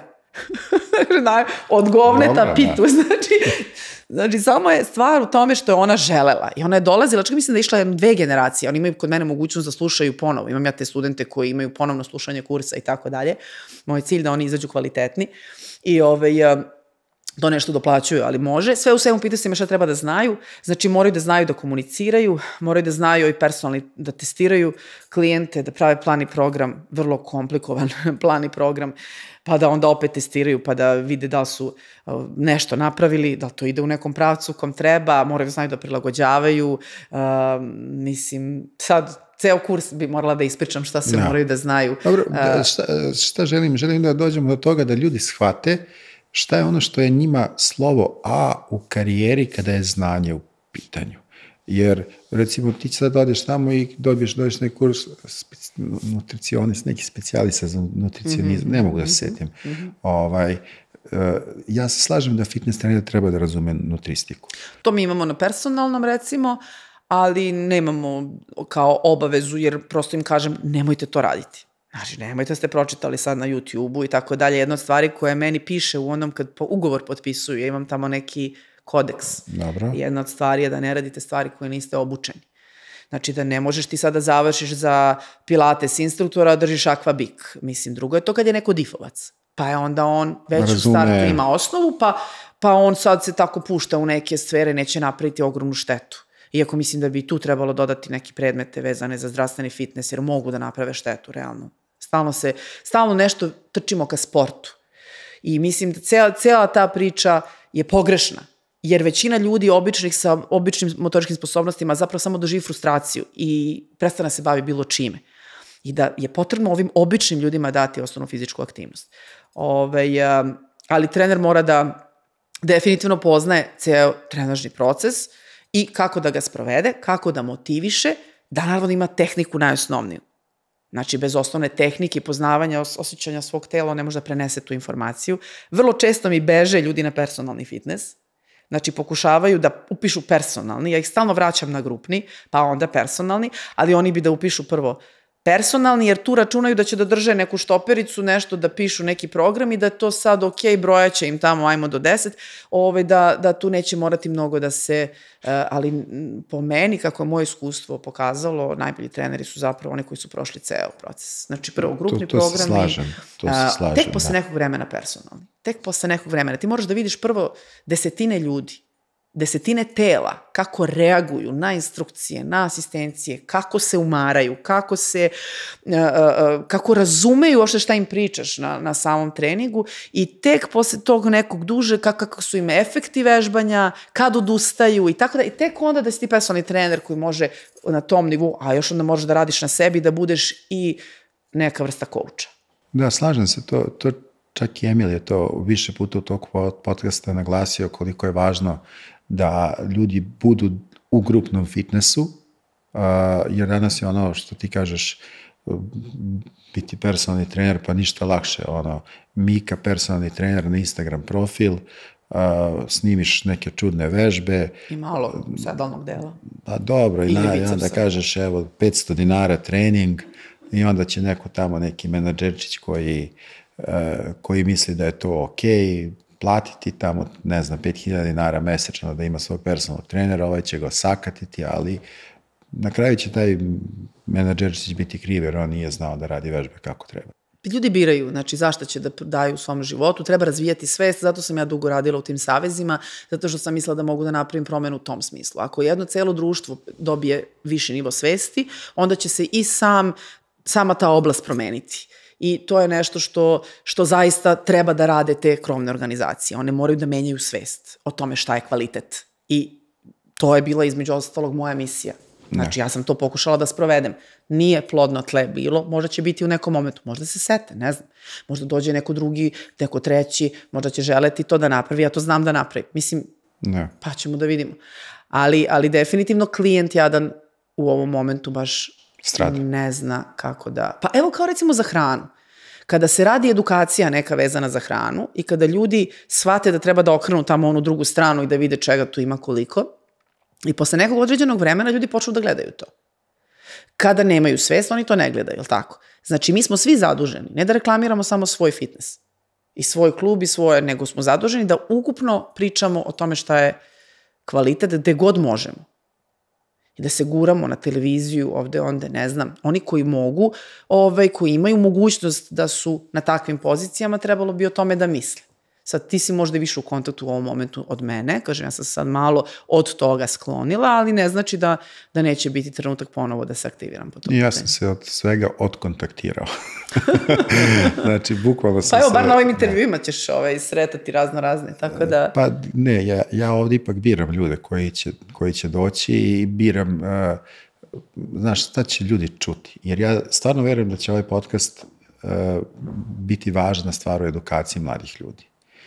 Od govneta pitu. Znači, znači, samo je stvar u tome što je ona želela. I ona je dolazila, čak mislim da je išla dve generacije. Oni imaju kod mene mogućnost da slušaju ponovo. Imam ja te studente koji imaju ponovno slušanje kursa i tako dalje. Moj cilj da oni izađu kvalitetni. I ovaj... to nešto doplaćuju, ali može. Sve u svemu pitaju se ima šta treba da znaju. Znači moraju da znaju da komuniciraju, moraju da znaju i personalni, da testiraju klijente, da prave plan i program, vrlo komplikovan plan i program, pa da onda opet testiraju, pa da vide da li su nešto napravili, da li to ide u nekom pravcu kom treba, moraju da znaju da prilagođavaju. Uh, mislim, sad ceo kurs bi morala da ispričam šta se no. moraju da znaju. Dobro, uh, šta, šta želim? Želim da dođemo do toga da ljudi shvate šta je ono što je njima slovo A u karijeri kada je znanje u pitanju. Jer, recimo, ti sad odeš tamo i dobiješ, dobiješ neki kurs nutricionist, neki specijalista za nutricionizam, mm-hmm. ne mogu da se setim. Mm-hmm. Ovaj, uh, ja se slažem da fitness trener treba da razume nutristiku. To mi imamo na personalnom, recimo, ali nemamo kao obavezu, jer prosto im kažem, nemojte to raditi. Znači, nemojte ste pročitali sad na YouTube-u i tako dalje. Jedna od stvari koja meni piše u onom kad po ugovor potpisuju, ja imam tamo neki kodeks. Dobro. Jedna od stvari je da ne radite stvari koje niste obučeni. Znači, da ne možeš ti sad da završiš za pilates instruktora, držiš akvabik. Mislim, drugo je to kad je neko difovac. Pa je onda on već Razume. u startu ima osnovu, pa, pa on sad se tako pušta u neke sfere, neće napraviti ogromnu štetu. Iako mislim da bi tu trebalo dodati neki predmete vezane za zdravstveni fitness, jer mogu da naprave štetu, realno. Stalno se, stalno nešto trčimo ka sportu. I mislim da cela, cela ta priča je pogrešna, jer većina ljudi običnih sa običnim motoričkim sposobnostima zapravo samo doživi frustraciju i prestane se bavi bilo čime. I da je potrebno ovim običnim ljudima dati osnovnu fizičku aktivnost. Ove, ali trener mora da definitivno poznaje ceo trenažni proces i kako da ga sprovede, kako da motiviše, da naravno ima tehniku najosnovniju. Znači, bez osnovne tehnike i poznavanja osjećanja svog tela, on ne može da prenese tu informaciju. Vrlo često mi beže ljudi na personalni fitness. Znači, pokušavaju da upišu personalni, ja ih stalno vraćam na grupni, pa onda personalni, ali oni bi da upišu prvo personalni, jer tu računaju da će da drže neku štopericu, nešto da pišu neki program i da to sad ok, brojaće im tamo, ajmo do deset, ovaj, da, da tu neće morati mnogo da se, uh, ali po meni, kako je moje iskustvo pokazalo, najbolji treneri su zapravo oni koji su prošli ceo proces. Znači, prvo grupni to, to programi, se slažem, to se slažem, tek posle da. nekog vremena personalni. Tek posle nekog vremena. Ti moraš da vidiš prvo desetine ljudi desetine tela, kako reaguju na instrukcije, na asistencije, kako se umaraju, kako se, uh, uh, kako razumeju ošte šta im pričaš na, na samom treningu i tek posle tog nekog duže, kako su im efekti vežbanja, kad odustaju i tako da, i tek onda da si ti personalni trener koji može na tom nivou, a još onda možeš da radiš na sebi, da budeš i neka vrsta kouča. Da, slažem se, to, to čak i Emil je to više puta u toku podcasta naglasio koliko je važno da ljudi budu u grupnom fitnessu, uh, jer danas je ono što ti kažeš, biti personalni trener, pa ništa lakše, ono, Mika personalni trener na Instagram profil, uh, snimiš neke čudne vežbe. I malo sedalnog dela. Pa dobro, i, na, i onda kažeš, evo, petsto dinara trening, i onda će neko tamo, neki menadžerčić koji, uh, koji misli da je to okej, platiti tamo, ne znam, pet hiljada dinara mesečno da ima svog personalnog trenera, ovaj će ga sakatiti, ali na kraju će taj menadžer će biti kriv jer on nije znao da radi vežbe kako treba. Ljudi biraju, znači zašto će da daju u svom životu, treba razvijati svest, zato sam ja dugo radila u tim savezima, zato što sam mislila da mogu da napravim promenu u tom smislu. Ako jedno celo društvo dobije viši nivo svesti, onda će se i sam, sama ta oblast promeniti. I to je nešto što, što zaista treba da rade te krovne organizacije. One moraju da menjaju svest o tome šta je kvalitet. I to je bila između ostalog moja misija. Znači, ja sam to pokušala da sprovedem. Nije plodno tle bilo, možda će biti u nekom momentu, možda se sete, ne znam. Možda dođe neko drugi, neko treći, možda će želeti to da napravi, ja to znam da napravim. Mislim, ne. Pa ćemo da vidimo. Ali, ali definitivno klijent jadan u ovom momentu baš strada. Ne zna kako da... Pa evo kao recimo za hranu. Kada se radi edukacija neka vezana za hranu i kada ljudi shvate da treba da okrenu tamo onu drugu stranu i da vide čega tu ima koliko, i posle nekog određenog vremena ljudi počnu da gledaju to. Kada nemaju svest, oni to ne gledaju, je li tako? Znači, mi smo svi zaduženi, ne da reklamiramo samo svoj fitness i svoj klub i svoje, nego smo zaduženi da ukupno pričamo o tome šta je kvalitet, gde god možemo. I da se guramo na televiziju, ovde, onde, ne znam. Oni koji mogu, ovaj, koji imaju mogućnost da su na takvim pozicijama, trebalo bi o tome da misle. Sad, ti si možda više u kontaktu u ovom momentu od mene, kažem, ja sam sad malo od toga sklonila, ali ne znači da, da neće biti trenutak ponovo da se aktiviram po tom. I ja sam se od svega odkontaktirao. Znači, bukvalno sam pa evo, se... bar na ovim intervjuima ćeš ovaj, sretati razno razne, tako da... Pa ne, ja, ja ovdje ipak biram ljude koji će, koji će doći i biram, uh, znaš, šta će ljudi čuti. Jer ja stvarno verujem da će ovaj podcast uh, biti važna stvar u edukaciji mladih ljudi.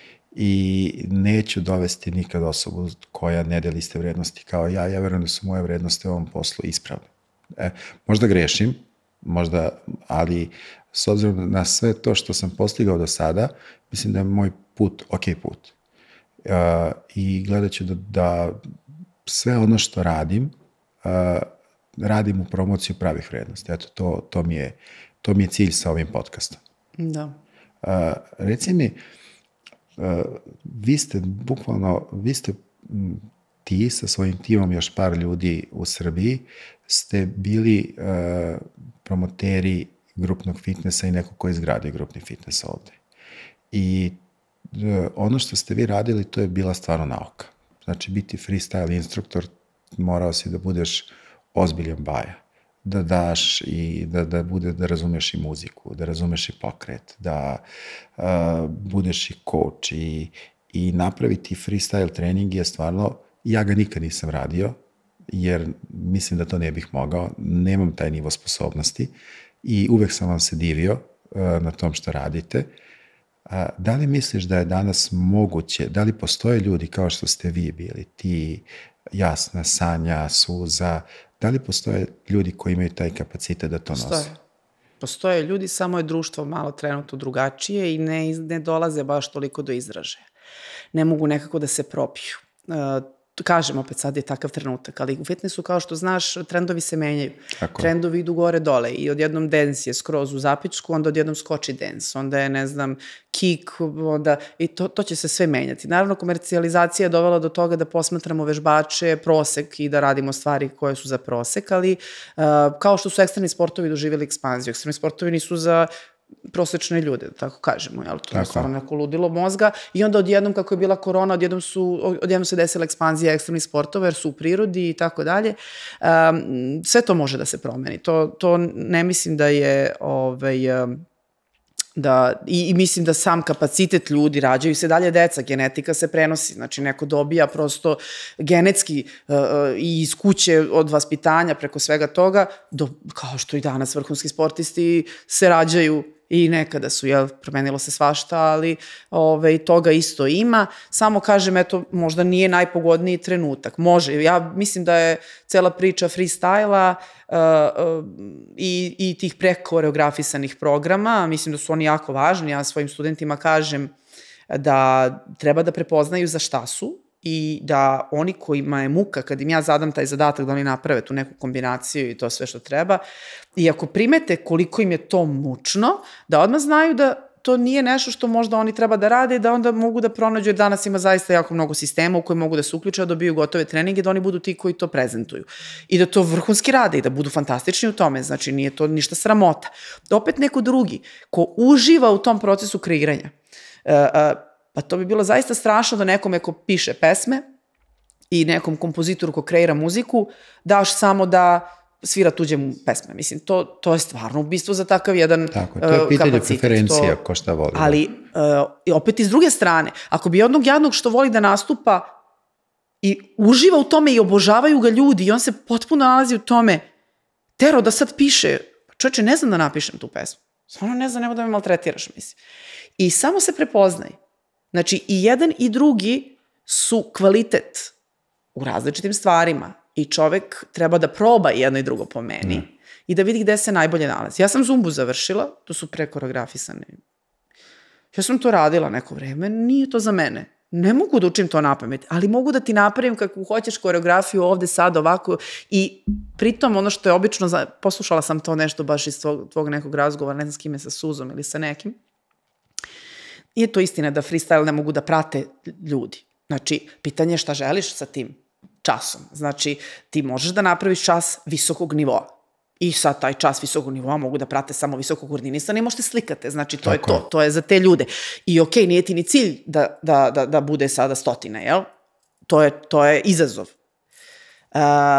I neću dovesti nikad osobu koja ne deli iste vrednosti kao ja. Ja verujem da su moje vrednosti u ovom poslu ispravne. E, možda grešim, možda, ali s obzirom na sve to što sam postigao do sada, mislim da je moj put ok put. E, I gledat ću da, da sve ono što radim, e, radim u promociju pravih vrednosti. Eto, to, to, mi je, to mi je cilj sa ovim podcastom. Da. E, reci mi, Uh, vi ste bukvalno, vi ste m, ti sa svojim timom, još par ljudi u Srbiji, ste bili uh, promoteri grupnog fitnessa i neko ko je izgradio grupni fitness ovde. I uh, ono što ste vi radili, to je bila stvarno nauka. Znači, biti freestyle instruktor, morao si da budeš ozbiljan baja. Da daš i da, da, bude, da razumeš i muziku, da razumeš i pokret, da uh, budeš i coach i, i napraviti freestyle trening je stvarno, ja ga nikad nisam radio, jer mislim da to ne bih mogao, nemam taj nivo sposobnosti i uvek sam vam se divio uh, na tom što radite. Uh, da li misliš da je danas moguće, da li postoje ljudi kao što ste vi bili, ti, Jasna, Sanja, Suza, da li postoje ljudi koji imaju taj kapacitet da to nose? Postoje. Postoje ljudi, samo je društvo malo trenutno drugačije i ne, ne dolaze baš toliko do izražaja. Ne mogu nekako da se propiju. Uh, kažem, opet sad je takav trenutak, ali u fitnessu, kao što znaš, trendovi se menjaju. Tako. Trendovi idu gore dole i odjednom dance je skroz u zapičku, onda odjednom skoči dance, onda je, ne znam, kick, onda, i to, to će se sve menjati. Naravno, komercijalizacija je dovela do toga da posmatramo vežbače, prosek i da radimo stvari koje su za prosek, ali uh, kao što su ekstremni sportovi doživjeli ekspanziju. Ekstremni sportovi nisu za prosečne ljude, da tako kažemo, jel? To je stvarno neko ludilo mozga i onda odjednom kako je bila korona, odjednom, su, odjednom se desila ekspanzija ekstremnih sportova jer su u prirodi i tako dalje. Sve to može da se promeni. To, to ne mislim da je ovaj, da, i, i mislim da sam kapacitet ljudi, rađaju se dalje deca, genetika se prenosi, znači neko dobija prosto genetski uh, i iz kuće od vaspitanja preko svega toga, do, kao što i danas vrhunski sportisti se rađaju i nekada su, jel, promenilo se svašta, ali ove, toga isto ima. Samo kažem, eto, možda nije najpogodniji trenutak. Može, ja mislim da je cela priča freestyla uh, uh, i, i tih prekoreografisanih programa, mislim da su oni jako važni. Ja svojim studentima kažem da treba da prepoznaju za šta su i da oni kojima je muka, kad im ja zadam taj zadatak da oni naprave tu neku kombinaciju i to sve što treba, i ako primete koliko im je to mučno, da odmah znaju da to nije nešto što možda oni treba da rade i da onda mogu da pronađu, jer danas ima zaista jako mnogo sistema u koji mogu da se uključe, da dobiju gotove treninge, da oni budu ti koji to prezentuju. I da to vrhunski rade i da budu fantastični u tome, znači nije to ništa sramota. Da opet neko drugi ko uživa u tom procesu kreiranja, uh, uh, pa to bi bilo zaista strašno da nekome ko piše pesme i nekom kompozitoru ko kreira muziku daš samo da svira tuđe pesme. Mislim, to, to je stvarno ubistvo za takav jedan kapacitet. Tako, to je pitanje preferencija, ko šta voli. Ali, uh, opet i s druge strane, ako bi jednog jadnog što voli da nastupa i uživa u tome i obožavaju ga ljudi i on se potpuno nalazi u tome, tero da sad piše, čoveče, ne znam da napišem tu pesmu. Stvarno ne znam, nego da me maltretiraš, mislim. I samo se prepoznaj. Znači, i jedan i drugi su kvalitet u različitim stvarima i čovek treba da proba jedno i drugo po meni mm. i da vidi gde se najbolje nalazi. Ja sam zumbu završila, to su prekoreografisane. Ja sam to radila neko vreme, nije to za mene. Ne mogu da učim to na pamet, ali mogu da ti napravim kako hoćeš koreografiju ovde, sad, ovako. I pritom ono što je obično, poslušala sam to nešto baš iz tvog, tvog nekog razgovora, ne znam s kime, sa Suzom ili sa nekim. Nije to istina da freestyle ne mogu da prate ljudi. Znači, pitanje je šta želiš sa tim časom. Znači, ti možeš da napraviš čas visokog nivoa. I sad taj čas visokog nivoa mogu da prate samo visoko koordinisani i možete slikate. Znači, to Tako. je to. To je za te ljude. I okej, okay, nije ti ni cilj da, da, da, da bude sada stotine, jel? To je, to je izazov. Uh,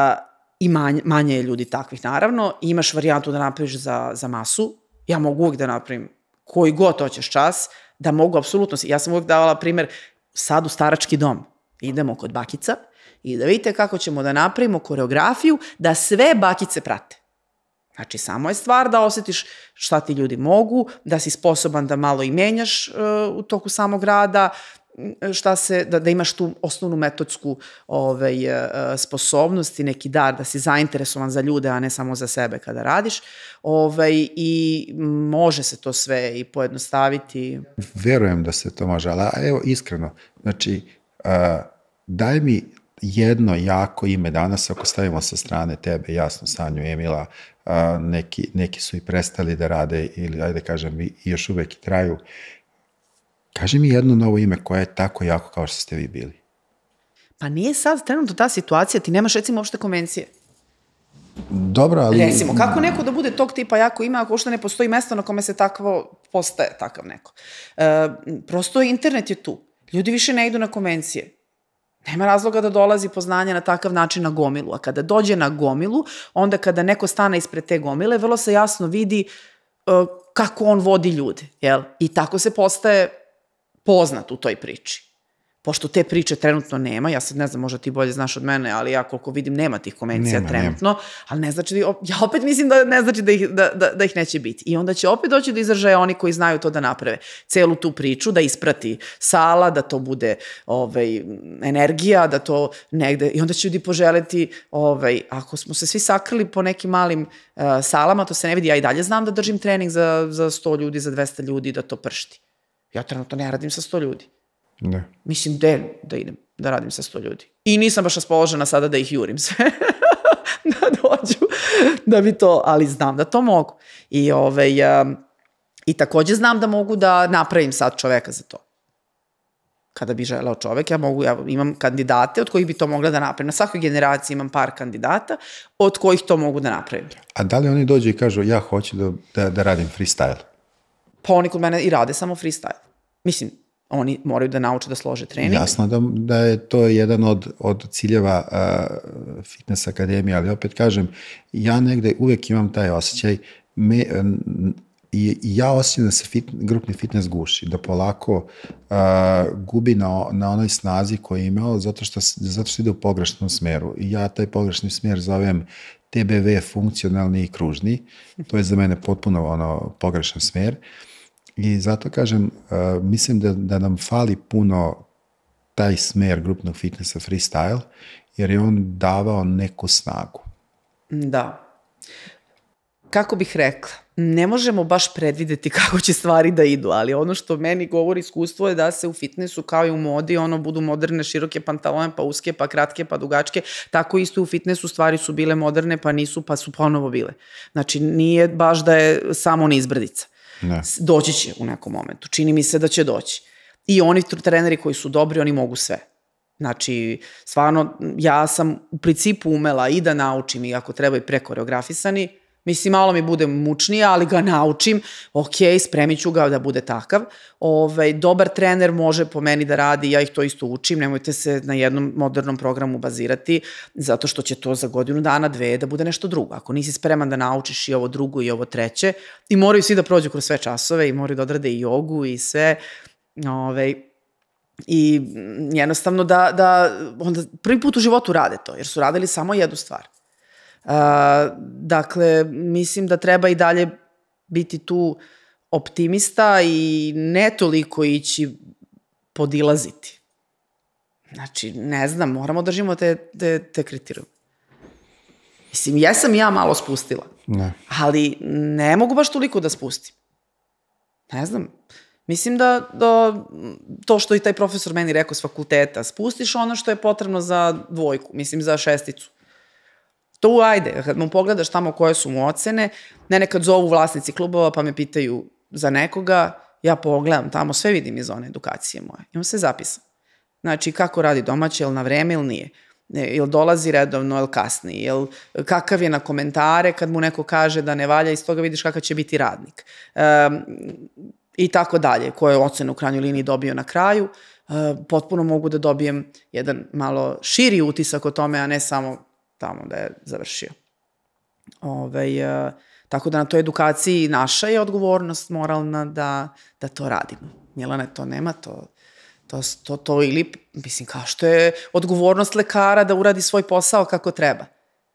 I manje, manje je ljudi takvih, naravno. I imaš varijantu da napraviš za, za masu. Ja mogu uvijek da napravim koji god hoćeš čas, da mogu apsolutno. Ja sam uvijek davala primer sad u starački dom. Idemo kod bakica i da vidite kako ćemo da napravimo koreografiju da sve bakice prate. Znači, samo je stvar da osjetiš šta ti ljudi mogu, da si sposoban da malo i menjaš uh, u toku samog rada, šta se, da, da imaš tu osnovnu metodsku ovaj, uh, sposobnost i neki dar, da si zainteresovan za ljude, a ne samo za sebe kada radiš. Ovaj, I može se to sve i pojednostaviti. Verujem da se to može, ali evo iskreno, znači, uh, daj mi jedno jako ime danas, ako stavimo sa strane tebe, jasno, Sanju, Emila, a, neki, neki su i prestali da rade ili, ajde kažem, i još uvek i traju. Kaži mi jedno novo ime koje je tako jako kao što ste vi bili. Pa nije sad trenutno ta situacija, ti nemaš recimo uopšte konvencije. Dobro, ali... Recimo, kako neko da bude tog tipa jako ima, ako uopšte ne postoji mesto na kome se takvo postaje takav neko. E, prosto internet je tu. Ljudi više ne idu na konvencije. Nema razloga da dolazi poznanje na takav način na gomilu. A kada dođe na gomilu, onda kada neko stane ispred te gomile, vrlo se jasno vidi uh, kako on vodi ljude. Jel? I tako se postaje poznat u toj priči. Pošto te priče trenutno nema, ja sad ne znam, možda ti bolje znaš od mene, ali ja koliko vidim nema tih konvencija nema, trenutno, nema. Ali ne znači, da, ja opet mislim da ne znači da ih, da, da, da ih neće biti. I onda će opet doći do izražaja oni koji znaju to da naprave. Celu tu priču, da isprati sala, da to bude ovaj, energija, da to negde, i onda će ljudi poželeti, ovaj, ako smo se svi sakrili po nekim malim uh, salama, to se ne vidi, ja i dalje znam da držim trening za, za sto ljudi, za dvesta ljudi, da to pršti. Ja trenutno ne radim sa sto ljudi. Ne. Mislim, gde da idem, da radim sa sto ljudi. I nisam baš raspoložena sada da ih jurim sve, da dođu, da bi to, ali znam da to mogu. I, ovaj, um, i takođe znam da mogu da napravim sad čoveka za to. Kada bi želeo čovek, ja mogu, ja imam kandidate od kojih bi to mogla da napravim. Na svakoj generaciji imam par kandidata od kojih to mogu da napravim. A da li oni dođu i kažu, ja hoću da, da, da radim freestyle? Pa oni kod mene i rade samo freestyle. Mislim, oni moraju da nauče da slože trening. Jasno da, da je to jedan od, od ciljeva uh, fitness akademije, ali opet kažem, ja negde uvek imam taj osjećaj, me, i, i ja osjećam da se fit, grupni fitness guši, da polako uh, gubi na, na onoj snazi koju je imao, zato što, zato što ide u pogrešnom smeru. I ja taj pogrešni smer zovem T B V, funkcionalni i kružni. To je za mene potpuno ono pogrešan smer. I zato kažem, uh, mislim da, da nam fali puno taj smer grupnog fitnessa freestyle, jer je on davao neku snagu. Da. Kako bih rekla, ne možemo baš predvideti kako će stvari da idu, ali ono što meni govori iskustvo je da se u fitnessu kao i u modi, ono budu moderne široke pantalone, pa uske, pa kratke, pa dugačke, tako isto u fitnessu stvari su bile moderne, pa nisu, pa su ponovo bile. Znači nije baš da je samo nizbrdica. Ne. Doći će u nekom momentu, čini mi se da će doći. I oni treneri koji su dobri, oni mogu sve. Znači, stvarno, ja sam u principu umela i da naučim i ako treba i prekoreografisani. Mislim, malo mi bude mučnije, ali ga naučim. Ok, spremit ću ga da bude takav. Ovaj, dobar trener može po meni da radi, ja ih to isto učim. Nemojte se na jednom modernom programu bazirati, zato što će to za godinu dana, dve, da bude nešto drugo. Ako nisi spreman da naučiš i ovo drugo i ovo treće, i moraju svi da prođu kroz sve časove i moraju da odrade i jogu i sve. Ovaj, i jednostavno da, da onda prvi put u životu rade to, jer su radili samo jednu stvar. Uh, dakle, mislim da treba i dalje biti tu optimista i ne toliko ići podilaziti. Znači, ne znam, moramo držimo te, te, te kriterijume. Mislim, jesam ja malo spustila, ne. Ali ne mogu baš toliko da spustim. Ne znam, mislim da, da to što i taj profesor meni rekao s fakulteta, spustiš ono što je potrebno za dvojku, mislim za šesticu. To ajde, kad mu pogledaš tamo koje su mu ocene, ne nekad zovu vlasnici klubova pa me pitaju za nekoga, ja pogledam tamo, sve vidim iz one edukacije moje. Imam sve zapisano. Znači, kako radi domaće, ili na vreme ili nije. Ili dolazi redovno, ili kasni, ili kakav je na komentare kad mu neko kaže da ne valja, iz toga vidiš kakav će biti radnik. Um, I tako dalje, koje ocene u krajnjoj liniji dobio na kraju. Uh, potpuno mogu da dobijem jedan malo širi utisak o tome, a ne samo tamo da je završio. Ove, uh, tako da na toj edukaciji naša je odgovornost moralna da, da to radimo. Milane, to nema, to, to, to, to ili, mislim, kao što je odgovornost lekara da uradi svoj posao kako treba.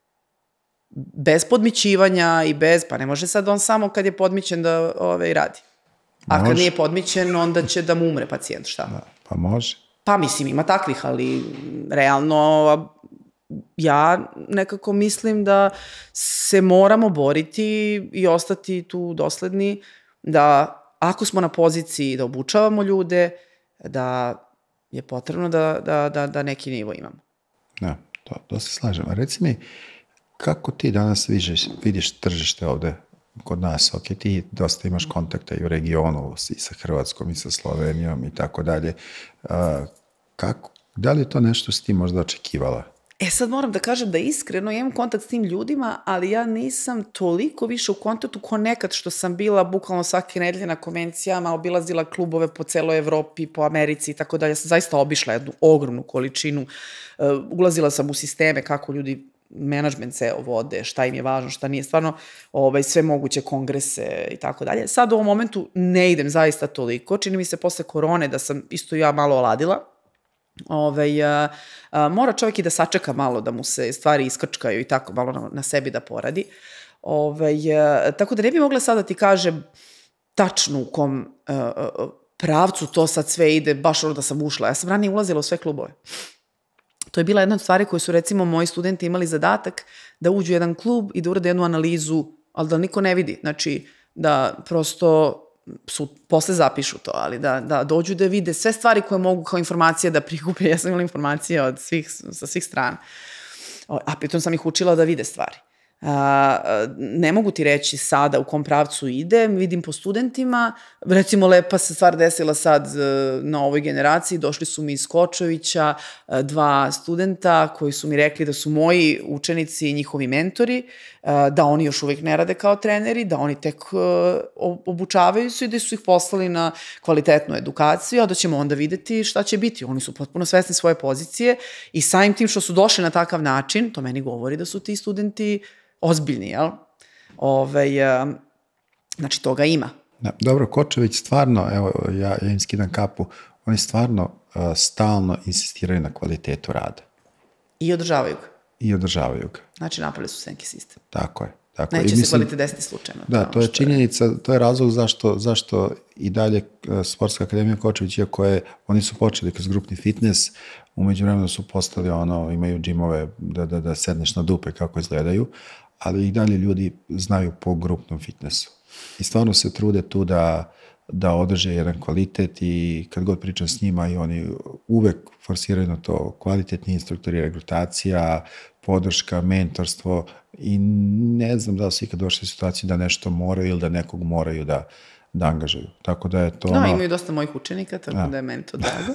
Bez podmićivanja i bez, pa ne može sad on samo kad je podmićen da ove, radi. A kad može. Nije podmićen, onda će da mu umre pacijent, šta? Da, pa može. Pa mislim, ima takvih, ali realno ja nekako mislim da se moramo boriti i ostati tu dosledni, da ako smo na poziciji da obučavamo ljude, da je potrebno da, da, da, da neki nivo imamo. Da, to, to se slažem. A reci mi, kako ti danas vidiš, vidiš tržište ovde kod nas? Ok, ti dosta imaš kontakta i u regionu, i sa Hrvatskom, i sa Slovenijom, i tako dalje. Kako, da li je to nešto s ti možda očekivala? E sad moram da kažem da iskreno ja imam kontakt s tim ljudima, ali ja nisam toliko više u kontaktu ko nekad što sam bila bukvalno svake nedelje na konvencijama, obilazila klubove po celoj Evropi, po Americi i tako dalje. Ja sam zaista obišla jednu ogromnu količinu, uh, ulazila sam u sisteme kako ljudi menadžment ceo vode, šta im je važno, šta nije, stvarno ovaj, sve moguće kongrese i tako dalje. Sad u ovom momentu ne idem zaista toliko, čini mi se posle korone da sam isto ja malo oladila. Ove, a, a, mora čovjek i da sačeka malo da mu se stvari iskrčkaju i tako malo na, na sebi da poradi. Ove, a, tako da ne bi mogla sad da ti kažem tačno u kom a, a, pravcu to sad sve ide, baš ono da sam ušla. Ja sam ranije ulazila u sve klubove. To je bila jedna od stvari koje su recimo moji studenti imali zadatak da uđu u jedan klub i da urade jednu analizu, ali da niko ne vidi. Znači da prosto su, posle zapišu to, ali da, da dođu da vide sve stvari koje mogu kao informacije da prikupe. Ja sam imala informacije od svih, sa svih strana. A pritom sam ih učila da vide stvari. A, ne mogu ti reći sada u kom pravcu idem, vidim po studentima, recimo lepa se stvar desila sad na ovoj generaciji, došli su mi iz Kočovića dva studenta koji su mi rekli da su moji učenici i njihovi mentori, da oni još uvek ne rade kao treneri, da oni tek obučavaju se i da su ih poslali na kvalitetnu edukaciju, a da ćemo onda videti šta će biti. Oni su potpuno svesni svoje pozicije i samim tim što su došli na takav način, to meni govori da su ti studenti ozbiljni, jel? Ove, znači, toga ima. Da, dobro, Kočević stvarno, evo, ja, ja im skidam kapu, oni stvarno uh, stalno insistiraju na kvalitetu rada. I održavaju ga. I održavaju ga. Znači, napravili su senki sistem. Tako je. Tako Neće je. se Mislim, kvalitet desiti slučajno. Da, to je činjenica, to je razlog zašto, zašto i dalje uh, Sportska akademija Kočević, iako je, oni su počeli kroz grupni fitness, umeđu vremenu su postali ono, imaju džimove da, da, da sedneš na dupe kako izgledaju, ali i dalje ljudi znaju po grupnom fitnessu. I stvarno se trude tu da, da održe jedan kvalitet i kad god pričam s njima i oni uvek forsiraju na to kvalitetni instruktori, regrutacija, podrška, mentorstvo i ne znam da li su ikad došli u situaciju da nešto moraju ili da nekog moraju da, da angažuju. Tako da je to... Da, ono... imaju dosta mojih učenika, tako da, da je meni to drago.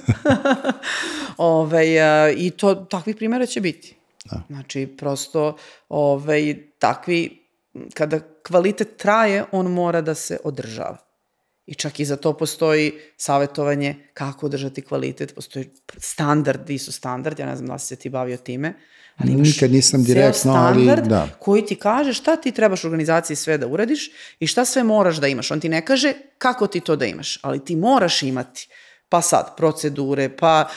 Ove, I to, takvih primjera će biti. Da. Znači, prosto, ovaj, takvi, kada kvalitet traje, on mora da se održava. I čak i za to postoji savjetovanje kako održati kvalitet, postoji standard, I S O standard, ja ne znam da si se ti bavio time, ali imaš nikad nisam direktno, ali da. Koji ti kaže šta ti trebaš u organizaciji sve da uradiš i šta sve moraš da imaš. On ti ne kaže kako ti to da imaš, ali ti moraš imati. Pa sad, procedure, pa...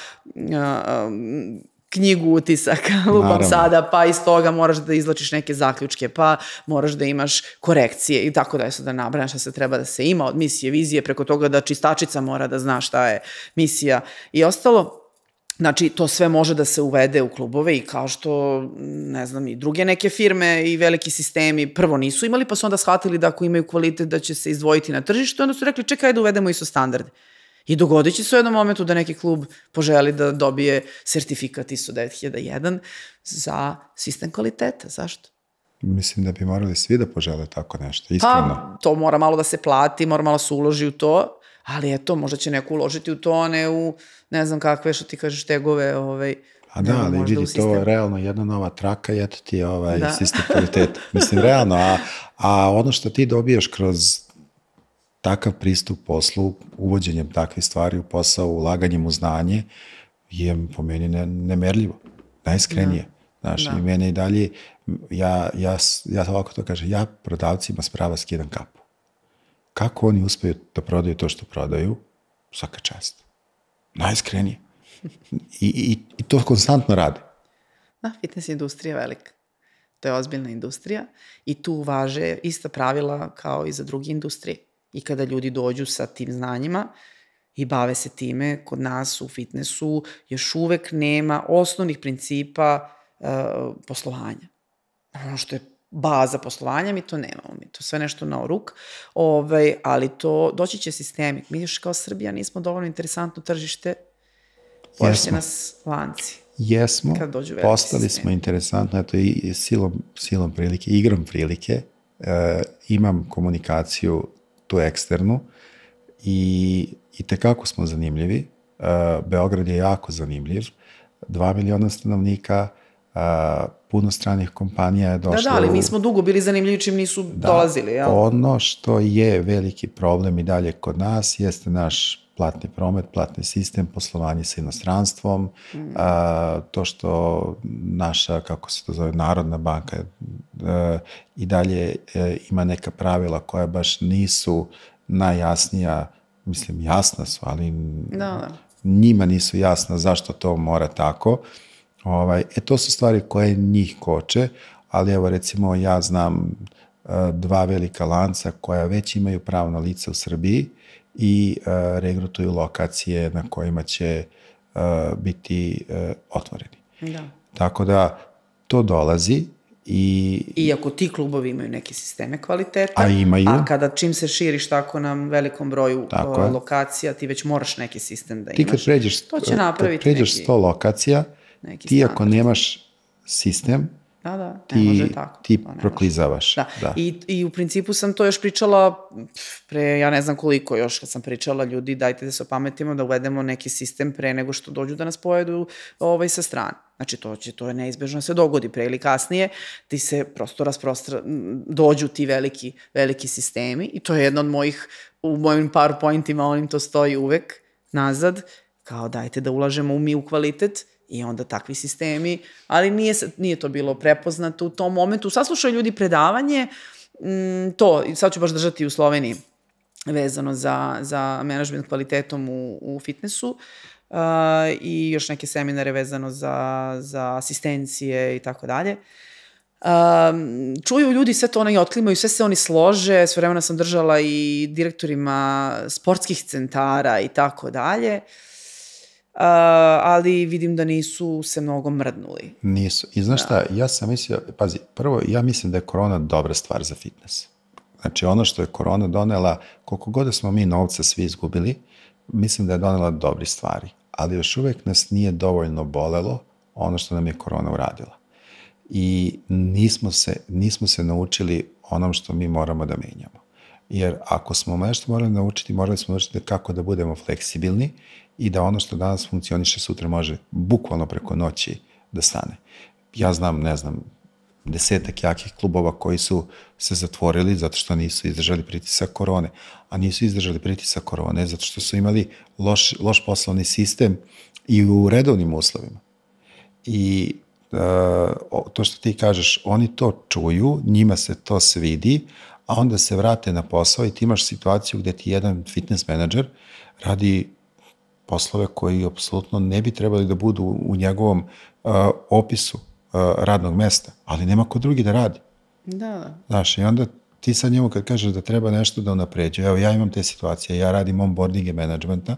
Uh, knjigu utisaka, lupam sada, pa iz toga moraš da izlačiš neke zaključke, pa moraš da imaš korekcije i tako da je sad da nabrajaš šta se treba da se ima od misije, vizije, preko toga da čistačica mora da zna šta je misija i ostalo. Znači, to sve može da se uvede u klubove I kao što, ne znam, I druge neke firme I veliki sistemi prvo nisu imali, pa su onda shvatili da ako imaju kvalitet da će se izdvojiti na tržištu, onda su rekli čekaj da uvedemo I S O standarde. I dogodit će se u jednom momentu da neki klub poželi da dobije sertifikat I S O devet hiljada jedan za sistem kvaliteta. Zašto? Mislim da bi morali svi da požele tako nešto, iskreno. Pa, to mora malo da se plati, mora malo se uloži u to, ali eto, možda će neko uložiti u to, a ne u, ne znam kakve, što ti kažeš, tegove. Ovaj, a da, ali vidi, to je realno jedna nova traka i eto ti je ovaj da. Sistem kvaliteta. Mislim, realno, a, a ono što ti dobijaš kroz takav pristup poslu, uvođenjem takvih stvari u posao, ulaganjem u znanje, je po meni ne, nemerljivo, najiskrenije. Da. Znaš, da. I mene I dalje, ja, ja, ja ovako to kažem, ja prodavcima sprava skidam kapu. Kako oni uspeju da prodaju to što prodaju, svaka čast. Najiskrenije. I, i, I to konstantno rade. Da, fitness industrija je velika. To je ozbiljna industrija I tu važe ista pravila kao I za druge industrije. I kada ljudi dođu sa tim znanjima I bave se time, kod nas u fitnessu još uvek nema osnovnih principa uh, poslovanja. Ono što je baza poslovanja, mi to nemamo. Mi to sve nešto na ruk, ovaj, ali to doći će sistemi. Mi još kao Srbija nismo dovoljno interesantno tržište, poješće nas lanci. Jesmo, postali sistemi. Smo interesantno, eto I silom, silom prilike, igrom prilike, e, imam komunikaciju tu eksternu i, i tekako smo zanimljivi. Uh, Beograd je jako zanimljiv. Dva miliona stanovnika, uh, puno stranih kompanija je došlo. Da, da, ali mi smo dugo bili zanimljivi čim nisu da, dolazili. Jel? Ono što je veliki problem I dalje kod nas jeste naš platni promet, platni sistem, poslovanje sa inostranstvom, mm. uh, to što naša, kako se to zove, Narodna banka uh, I dalje uh, ima neka pravila koja baš nisu najjasnija, mislim jasna su, ali da, da. Njima nisu jasna zašto to mora tako. Ovaj, e to su stvari koje njih koče, ali evo recimo ja znam uh, dva velika lanca koja već imaju pravno lice u Srbiji I uh, regrutuju lokacije na kojima će uh, biti uh, otvoreni. Da. Tako da to dolazi i... Iako ti klubovi imaju neke sisteme kvaliteta, a, imaju. A kada čim se širiš tako na velikom broju uh, lokacija, ti već moraš neki sistem da imaš. Ti kad pređeš, to će napraviti kad pređeš neki, sto lokacija, ti standard. Ako nemaš sistem, da, da. ne može tako. Ti proklizavaš. Da. Da. I, I u principu sam to još pričala pre, ja ne znam koliko još, kad sam pričala ljudi, dajte da se opametimo, da uvedemo neki sistem pre nego što dođu da nas pojedu ovaj, sa strane. Znači, to će, to je neizbežno se dogodi pre ili kasnije, ti se prosto rasprostra, dođu ti veliki, veliki sistemi i to je jedno od mojih, u mojim PowerPointima, onim to stoji uvek nazad, kao dajte da ulažemo u mi u kvalitet i onda takvi sistemi, ali nije, nije to bilo prepoznato u tom momentu. Saslušaju ljudi predavanje, m, to, sad ću baš držati u Sloveniji, vezano za, za menadžment kvalitetom u, u fitnessu, uh, i još neke seminare vezano za, za asistencije i tako dalje. Um, čuju ljudi sve to, ono i otklimaju, sve se oni slože, sve vremena sam držala i direktorima sportskih centara i tako dalje. Uh, ali vidim da nisu se mnogo mrdnuli. Nisu. I znaš šta, ja sam mislio, pazi, prvo, ja mislim da je korona dobra stvar za fitness. Znači, ono što je korona donela, koliko god smo mi novca svi izgubili, mislim da je donela dobri stvari. Ali još uvek nas nije dovoljno bolelo ono što nam je korona uradila. I nismo se, nismo se naučili onom što mi moramo da menjamo. Jer ako smo nešto morali naučiti, morali smo naučiti kako da budemo fleksibilni i da ono što danas funkcioniše sutra može bukvalno preko noći da stane. Ja znam, ne znam, desetak jakih klubova koji su se zatvorili zato što nisu izdržali pritisak korone, a nisu izdržali pritisak korone zato što su imali loš, loš poslovni sistem i u redovnim uslovima. I uh, to što ti kažeš, oni to čuju, njima se to svidi, a onda se vrate na posao i ti imaš situaciju gde ti jedan fitness menadžer radi poslove koji apsolutno ne bi trebali da budu u njegovom uh, opisu uh, radnog mesta, ali nema ko drugi da radi. Da, da. Znaš, i onda ti sad njemu kad kažeš da treba nešto da unapređuje, evo ja imam te situacije, ja radim onboarding i managementa,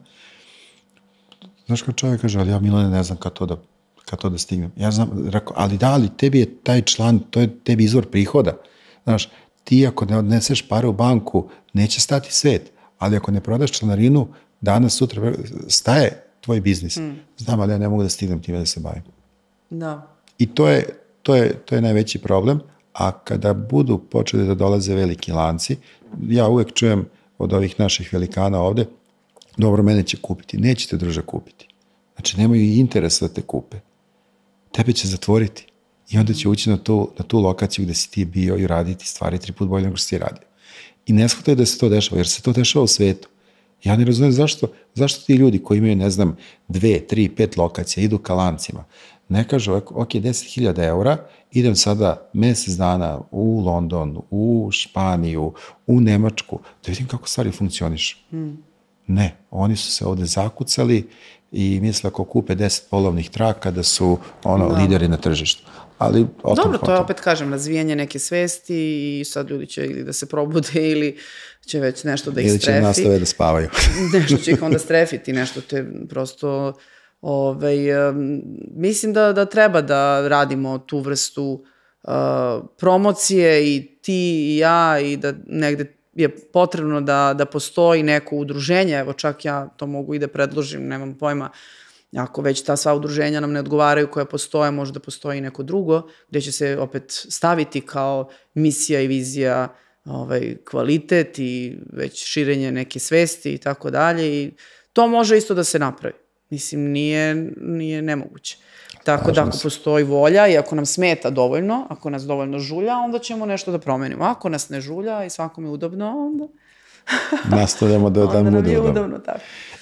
znaš kao čovjek kaže, ali ja Milane ne znam kad to da, kad to da stignem. Ja znam, rako, ali da, ali tebi je taj član, to je tebi izvor prihoda. Znaš, ti ako ne odneseš pare u banku, neće stati svet, ali ako ne prodaš članarinu, danas, sutra, staje tvoj biznis. Mm. Znam, ali ja ne mogu da stignem time da se bavim. Da. I to je, to je, to je najveći problem, a kada budu počeli da dolaze veliki lanci, ja uvek čujem od ovih naših velikana ovde, dobro, mene će kupiti. Nećete, druže, kupiti. Znači, nemaju i interes da te kupe. Tebe će zatvoriti. I onda će ući na tu, na tu lokaciju gde si ti bio i raditi stvari tri put bolje nego što si radio. I ne shvataju da se to dešava, jer se to dešava u svetu. Ja ne razumijem zašto, zašto ti ljudi koji imaju, ne znam, dve, tri, pet lokacija, idu ka lancima, ne kažu, ok, deset hiljada eura, idem sada mesec dana u London, u Španiju, u Nemačku, da vidim kako stvari funkcionišu. Mm. Ne, oni su se ovde zakucali i misle ako kupe deset polovnih traka da su ono, da. lideri na tržištu. Ali, dobro, to je opet, kažem, razvijanje neke svesti i sad ljudi će ili da se probude ili će već nešto da ih strefi. Ili će nastave da spavaju. Nešto će ih onda strefiti, nešto te prosto... Ovaj, um, mislim da, da treba da radimo tu vrstu uh, promocije i ti i ja i da negde je potrebno da, da postoji neko udruženje, evo čak ja to mogu i da predložim, nemam pojma, ako već ta sva udruženja nam ne odgovaraju koja postoje, možda postoji neko drugo, gde će se opet staviti kao misija i vizija ovaj, kvalitet i već širenje neke svesti i tako dalje i to može isto da se napravi. Mislim, nije, nije nemoguće. Tako da ako postoji volja i ako nam smeta dovoljno, ako nas dovoljno žulja, onda ćemo nešto da promenimo. Ako nas ne žulja i svakom je udobno, onda... Nastavljamo da, da nam bude je udobno. udobno, tako.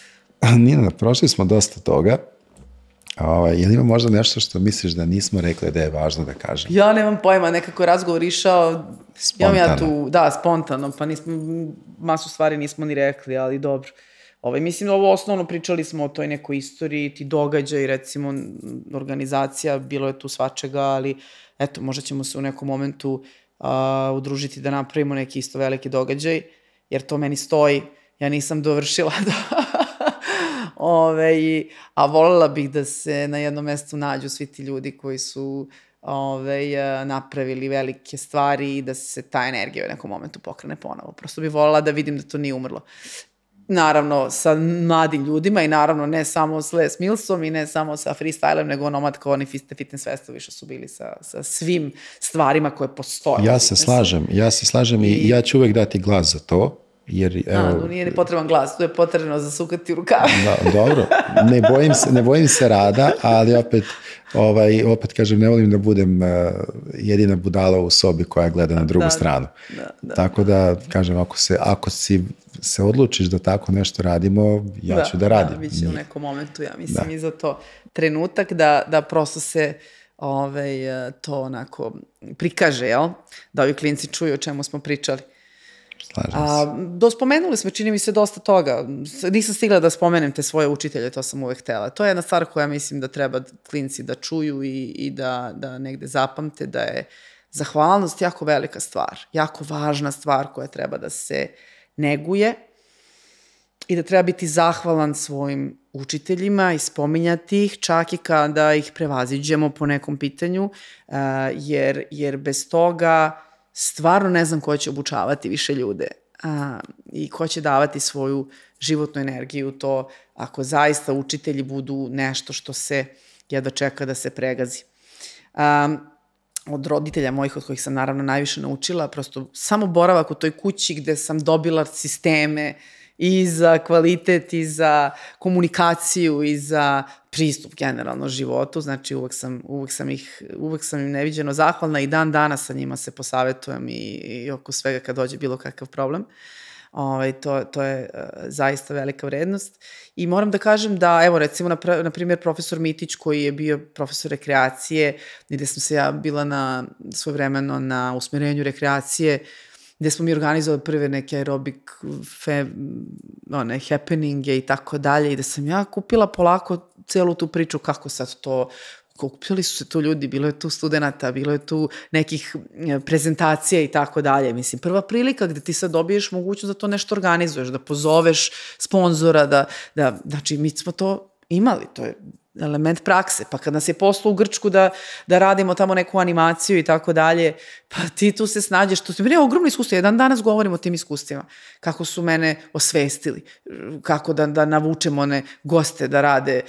Nina, prošli smo dosta toga. Ovaj, je li ima možda nešto što misliš da nismo rekli da je važno da kažem? Ja nemam pojma, nekako je razgovor išao... Spontano. Ja tu, da, spontano, pa nismo, masu stvari nismo ni rekli, ali dobro. Ovaj, mislim da ovo osnovno pričali smo o toj nekoj istoriji, ti događaj, recimo organizacija, bilo je tu svačega, ali eto, možda ćemo se u nekom momentu a, udružiti da napravimo neki isto veliki događaj, jer to meni stoji, ja nisam dovršila da... Ove, a voljela bih da se na jednom mestu nađu svi ti ljudi koji su ove, napravili velike stvari i da se ta energija u nekom momentu pokrene ponovo. Prosto bih voljela da vidim da to nije umrlo. naravno sa mladim ljudima i naravno ne samo s Les Millsom i ne samo sa freestylem, nego Nomad Corny, Fitness Festival, više su bili sa, sa svim stvarima koje postoje. Ja se slažem, ja se slažem i, i ja ću uvek dati glas za to. Jer, evo, A, no nije ni potreban glas, tu je potrebno zasukati rukave. Da, dobro, ne bojim se, ne bojim se rada, ali opet, ovaj, opet kažem, ne volim da budem uh, jedina budala u sobi koja gleda na drugu da, stranu. Da, da, tako da, kažem, ako se, ako si se odlučiš da tako nešto radimo, ja da, ću da radim. Da, bit će u nekom momentu, ja mislim, da. I za to trenutak da, da prosto se ovaj, to onako prikaže, jel? Da ovi klinci čuju o čemu smo pričali. A, do spomenuli smo, čini mi se dosta toga. Nisam stigla da spomenem te svoje učitelje, to sam uvek htela. To je jedna stvar koja mislim da treba klinci da čuju i, i da, da negde zapamte, da je zahvalnost jako velika stvar, jako važna stvar koja treba da se neguje i da treba biti zahvalan svojim učiteljima i spominjati ih, čak i kada ih prevaziđemo po nekom pitanju, jer, jer bez toga stvarno ne znam ko će obučavati više ljude a, i ko će davati svoju životnu energiju to ako zaista učitelji budu nešto što se jedva čeka da se pregazi. A, od roditelja mojih, od kojih sam naravno najviše naučila, prosto samo boravak u toj kući gde sam dobila sisteme i za kvalitet, i za komunikaciju, i za pristup generalno životu, znači uvek sam, uvek sam ih, uvek sam im neviđeno zahvalna i dan danas sa njima se posavetujem i, i oko svega kad dođe bilo kakav problem. Ovaj, to, to je uh, zaista velika vrednost. I moram da kažem da, evo recimo, na, na primjer, profesor Mitić koji je bio profesor rekreacije, gde sam se ja bila na svojevremeno na usmerenju rekreacije, gde smo mi organizovali prve neke aerobik fe, one, happeninge i tako dalje i da sam ja kupila polako celu tu priču kako sad to, kupili su se tu ljudi, bilo je tu studenta, bilo je tu nekih prezentacija i tako dalje. Mislim, prva prilika gde ti sad dobiješ mogućnost da to nešto organizuješ, da pozoveš sponzora, da, da, znači mi smo to imali, to je element prakse, pa kad nas je poslao u Grčku da, da radimo tamo neku animaciju i tako dalje, pa ti tu se snađeš, to je ogromno iskustvo, jedan danas govorimo o tim iskustvima, kako su mene osvestili, kako da, da navučemo one goste da rade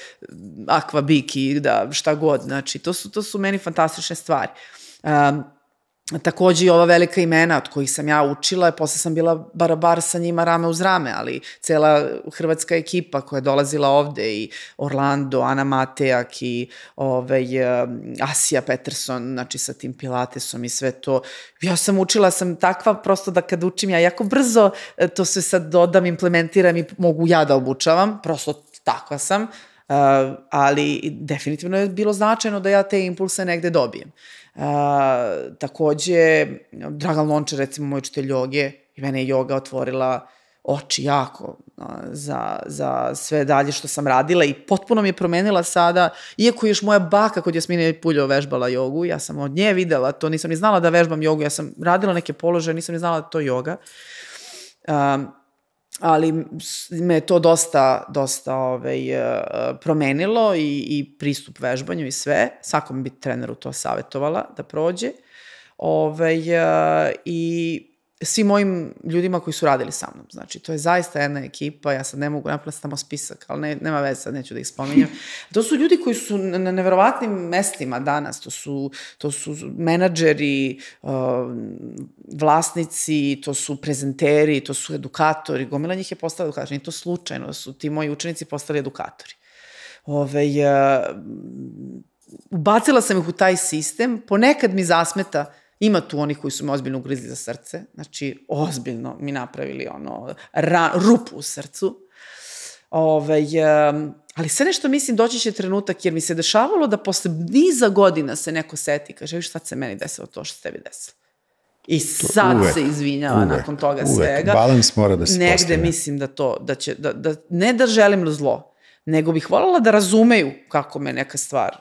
akvabiki, da šta god, znači to su, to su meni fantastične stvari. Um, Takođe i ova velika imena od kojih sam ja učila, posle sam bila barabar sa njima rame uz rame, ali cela hrvatska ekipa koja je dolazila ovde i Orlando, Ana Matejak i ovaj, Asija Peterson, znači sa tim pilatesom i sve to. Ja sam učila, sam takva prosto da kad učim ja jako brzo, to sve sad dodam, implementiram i mogu ja da obučavam, prosto takva sam, ali definitivno je bilo značajno da ja te impulse negde dobijem. Uh, takođe, Dragan Lončar, recimo moj učitelj joge, i mene je joga otvorila oči jako uh, za, za sve dalje što sam radila i potpuno mi je promenila sada, iako je još moja baka kod Jasmine Puljo vežbala jogu, ja sam od nje videla to, nisam ni znala da vežbam jogu, ja sam radila neke položaje, nisam ni znala da to je joga. Um, ali me je to dosta, dosta ovaj, promenilo i, i pristup vežbanju i sve. Svakom bi treneru to savjetovala da prođe. Ovaj, I svim mojim ljudima koji su radili sa mnom. Znači, to je zaista jedna ekipa, ja sad ne mogu napraviti tamo spisak, ali ne, nema veze, sad neću da ih spominjem. To su ljudi koji su na neverovatnim mestima danas, to su, to su menadžeri, uh, vlasnici, to su prezenteri, to su edukatori, gomila njih je postala edukatori, nije to slučajno, su ti moji učenici postali edukatori. Ove, uh, ubacila sam ih u taj sistem, ponekad mi zasmeta. Ima tu onih koji su me ozbiljno ugrizli za srce, znači ozbiljno mi napravili ono, ra, rupu u srcu. Ove, um, ali sve nešto mislim doći će trenutak jer mi se dešavalo da posle niza godina se neko seti i kaže, viš sad se meni desilo to što se tebi desilo. I sad uvek, se izvinjava uvek, nakon toga uvek. svega. Balans mora da se Negde postavi. mislim da to, da će, da, da, ne da želim zlo, nego bih voljela da razumeju kako me neka stvar.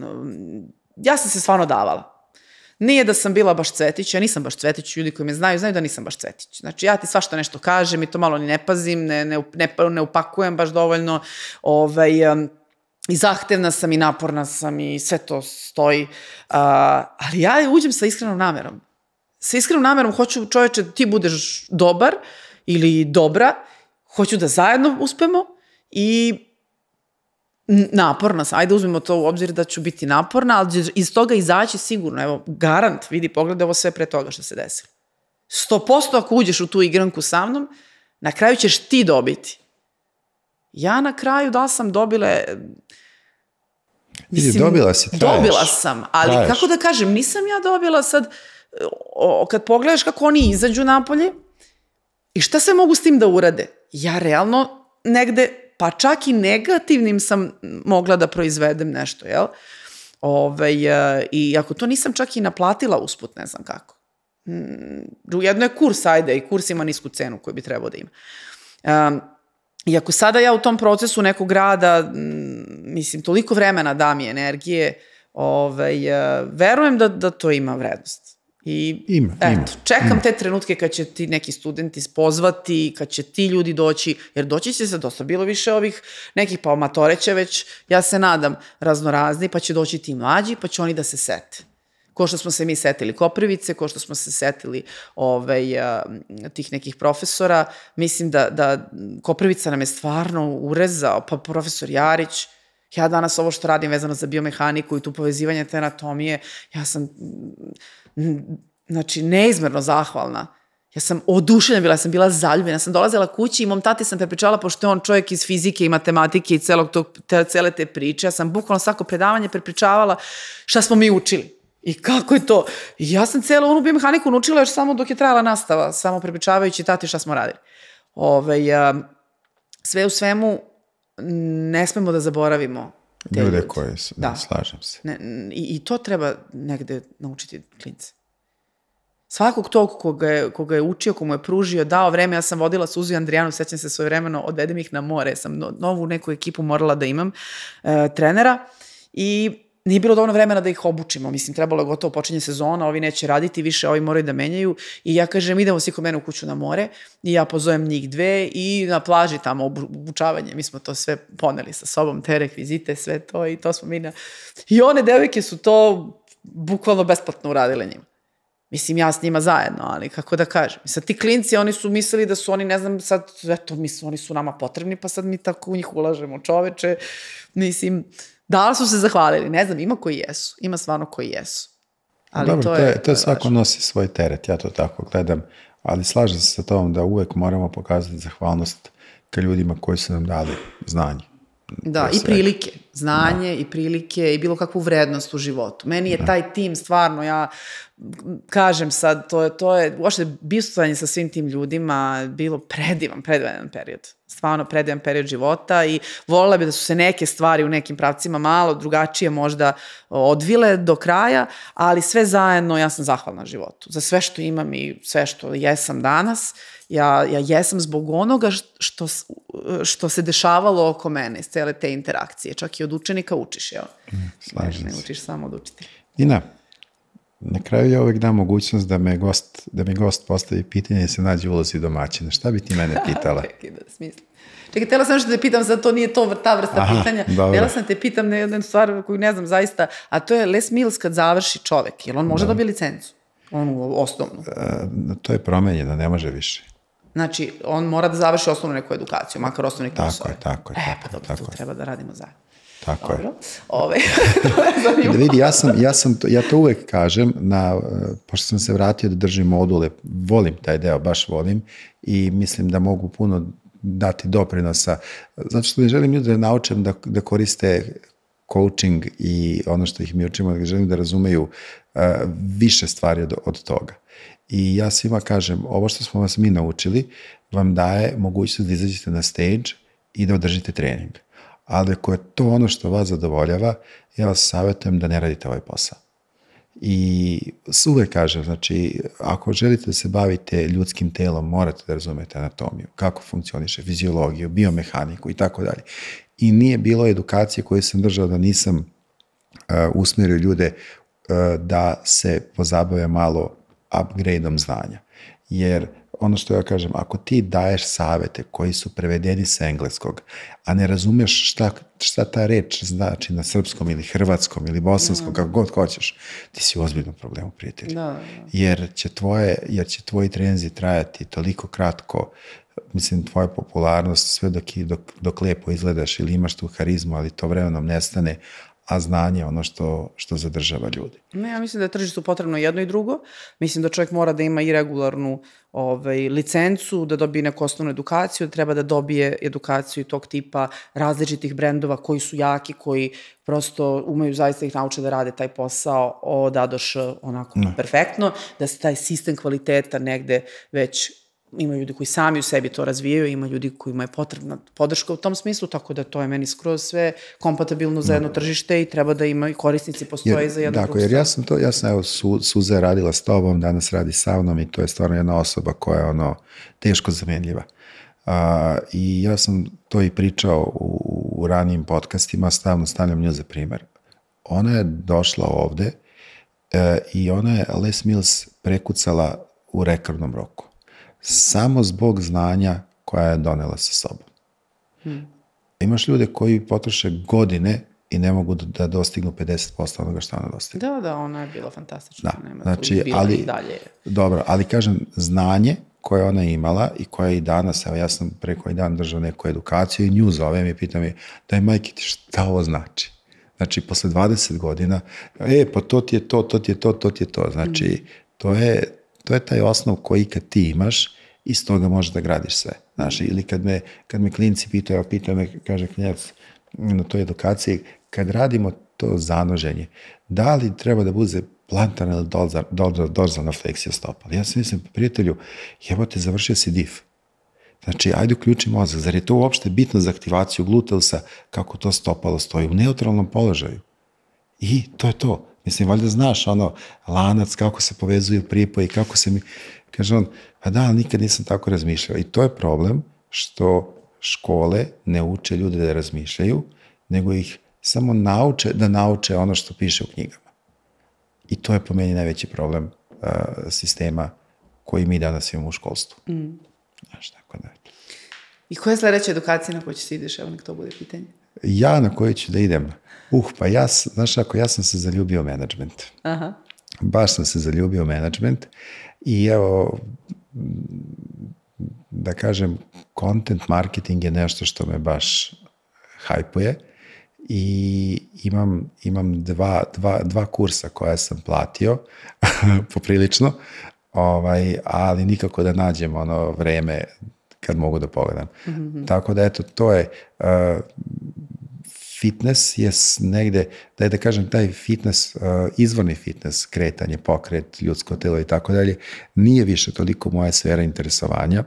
Ja sam se stvarno davala. Nije da sam bila baš Cvetić, ja nisam baš Cvetić, ljudi koji me znaju, znaju da nisam baš Cvetić. Znači, ja ti svašta nešto kažem i to malo ni ne pazim, ne, ne, ne, ne upakujem baš dovoljno, ovaj, um, i zahtevna sam i naporna sam i sve to stoji. Uh, ali ja uđem sa iskrenom namerom. Sa iskrenom namerom hoću, čoveče, da ti budeš dobar ili dobra, hoću da zajedno uspemo i naporna sam. Ajde uzmemo to u obzir da ću biti naporna, ali iz toga izaći sigurno. Evo, garant, vidi, pogledaj ovo sve pre toga što se desilo. sto posto ako uđeš u tu igranku sa mnom, na kraju ćeš ti dobiti. Ja na kraju da sam dobile... Mislim, dobila si, traješ. Dobila sam, ali traješ. Kako da kažem, nisam ja dobila sad, o, kad pogledaš kako oni izađu napolje i šta sve mogu s tim da urade. Ja realno negde, pa čak i negativnim sam mogla da proizvedem nešto, jel? Ove, i ako to nisam čak i naplatila usput, ne znam kako. Jedno je kurs, ajde, i kurs ima nisku cenu koju bi trebao da ima. Um, I ako sada ja u tom procesu nekog rada, mislim, toliko vremena da mi energije, ovaj, verujem da, da to ima vrednost. I ima, eto, ima. čekam ima. te trenutke kad će ti neki studenti pozvati, kad će ti ljudi doći, jer doći će se dosta bilo više ovih nekih, pa amatoreća već, ja se nadam, raznorazni, pa će doći ti mlađi, pa će oni da se sete. Ko što smo se mi setili Koprivice, ko što smo se setili ovaj, tih nekih profesora. Mislim da, da Koprivica nam je stvarno urezao, pa profesor Jarić, ja danas ovo što radim vezano za biomehaniku i tu povezivanje te anatomije, ja sam znači neizmerno zahvalna. Ja sam oduševljena bila, ja sam bila zaljubljena, ja sam dolazila kući i mom tati sam prepričala, pošto je on čovjek iz fizike i matematike i celog tog, te, cele te priče, ja sam bukvalno svako predavanje prepričavala šta smo mi učili. I kako je to? I ja sam cijelu onu biomehaniku naučila još samo dok je trajala nastava, samo prepričavajući tati šta smo radili. Ove, a, sve u svemu, ne smemo da zaboravimo te ljude ljudi. koje su, da, slažem se. Ne, i, I to treba negde naučiti klince. Svakog tog koga je, koga je učio, komu je pružio, dao vreme, ja sam vodila Suzu i Andrijanu, sećam se svoje vremeno, odvedem ih na more, sam no, novu neku ekipu morala da imam, e, trenera, i nije bilo dovoljno vremena da ih obučimo. Mislim, trebalo je gotovo počinje sezona, ovi neće raditi više, ovi moraju da menjaju. I ja kažem, idemo svi kod mene u kuću na more i ja pozovem njih dve i na plaži tamo obučavanje. Mi smo to sve poneli sa sobom, te rekvizite, sve to i to smo mi na... I one devojke su to bukvalno besplatno uradile njima. Mislim, ja s njima zajedno, ali kako da kažem. Sad ti klinci, oni su mislili da su oni, ne znam, sad, eto, mislim, oni su nama potrebni, pa sad mi tako u njih ulažemo, čoveče. Mislim... Da li su se zahvalili? Ne znam, ima koji jesu. Ima stvarno koji jesu. Ali dobro, to, to je, je, to je svako važno. nosi svoj teret, ja to tako gledam, ali slažem se sa tom da uvek moramo pokazati zahvalnost ka ljudima koji su nam dali znanje. Da, i prilike. Znanje da. I prilike i bilo kakvu vrednost u životu. Meni je da. Taj tim stvarno, ja kažem sad, to je, to je uopšte bivstvovanje sa svim tim ljudima bilo predivan, predivan period. Stvarno predivan period života i voljela bi da su se neke stvari u nekim pravcima malo drugačije možda odvile do kraja, ali sve zajedno ja sam zahvalna životu. Za sve što imam i sve što jesam danas, ja, ja jesam zbog onoga što, što se dešavalo oko mene, iz cele te interakcije. Čak i od učenika učiš, jel? Slažem ne, se. ne učiš samo od učitelja. Ina, na kraju ja uvek dam mogućnost da, me gost, da mi gost postavi pitanje i se nađe u ulozi domaćina. Šta bi ti mene pitala? Čekaj da smislim. Čekaj, tela sam što te pitam, sad to nije to ta vrsta Aha, pitanja. Dobro. Tela sam te pitam na jednu stvar koju ne znam zaista, a to je Les Mills kad završi čovek. Jel on može dobiti licencu? Onu osnovnu? E, to je promenjeno, ne može više. Znači, on mora da završi osnovnu neku edukaciju, makar osnovni kurs. Tako je, tako je. E, pa dobro, tako tu je. treba da radimo zajedno. Tako dobro. je. Ove, to je zanimljivo. Da vidi, ja, sam, ja, sam to, ja to uvek kažem, na, pošto sam se vratio da držim module, volim taj deo, baš volim i mislim da mogu puno dati doprinosa. Zato što ne želim ljudi da naučem da, da koriste coaching i ono što ih mi učimo, da želim da razumeju uh, više stvari od, od toga. I ja svima kažem, ovo što smo vas mi naučili, vam daje mogućnost da izađete na stage i da održite trening. Ali ako je to ono što vas zadovoljava, ja vas savjetujem da ne radite ovaj posao. I uvek kažem, znači, ako želite da se bavite ljudskim telom, morate da razumete anatomiju, kako funkcioniše, fiziologiju, biomehaniku i tako dalje. I nije bilo edukacije koje sam držao da nisam uh, usmjerio ljude uh, da se pozabave malo upgrade-om znanja. Jer ono što ja kažem, ako ti daješ savete koji su prevedeni sa engleskog, a ne razumeš šta, šta ta reč znači na srpskom ili hrvatskom ili bosanskom, mm. kako god hoćeš, ti si u ozbiljnom problemu, prijatelji. Da, da. Jer će, tvoje, jer će tvoji treninzi trajati toliko kratko mislim, tvoja popularnost, sve dok, dok, dok lepo izgledaš ili imaš tu harizmu, ali to vremenom nestane, a znanje je ono što, što zadržava ljudi. Ne, ja mislim da je tržištu potrebno jedno i drugo. Mislim da čovjek mora da ima i regularnu ovaj, licencu, da dobije neku osnovnu edukaciju, da treba da dobije edukaciju tog tipa različitih brendova koji su jaki, koji prosto umeju zaista ih nauče da rade taj posao od A do Š onako no. perfektno, da se taj sistem kvaliteta negde već ima ljudi koji sami u sebi to razvijaju, ima ljudi kojima je potrebna podrška u tom smislu, tako da to je meni skroz sve kompatibilno za jedno tržište i treba da ima i korisnici postoje za jedno drugo. Jer ja sam to, ja sam evo Su, Suza radila s tobom, danas radi sa mnom i to je stvarno jedna osoba koja je ono teško zamenljiva. Uh, I ja sam to i pričao u, u ranijim podcastima, stavno stavljam nju za primer. Ona je došla ovde uh, i ona je Les Mills prekucala u rekordnom roku. Samo zbog znanja koja je donela sa sobom. Hmm. Imaš ljude koji potroše godine i ne mogu da dostignu pedeset posto onoga što ona dostigla. Da, da, ona je bila fantastična. Da, nema znači, ali, i dalje. Dobro, ali kažem, znanje koje ona imala i koja je i danas, evo ja sam pre koji dan držao neku edukaciju i nju zovem i pitam je, daj majke ti šta ovo znači? Znači, posle dvadeset godina, e, pa to ti je to, to ti je to, to ti je to. Znači, hmm. to je To je taj osnov koji kad ti imaš, iz toga možeš da gradiš sve. Znaš, ili kad me, kad me klinci pitaju, evo pita me, kaže klinjac na toj edukaciji, kad radimo to zanoženje, da li treba da bude plantarna ili dorzalna fleksija stopala? Ja sam mislim, prijatelju, jebote, završio si D I F. Znači, ajde uključi mozak. Zar je to uopšte bitno za aktivaciju glutelsa kako to stopalo stoji u neutralnom položaju? I to je to. Mislim, valjda znaš, ono, lanac, kako se povezuju pripoji, kako se mi... Kaže on, pa da, ali nikad nisam tako razmišljao. I to je problem što škole ne uče ljude da razmišljaju, nego ih samo nauče da nauče ono što piše u knjigama. I to je po meni najveći problem uh, sistema koji mi danas imamo u školstvu. Mm. Znaš, tako da. I koja je sledeća edukacija na koju će se ideš? Evo, nek to bude pitanje. Ja na koju ću da idem? Uh, pa ja, znaš ako, ja sam se zaljubio u menadžment. Aha. Baš sam se zaljubio u menadžment i evo, da kažem, content marketing je nešto što me baš hajpuje i imam, imam dva, dva, dva kursa koja sam platio, poprilično, ovaj, ali nikako da nađem ono vreme kad mogu da pogledam. Mm-hmm. Tako da, eto, to je... Uh, fitness je negde, da je da kažem, taj fitness, uh, izvorni fitness, kretanje, pokret, ljudsko telo i tako dalje, nije više toliko moja sfera interesovanja.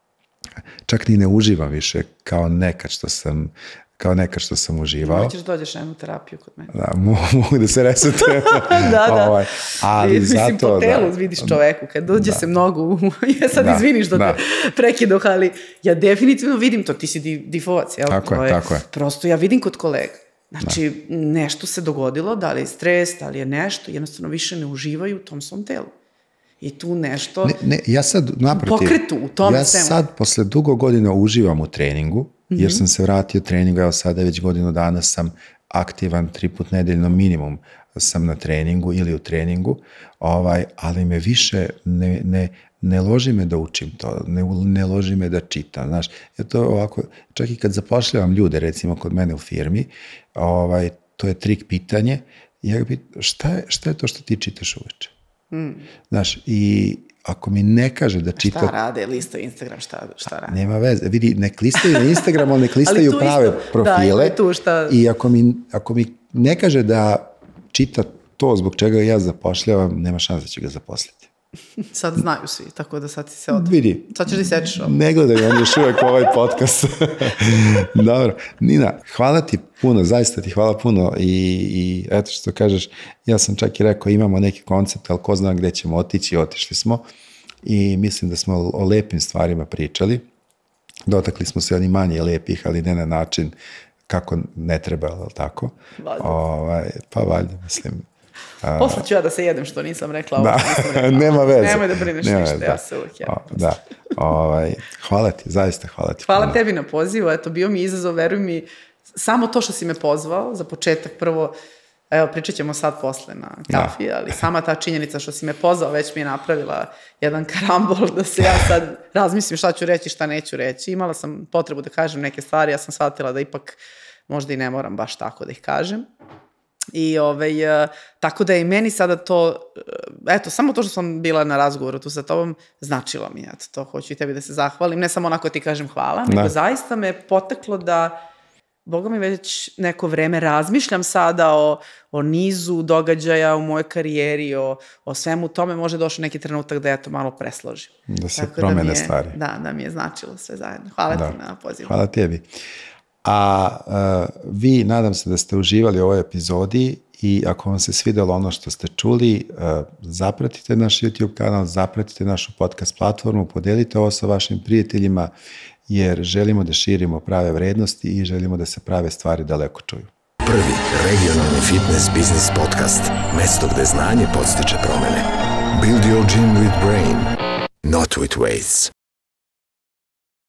Čak ni ne uživam više kao nekad što sam, kao nekad što sam uživao. Hoćeš dođeš na jednu terapiju kod mene. Da, mogu da se resetujem. da, da. Ovaj, ali Mislim, zato, po telu da, vidiš čoveku, kad dođe da. se mnogo, ja sad da, izviniš da, da te prekidoh, ali ja definitivno vidim to, ti si difovac, jel? Tako je, tako je. Prosto ja vidim kod kolega. Znači, da. nešto se dogodilo, da li je stres, da li je nešto, jednostavno više ne uživaju u tom svom telu. I tu nešto... Ne, ne, ja sad, naprotiv, pokretu, u tom ja svemu. sad posle dugo godina uživam u treningu, jer mm-hmm. sam se vratio treningu, evo sada već godinu dana sam aktivan, tri put nedeljno minimum sam na treningu ili u treningu, ovaj, ali me više ne, ne, ne loži me da učim to, ne, ne loži me da čitam, znaš, ja to ovako, čak i kad zapošljavam ljude, recimo kod mene u firmi, ovaj, to je trik pitanje, ja ga pitam, šta je, šta je to što ti čitaš uveče? Mm. Znaš, i ako mi ne kaže da čita... Šta rade, listaju Instagram, šta, šta rade? Nema veze, vidi, nek listaju na Instagram, ali nek listaju ali prave isto, profile. Da, tu šta... I ako mi, ako mi ne kaže da čita to zbog čega ja zapošljavam, nema šanse da će ga zaposliti. Sad znaju svi, tako da sad ti se odre. Vidi. Sad ćeš da sečeš ovo. Ne gledaju oni još uvek ovaj podcast. Dobro. Nina, hvala ti puno, zaista ti hvala puno i, i eto što kažeš, ja sam čak i rekao imamo neki koncept, ali ko zna gde ćemo otići, otišli smo i mislim da smo o lepim stvarima pričali. Dotakli smo se oni manje lepih, ali ne na način kako ne treba, ali tako? Valjda. Ovaj, pa valjda, mislim. A, Posle ću ja da se jedem što nisam rekla. Da, nisam rekla. nema veze. Nemoj da brineš nema ništa, veze, ja da. se uvijek jedem. Da, ovaj, hvala ti, zaista hvala ti. Hvala puno. tebi na pozivu, eto, bio mi izazov, veruj mi, samo to što si me pozvao, za početak prvo, Evo, pričat ćemo sad posle na kafi, ali sama ta činjenica što si me pozvao već mi je napravila jedan karambol da se ja sad razmislim šta ću reći, šta neću reći. Imala sam potrebu da kažem neke stvari, ja sam shvatila da ipak možda i ne moram baš tako da ih kažem. I ovaj, tako da je i meni sada to, eto, samo to što sam bila na razgovoru tu sa tobom, značilo mi, eto, to hoću i tebi da se zahvalim, ne samo onako ti kažem hvala, nego zaista me poteklo da, Boga mi već neko vreme razmišljam sada o, o nizu događaja u mojoj karijeri, o, o svemu tome, može došao neki trenutak da ja to malo presložim. Da se tako promene da je, stvari. Da, da mi je značilo sve zajedno. Hvala da. ti na pozivu. Hvala tebi. A uh, vi, nadam se da ste uživali u ovoj epizodi i ako vam se svidelo ono što ste čuli, uh, zapratite naš YouTube kanal, zapratite našu podcast platformu, podelite ovo sa vašim prijateljima, jer želimo da širimo prave vrednosti i želimo da se prave stvari daleko čuju. Prvi regionalni fitness business podcast, mesto gde znanje podstiče promene. Build your gym with brain, not with weights.